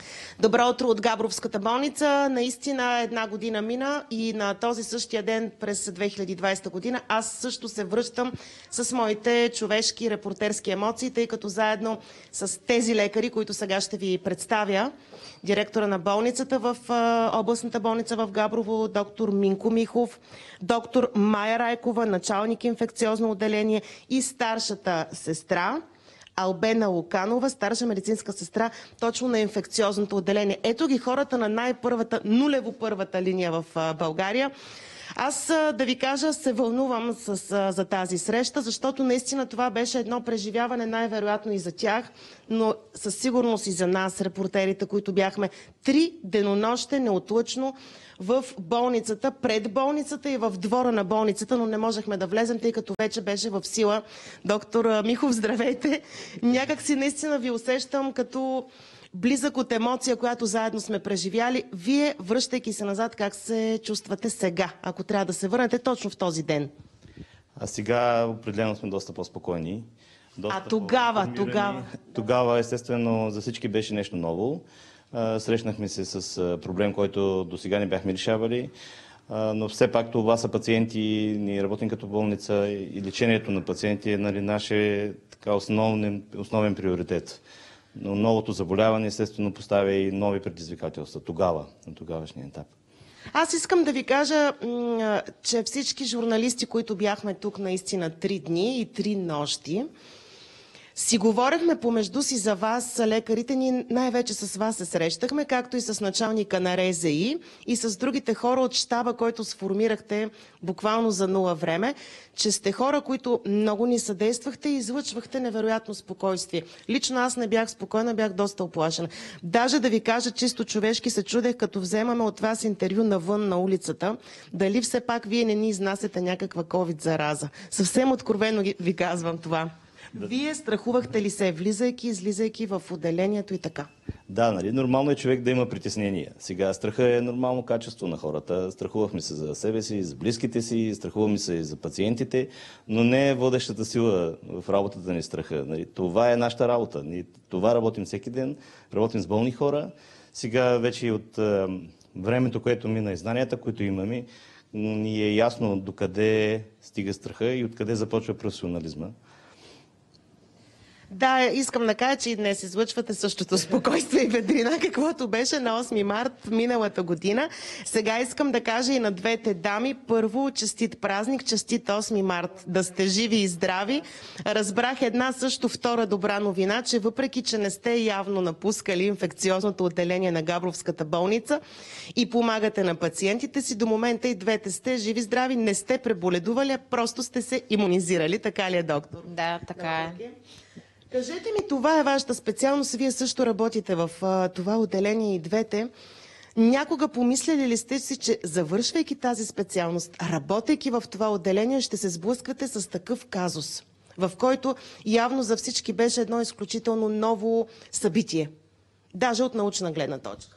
Добро утро от Габровската болница. Наистина една година мина и на този същия ден през две хиляди и двадесета година аз също се връщам с моите човешки репортерски емоции, тъй като заедно с тези лекари, които сега ще ви представя, директора на болницата в областната болница в Габрово, доктор Минко Михов, доктор Майя Райкова, началник инфекциозно отделение и старшата сестра Албена Луканова, старша медицинска сестра точно на инфекциозното отделение. Ето ги хората на най-първата, нулево първата линия в България. Аз, да ви кажа, се вълнувам с, за тази среща, защото наистина това беше едно преживяване най-вероятно и за тях, но със сигурност и за нас, репортерите, които бяхме три денонощи неотлъчно в болницата, пред болницата и в двора на болницата, но не можехме да влезем, тъй като вече беше в сила. Доктор Михов, здравейте! Някак си наистина ви усещам като близък от емоция, която заедно сме преживяли. Вие, връщайки се назад, как се чувствате сега, ако трябва да се върнете точно в този ден?
А сега определено сме доста по-спокойни. Доста
а тогава, тогава?
Тогава, естествено, за всички беше нещо ново. Срещнахме се с проблем, който до сега не бяхме решавали, но все пак това са пациенти, ние работим като болница и лечението на пациенти е, нали, наше така основен, основен приоритет. Но новото заболяване естествено поставя и нови предизвикателства тогава, на тогавашния етап.
Аз искам да ви кажа, че всички журналисти, които бяхме тук наистина три дни и три нощи, си говорехме помежду си за вас, лекарите ни, най-вече с вас се срещахме, както и с началника на РЗИ и с другите хора от щаба, който сформирахте буквално за нула време, че сте хора, които много ни съдействахте и излъчвахте невероятно спокойствие. Лично аз не бях спокойна, бях доста оплашена. Даже да ви кажа, чисто човешки се чудех, като вземаме от вас интервю навън на улицата, дали все пак вие не ни изнасяте някаква ковид зараза. Съвсем откровено ви казвам това. Да. Вие страхувахте ли се, влизайки, излизайки в отделението и така?
Да, нали, нормално е човек да има притеснения. Сега страха е нормално качество на хората. Страхувахме се за себе си, за близките си, страхуваме се и за пациентите, но не е водещата сила в работата ни страха. Нали, това е нашата работа. Ние това работим всеки ден, работим с болни хора. Сега вече и от е, времето, което мина и знанията, които имаме, ни е ясно докъде стига страха и откъде започва професионализма.
Да, искам да кажа, че и днес излъчвате същото спокойствие и ведрина, каквото беше на осми март миналата година. Сега искам да кажа и на двете дами. Първо, честит празник, честит осми март. Да сте живи и здрави. Разбрах една също втора добра новина, че въпреки, че не сте явно напускали инфекциозното отделение на Габровската болница и помагате на пациентите си, до момента и двете сте живи и здрави, не сте преболедували, просто сте се имунизирали. Така ли е, доктор?
Да, така е.
Кажете ми, това е вашата специалност, вие също работите в а, това отделение и двете. Някога помисляли ли сте си, че завършвайки тази специалност, работейки в това отделение, ще се сблъсквате с такъв казус, в който явно за всички беше едно изключително ново събитие, даже от научна гледна точка?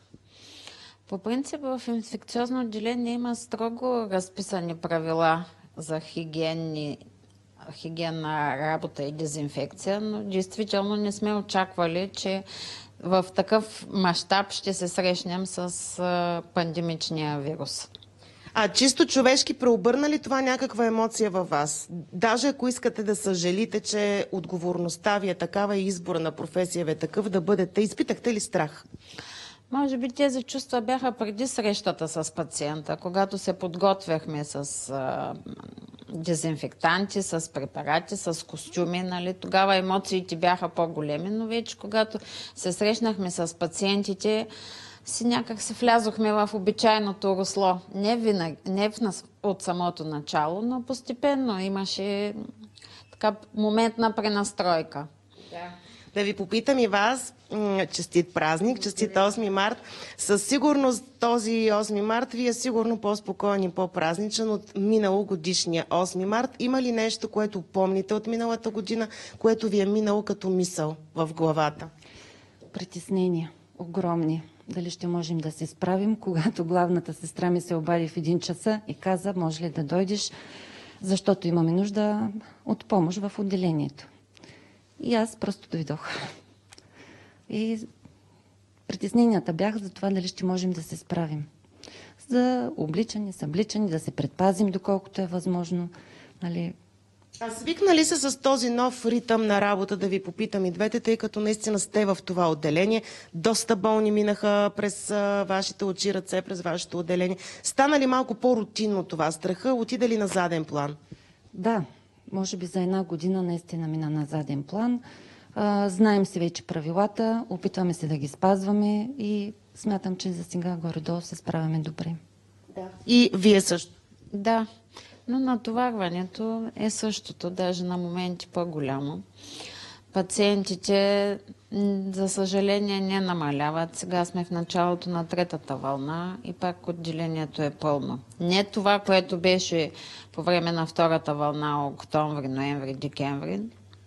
По принцип в инфекциозно отделение има строго разписани правила за хигиенни хигиенна работа и дезинфекция, но действително не сме очаквали, че в такъв мащаб ще се срещнем с пандемичния вирус.
А чисто човешки преобърна ли това някаква емоция във вас? Даже ако искате да съжалите, че отговорността ви е такава и избора на професия ви е такъв да бъдете, изпитахте ли страх?
Може би тези чувства бяха преди срещата с пациента, когато се подготвяхме с а, дезинфектанти, с препарати, с костюми. Нали? Тогава емоциите бяха по-големи, но вече когато се срещнахме с пациентите, си някак се влязохме в обичайното русло. Не, винаг, не в нас, от самото начало, но постепенно имаше така момент на пренастройка.
Да. Да ви попитам и вас, честит празник, честит осми март. Със сигурност този осми март ви е сигурно по-спокоен и по-празничен от миналогодишния осми март. Има ли нещо, което помните от миналата година, което ви е минало като мисъл в главата?
Притеснения, огромни. Дали ще можем да се справим, когато главната сестра ми се обади в един часа и каза, може ли да дойдеш, защото имаме нужда от помощ в отделението. И аз просто дойдох. И Притесненията бяха за това дали ще можем да се справим. За обличане, събличане, да се предпазим доколкото е възможно. Нали?
А свикнали се с този нов ритъм на работа, да ви попитам и двете, тъй като наистина сте в това отделение. Доста болни минаха през а, вашите очи, ръце, през вашето отделение. Стана ли малко по-рутинно това? Страха отиде ли на заден план?
Да, може би за една година наистина мина на заден план. А, знаем си вече правилата, опитваме се да ги спазваме и смятам, че за сега горе-долу се справяме добре.
Да. И вие също?
Да, но натоварването е същото, даже на моменти по-голямо. Пациентите, за съжаление, не намаляват. Сега сме в началото на третата вълна и пак отделението е пълно. Не това, което беше по време на втората вълна, октомври, ноември, декември.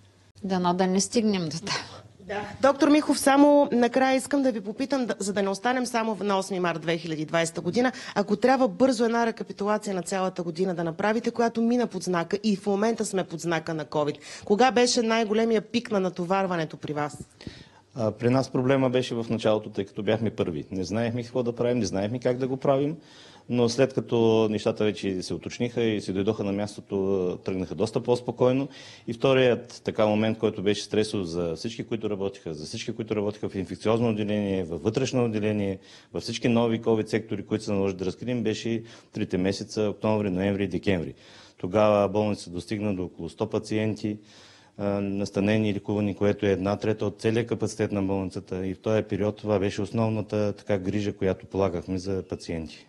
Дано да не стигнем до там.
Да. Доктор Михов, само накрая искам да ви попитам, за да не останем само на осми март две хиляди и двадесета година, ако трябва бързо една рекапитулация на цялата година да направите, която мина под знака и в момента сме под знака на COVID. Кога беше най-големия пик на натоварването при вас?
А, при нас проблема беше в началото, тъй като бяхме първи. Не знаехме какво да правим, не знаехме как да го правим, но след като нещата вече се уточниха и се дойдоха на мястото, тръгнаха доста по-спокойно. И вторият така момент, който беше стресов за всички, които работиха, за всички, които работиха в инфекциозно отделение, във вътрешно отделение, във всички нови COVID сектори, които се наложи да разкрием, беше трите месеца, октомври, ноември и декември. Тогава болница достигна до около сто пациенти, настанени и лекувани, което е една трета от целия капацитет на болницата. И в този период това беше основната така грижа, която полагахме за пациенти.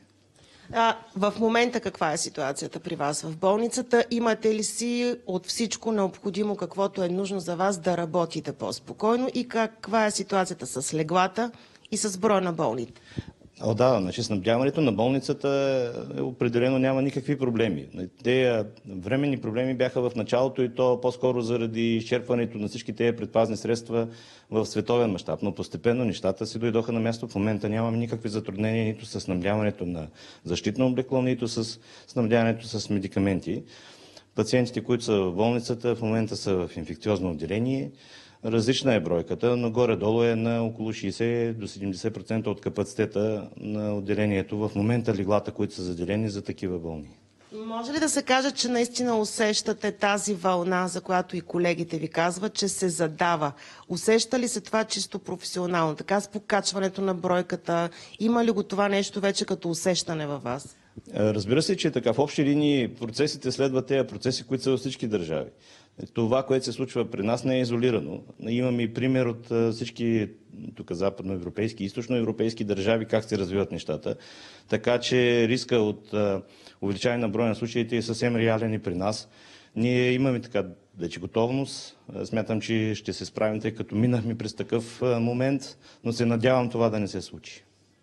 А, в момента каква е ситуацията при вас в болницата? Имате ли си от всичко необходимо, каквото е нужно за вас да работите по-спокойно и каква е ситуацията с леглата и с броя на болните?
О, да, значи снабдяването на болницата е, определено няма никакви проблеми. Те временни проблеми бяха в началото и то по-скоро заради изчерпването на всички тези предпазни средства в световен мащаб. Но постепенно нещата си дойдоха на място. В момента нямаме никакви затруднения нито с снабдяването на защитно облекло, нито с снабдяването с медикаменти. Пациентите, които са в болницата, в момента са в инфекциозно отделение. Различна е бройката, но горе-долу е на около шейсет до седемдесет процента от капацитета на отделението. В момента леглата, които са заделени за такива болни.
Може ли да се каже, че наистина усещате тази вълна, за която и колегите ви казват, че се задава? Усеща ли се това чисто професионално? Така с покачването на бройката, има ли го това нещо вече като усещане във вас?
Разбира се, че така в общи линии процесите следват тези процеси, които са във всички държави. Това, което се случва при нас, не е изолирано. Имаме и пример от всички тук западноевропейски и източноевропейски държави, как се развиват нещата. Така че риска от увеличаване на броя на случаите е съвсем реален и при нас. Ние имаме така вече готовност. Смятам, че ще се справим, тъй като минахме през такъв момент, но се надявам това да не се случи.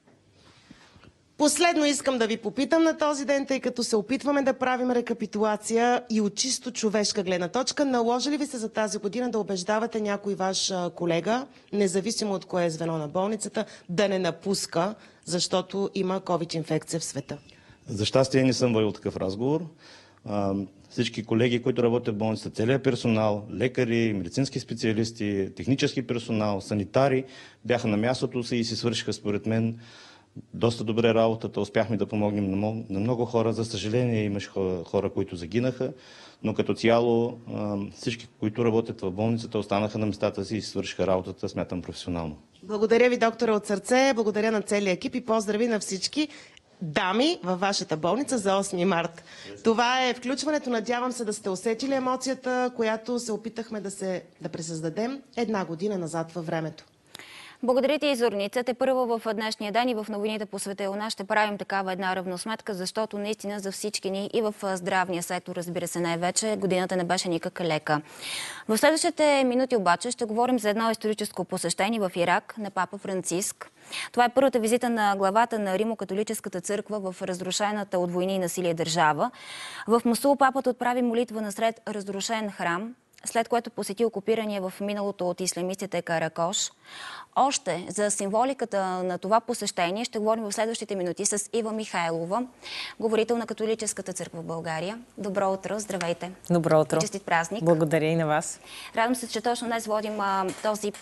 Последно искам да ви попитам на този ден, тъй като се опитваме да правим рекапитулация и от чисто човешка гледна точка. Наложи ли ви се за тази година да убеждавате някой ваш колега, независимо от кое е звено на болницата, да не напуска, защото има COVID-инфекция в света?
За щастие не съм водил такъв разговор. Всички колеги, които работят в болницата, целият персонал, лекари, медицински специалисти, технически персонал, санитари бяха на мястото си и си свършиха според мен доста добре работата, успяхме да помогнем на много хора. За съжаление имаше хора, които загинаха, но като цяло всички, които работят в болницата, останаха на местата си и свършиха работата, смятам, професионално.
Благодаря ви, доктора, от сърце, благодаря на целия екип и поздрави на всички дами във вашата болница за осми март. Това е включването. Надявам се да сте усетили емоцията, която се опитахме да, се, да пресъздадем една година назад във времето.
Благодаря ти, Зорница. Те първо в днешния ден и в новините по света и у нас ще правим такава една равносметка, защото наистина за всички ни и в здравния сектор, разбира се, най-вече годината не беше никак лека. В следващите минути обаче ще говорим за едно историческо посещение в Ирак на папа Франциск. Това е първата визита на главата на Римо-католическата църква в разрушената от войни и насилие държава. В Мусул папата отправи молитва насред разрушен храм, след което посети окупирания в миналото от ислямистите Каракош. Още за символиката на това посещение ще говорим в следващите минути с Ива Михайлова, говорител на Католическата църква в България. Добро утро, здравейте!
Добро утро!
Честит празник!
Благодаря и на вас!
Радвам се, че точно днес водим а, този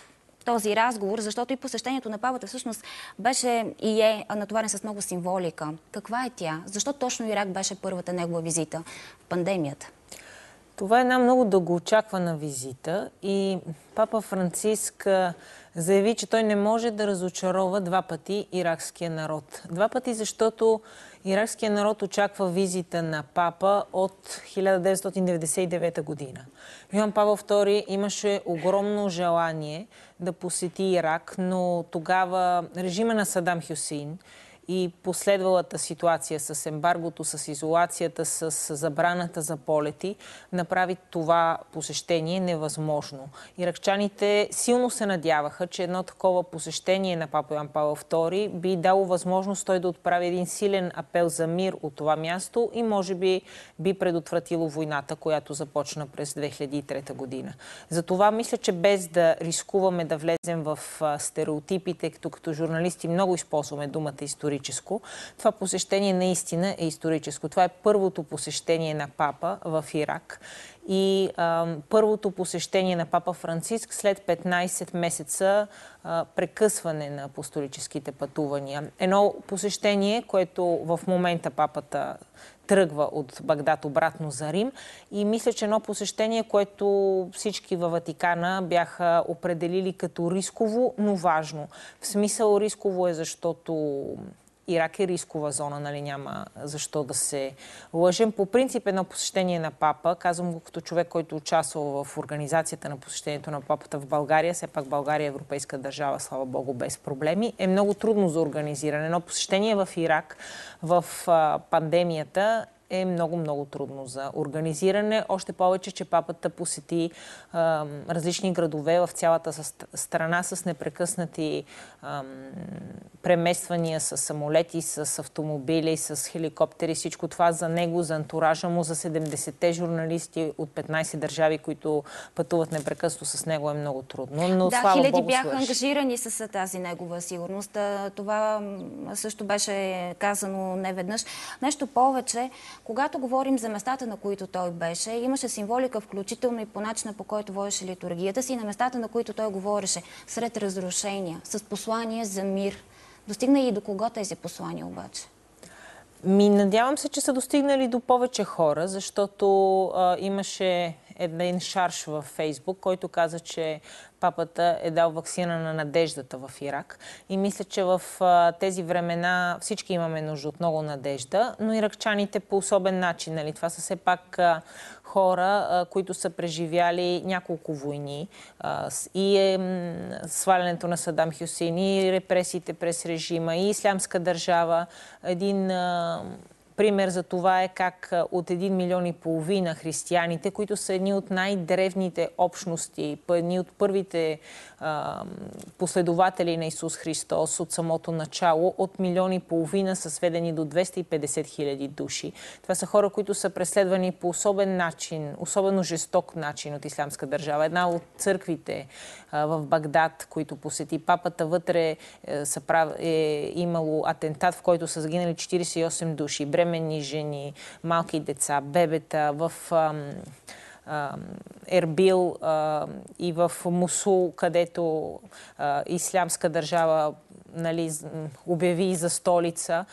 този разговор, защото и посещението на папата всъщност беше и е натоварен с много символика. Каква е тя? Защо точно Ирак беше първата негова визита в пандемията?
Това е една много дългоочаквана визита и папа Франциск заяви, че той не може да разочарова два пъти иракския народ. Два пъти, защото иракския народ очаква визита на папа от хиляда деветстотин деветдесет и девета година. Йоан Павел втори имаше огромно желание да посети Ирак, но тогава режима на Садам Хюсейн и последвалата ситуация с ембаргото, с изолацията, с забраната за полети, направи това посещение невъзможно. Иракчаните силно се надяваха, че едно такова посещение на папа Йоан Павел втори би дало възможност той да отправи един силен апел за мир от това място и може би би предотвратило войната, която започна през две хиляди и трета година. Затова мисля, че без да рискуваме да влезем в стереотипите, като като журналисти много използваме думата история, това посещение наистина е историческо. Това е първото посещение на папа в Ирак и а, първото посещение на папа Франциск след петнайсет месеца а, прекъсване на апостолическите пътувания. Едно посещение, което в момента папата тръгва от Багдад обратно за Рим и мисля, че едно посещение, което всички във Ватикана бяха определили като рисково, но важно. В смисъл рисково е, защото Ирак е рискова зона, нали, няма защо да се лъжем. По принцип едно посещение на папа, казвам го като човек, който участвал в организацията на посещението на папата в България, все пак България е европейска държава, слава Богу, без проблеми, е много трудно за организиране. Едно посещение в Ирак в а, пандемията е много-много трудно за организиране. Още повече, че папата посети а, различни градове в цялата страна с непрекъснати а, премествания с самолети, с автомобили, с хеликоптери. Всичко това за него, за антуража му, за седемдесетте журналисти от петнайсет държави, които пътуват непрекъснато с него, е много трудно. Но,
да,
слава
хиляди
Богу,
бяха
свърши.
ангажирани с тази негова сигурност. Това също беше казано неведнъж. Нещо повече, когато говорим за местата, на които той беше, имаше символика, включително и по начина, по който водеше литургията си, на местата, на които той говореше, сред разрушения, с послания за мир. Достигна и до кого тези послания обаче?
Ми, надявам се, че са достигнали до повече хора, защото а, имаше един шарж във Фейсбук, който каза, че папата е дал ваксина на надеждата в Ирак. И мисля, че в а, тези времена всички имаме нужда от много надежда, но иракчаните по особен начин. Нали? Това са все пак а, хора, а, които са преживяли няколко войни а, и е, м, свалянето на Садам Хюсейн, и репресиите през режима, и ислямска държава. Един а, пример за това е как от един милион и половина християните, които са едни от най-древните общности, едни от първите а, последователи на Исус Христос от самото начало, от милион и половина са сведени до двеста и петдесет хиляди души. Това са хора, които са преследвани по особен начин, особено жесток начин от ислямска държава. Една от църквите а, в Багдад, които посети папата, вътре е, са прав... е имало атентат, в който са загинали четирийсет и осем души. Бременни жени, малки деца, бебета в ам, ам, Ербил а, и в Мусул, където а, ислямска държава, нали, обяви за столица.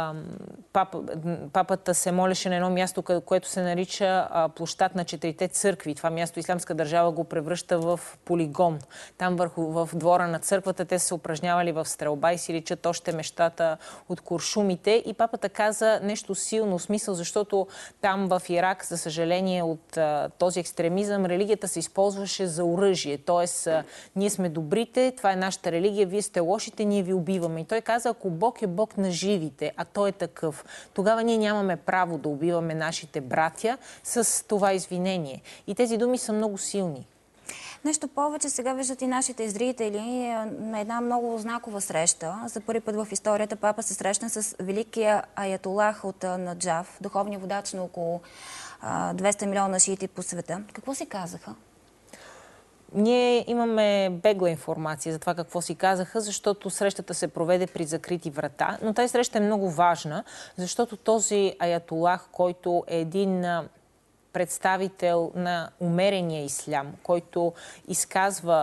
Пап, папата се молеше на едно място, което се нарича площад на четирите църкви. Това място ислямска държава го превръща в полигон. Там върху, в двора на църквата те се упражнявали в стрелба и си личат още мещата от куршумите. И папата каза нещо силно, смисъл, защото там в Ирак, за съжаление, от този екстремизъм, религията се използваше за оръжие. Тоест, ние сме добрите, това е нашата религия, вие сте лошите, ние ви убиваме. И той каза, ако Бог е Бог на живите, а той е такъв, тогава ние нямаме право да убиваме нашите братя с това извинение. И тези думи са много силни.
Нещо повече, сега виждат и нашите зрители на една много знакова среща. За първи път в историята папа се срещна с великия аятолах от Наджаф, духовния водач на около двеста милиона шиити по света. Какво си казаха?
Ние имаме бегла информация за това какво си казаха, защото срещата се проведе при закрити врата. Но тази среща е много важна, защото този аятолах, който е един представител на умерения ислям, който изказва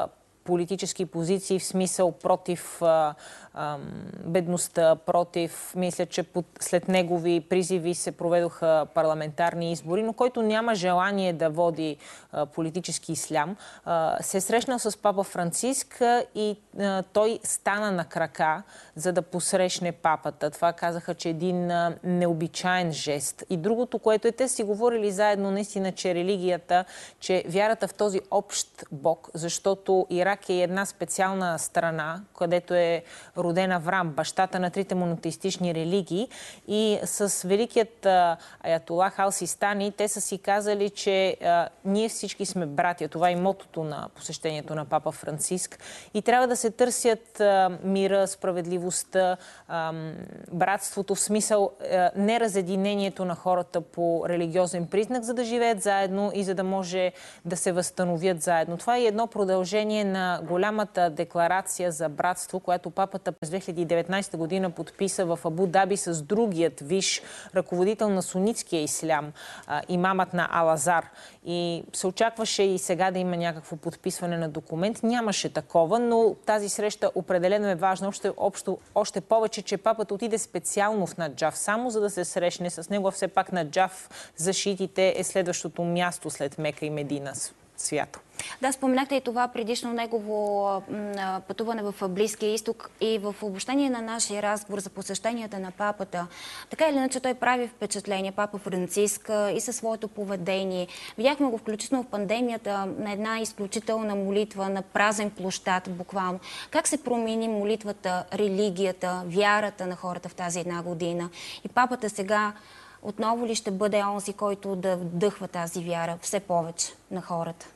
политически позиции, в смисъл против а, а, бедността, против, мисля, че под, след негови призиви се проведоха парламентарни избори, но който няма желание да води а, политически ислям, а, се е срещнал с папа Франциск а, и а, той стана на крака, за да посрещне папата. Това казаха, че е един а, необичаен жест. И другото, което е, те си говорили заедно наистина, че религията, че вярата в този общ Бог, защото Ирак е една специална страна, където е роден Аврам, бащата на трите монотеистични религии, и с великият а, аятолах Ал-Систани, те са си казали, че а, ние всички сме братя. Това е мотото на посещението на папа Франциск. И трябва да се търсят а, мира, справедливостта, а, братството, в смисъл а, неразединението на хората по религиозен признак, за да живеят заедно и за да може да се възстановят заедно. Това е едно продължение на голямата декларация за братство, която папата през две хиляди и деветнадесета година подписа в Абу Даби с другият висш ръководител на сунитския ислям, имамът на Ал-Азар. И се очакваше и сега да има някакво подписване на документ. Нямаше такова, но тази среща определено е важна. Още, общо, още повече, че папата отиде специално в Наджаф, само за да се срещне с него. Все пак Наджаф за шиитите е следващото място след Мека и Медина свято.
Да, споменахте и това предишно негово пътуване в Близкия изток и в обобщение на нашия разговор за посещенията на папата. Така или иначе той прави впечатление, папа Франциск, и със своето поведение. Видяхме го включително в пандемията на една изключителна молитва, на празен площад буквално. Как се промени молитвата, религията, вярата на хората в тази една година? И папата сега отново ли ще бъде онзи, който да вдъхва тази вяра все повече на хората?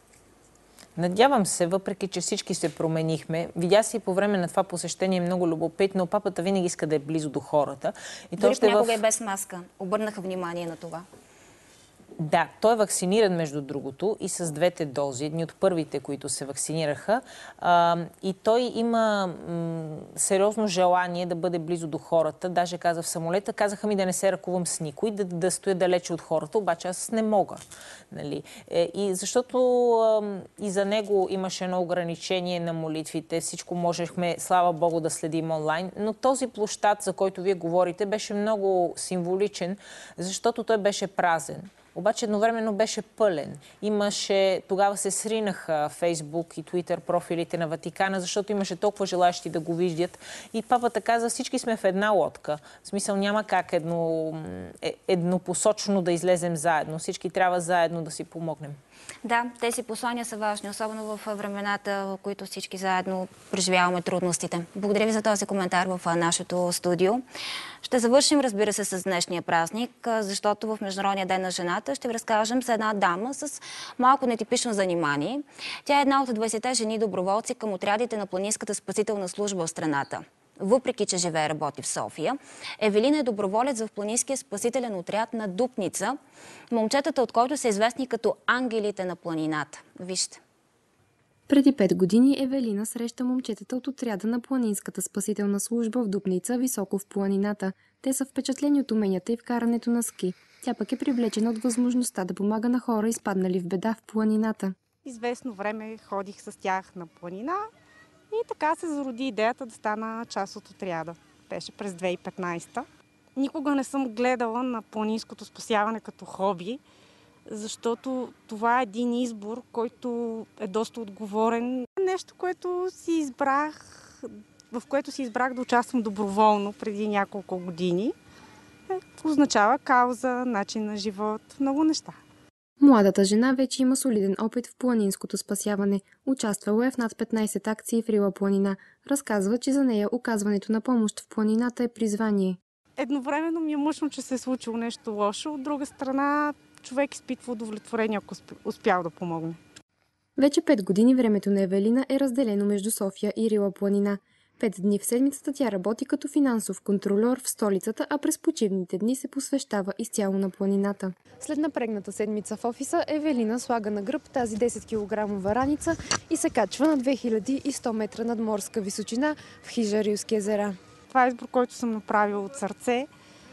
Надявам се, въпреки че всички се променихме. Видя се и по време на това посещение много любопитно. Папата винаги иска да е близо до хората. И
дори
ще
понякога
в...
е без маска. Обърнаха внимание на това.
Да, той е вакциниран, между другото, и с двете дози, едни от първите, които се вакцинираха. А, и той има м, сериозно желание да бъде близо до хората. Даже каза в самолета, казаха ми да не се ръкувам с никой, да, да стоя далече от хората, обаче аз не мога. Нали? Е, и защото а, и за него имаше едно ограничение на молитвите, всичко можехме, слава Богу, да следим онлайн, но този площад, за който вие говорите, беше много символичен, защото той беше празен. Обаче едновременно беше пълен. Имаше, тогава се сринаха Фейсбук и Твитър профилите на Ватикана, защото имаше толкова желащи да го виждат. И папата каза, всички сме в една лодка. В смисъл няма как едно, еднопосочно да излезем заедно. Всички трябва заедно да си помогнем.
Да, тези послания са важни, особено в времената, в които всички заедно преживяваме трудностите. Благодаря ви за този коментар в нашето студио. Ще завършим, разбира се, с днешния празник, защото в Международния ден на жената ще ви разкажем за една дама с малко нетипично занимание. Тя е една от двайсетте жени доброволци към отрядите на Планинската спасителна служба в страната. Въпреки че живее и работи в София, Евелина е доброволец в Планинския спасителен отряд на Дупница, момчетата от който са известни като ангелите на планината. Вижте.
Преди пет години Евелина среща момчетата от отряда на Планинската спасителна служба в Дупница, високо в планината. Те са впечатлени от уменията и в карането на ски. Тя пък е привлечена от възможността да помага на хора, изпаднали в беда в планината.
Известно време ходих с тях на планина и така се зароди идеята да стана част от отряда. Беше през две хиляди и петнадесета. Никога не съм гледала на планинското спасяване като хоби, защото това е един избор, който е доста отговорен. Нещо, което си избрах, в което си избрах да участвам доброволно преди няколко години. Означава кауза, начин на живот, много неща.
Младата жена вече има солиден опит в планинското спасяване. Участвала е в над петнадесет акции в Рила планина. Разказва, че за нея оказването на помощ в планината е призвание.
Едновременно ми е мъчно, че се е случило нещо лошо. От друга страна, човек изпитва удовлетворение, ако успял да помогне.
Вече пет години времето на Евелина е разделено между София и Рила планина. Пет дни в седмицата тя работи като финансов контролер в столицата, а през почивните дни се посвещава изцяло на планината. След напрегната седмица в офиса, Евелина слага на гръб тази десет килограмова раница и се качва на две хиляди и сто метра надморска височина в хижа Рилски езера.
Това е избор, който съм направила от сърце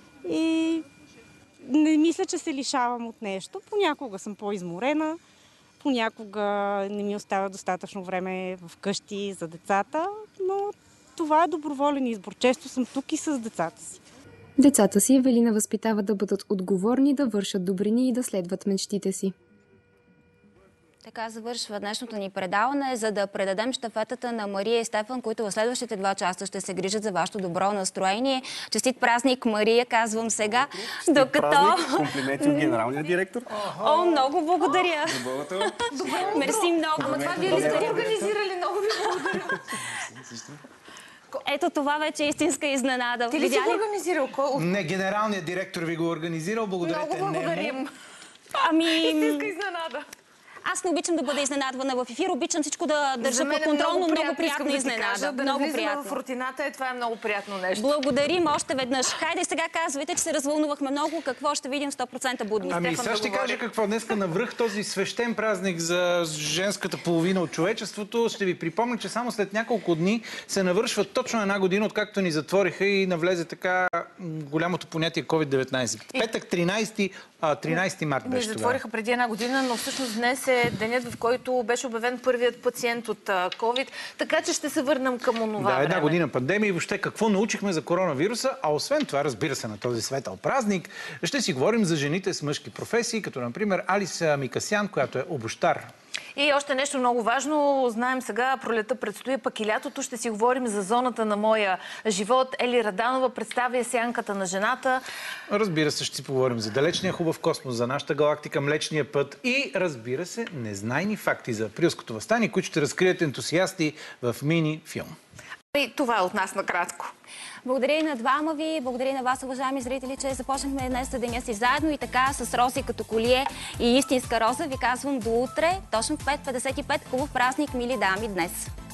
и не мисля, че се лишавам от нещо. Понякога съм по-изморена, Понякога не ми остава достатъчно време вкъщи за децата, но това е доброволен избор. Често съм тук и с децата си.
Децата си Евелина възпитава да бъдат отговорни, да вършат добрини и да следват мечтите си.
Така завършва днешното ни предаване, за да предадем щафетата на Мария и Стефан, които в следващите два часа ще се грижат за вашето добро настроение. Честит празник, Мария, казвам сега.
Честит
докато...
празник, комплименти от генералния директор.
О, много благодаря.
Доброто.
Мерси много.
Ама това вие ли сте организирали? Много ви благодаря.
Ето това вече е истинска изненада.
Ти ли си го организирал?
Не, генералният директор ви го организирал. Благодарете.
Много благодарим.
Ами...
Истинска изненада.
Аз не обичам да бъда изненадвана в ефир, обичам всичко да държа под контрол, но много приятна
да
изненада.
Кажа, да
много
приятно. В рутината е, това е много приятно нещо.
Благодарим още веднъж. Хайде сега казвайте, че се развълнувахме много. Какво ще видим сто процента будни?
Ами сега ще кажа какво днеска навръх този свещен празник за женската половина от човечеството. Ще ви припомня, че само след няколко дни се навършва точно една година, откакто ни затвориха и навлезе така голямото понятие ковид деветнайсет. Петък тринайсети март беше това.
Ни затвориха преди една година, но всъщност днес е денят, в който беше обявен първият пациент от ковид, така че ще се върнем към онова
Да, една
време.
година пандемия и въобще какво научихме за коронавируса, а освен това, разбира се, на този светъл празник, ще си говорим за жените с мъжки професии, като например Алиса Микасян, която е обущар.
И още нещо много важно. Знаем сега, пролета предстои, пък и лятото. Ще си говорим за зоната на моя живот. Ели Раданова представя сянката на жената.
Разбира се, ще си поговорим за далечния хубав космос, за нашата галактика, Млечния път и, разбира се, незнайни факти за априлското въстание, които ще разкрият ентусиасти в мини-филм.
И това е от нас накратко.
Благодаря и на двама ви, благодаря и на вас, уважаеми зрители, че започнахме днес деня си заедно и така с рози като колие и истинска роза ви казвам до утре, точно в пет петдесет и пет. Хубав празник, мили дами, днес!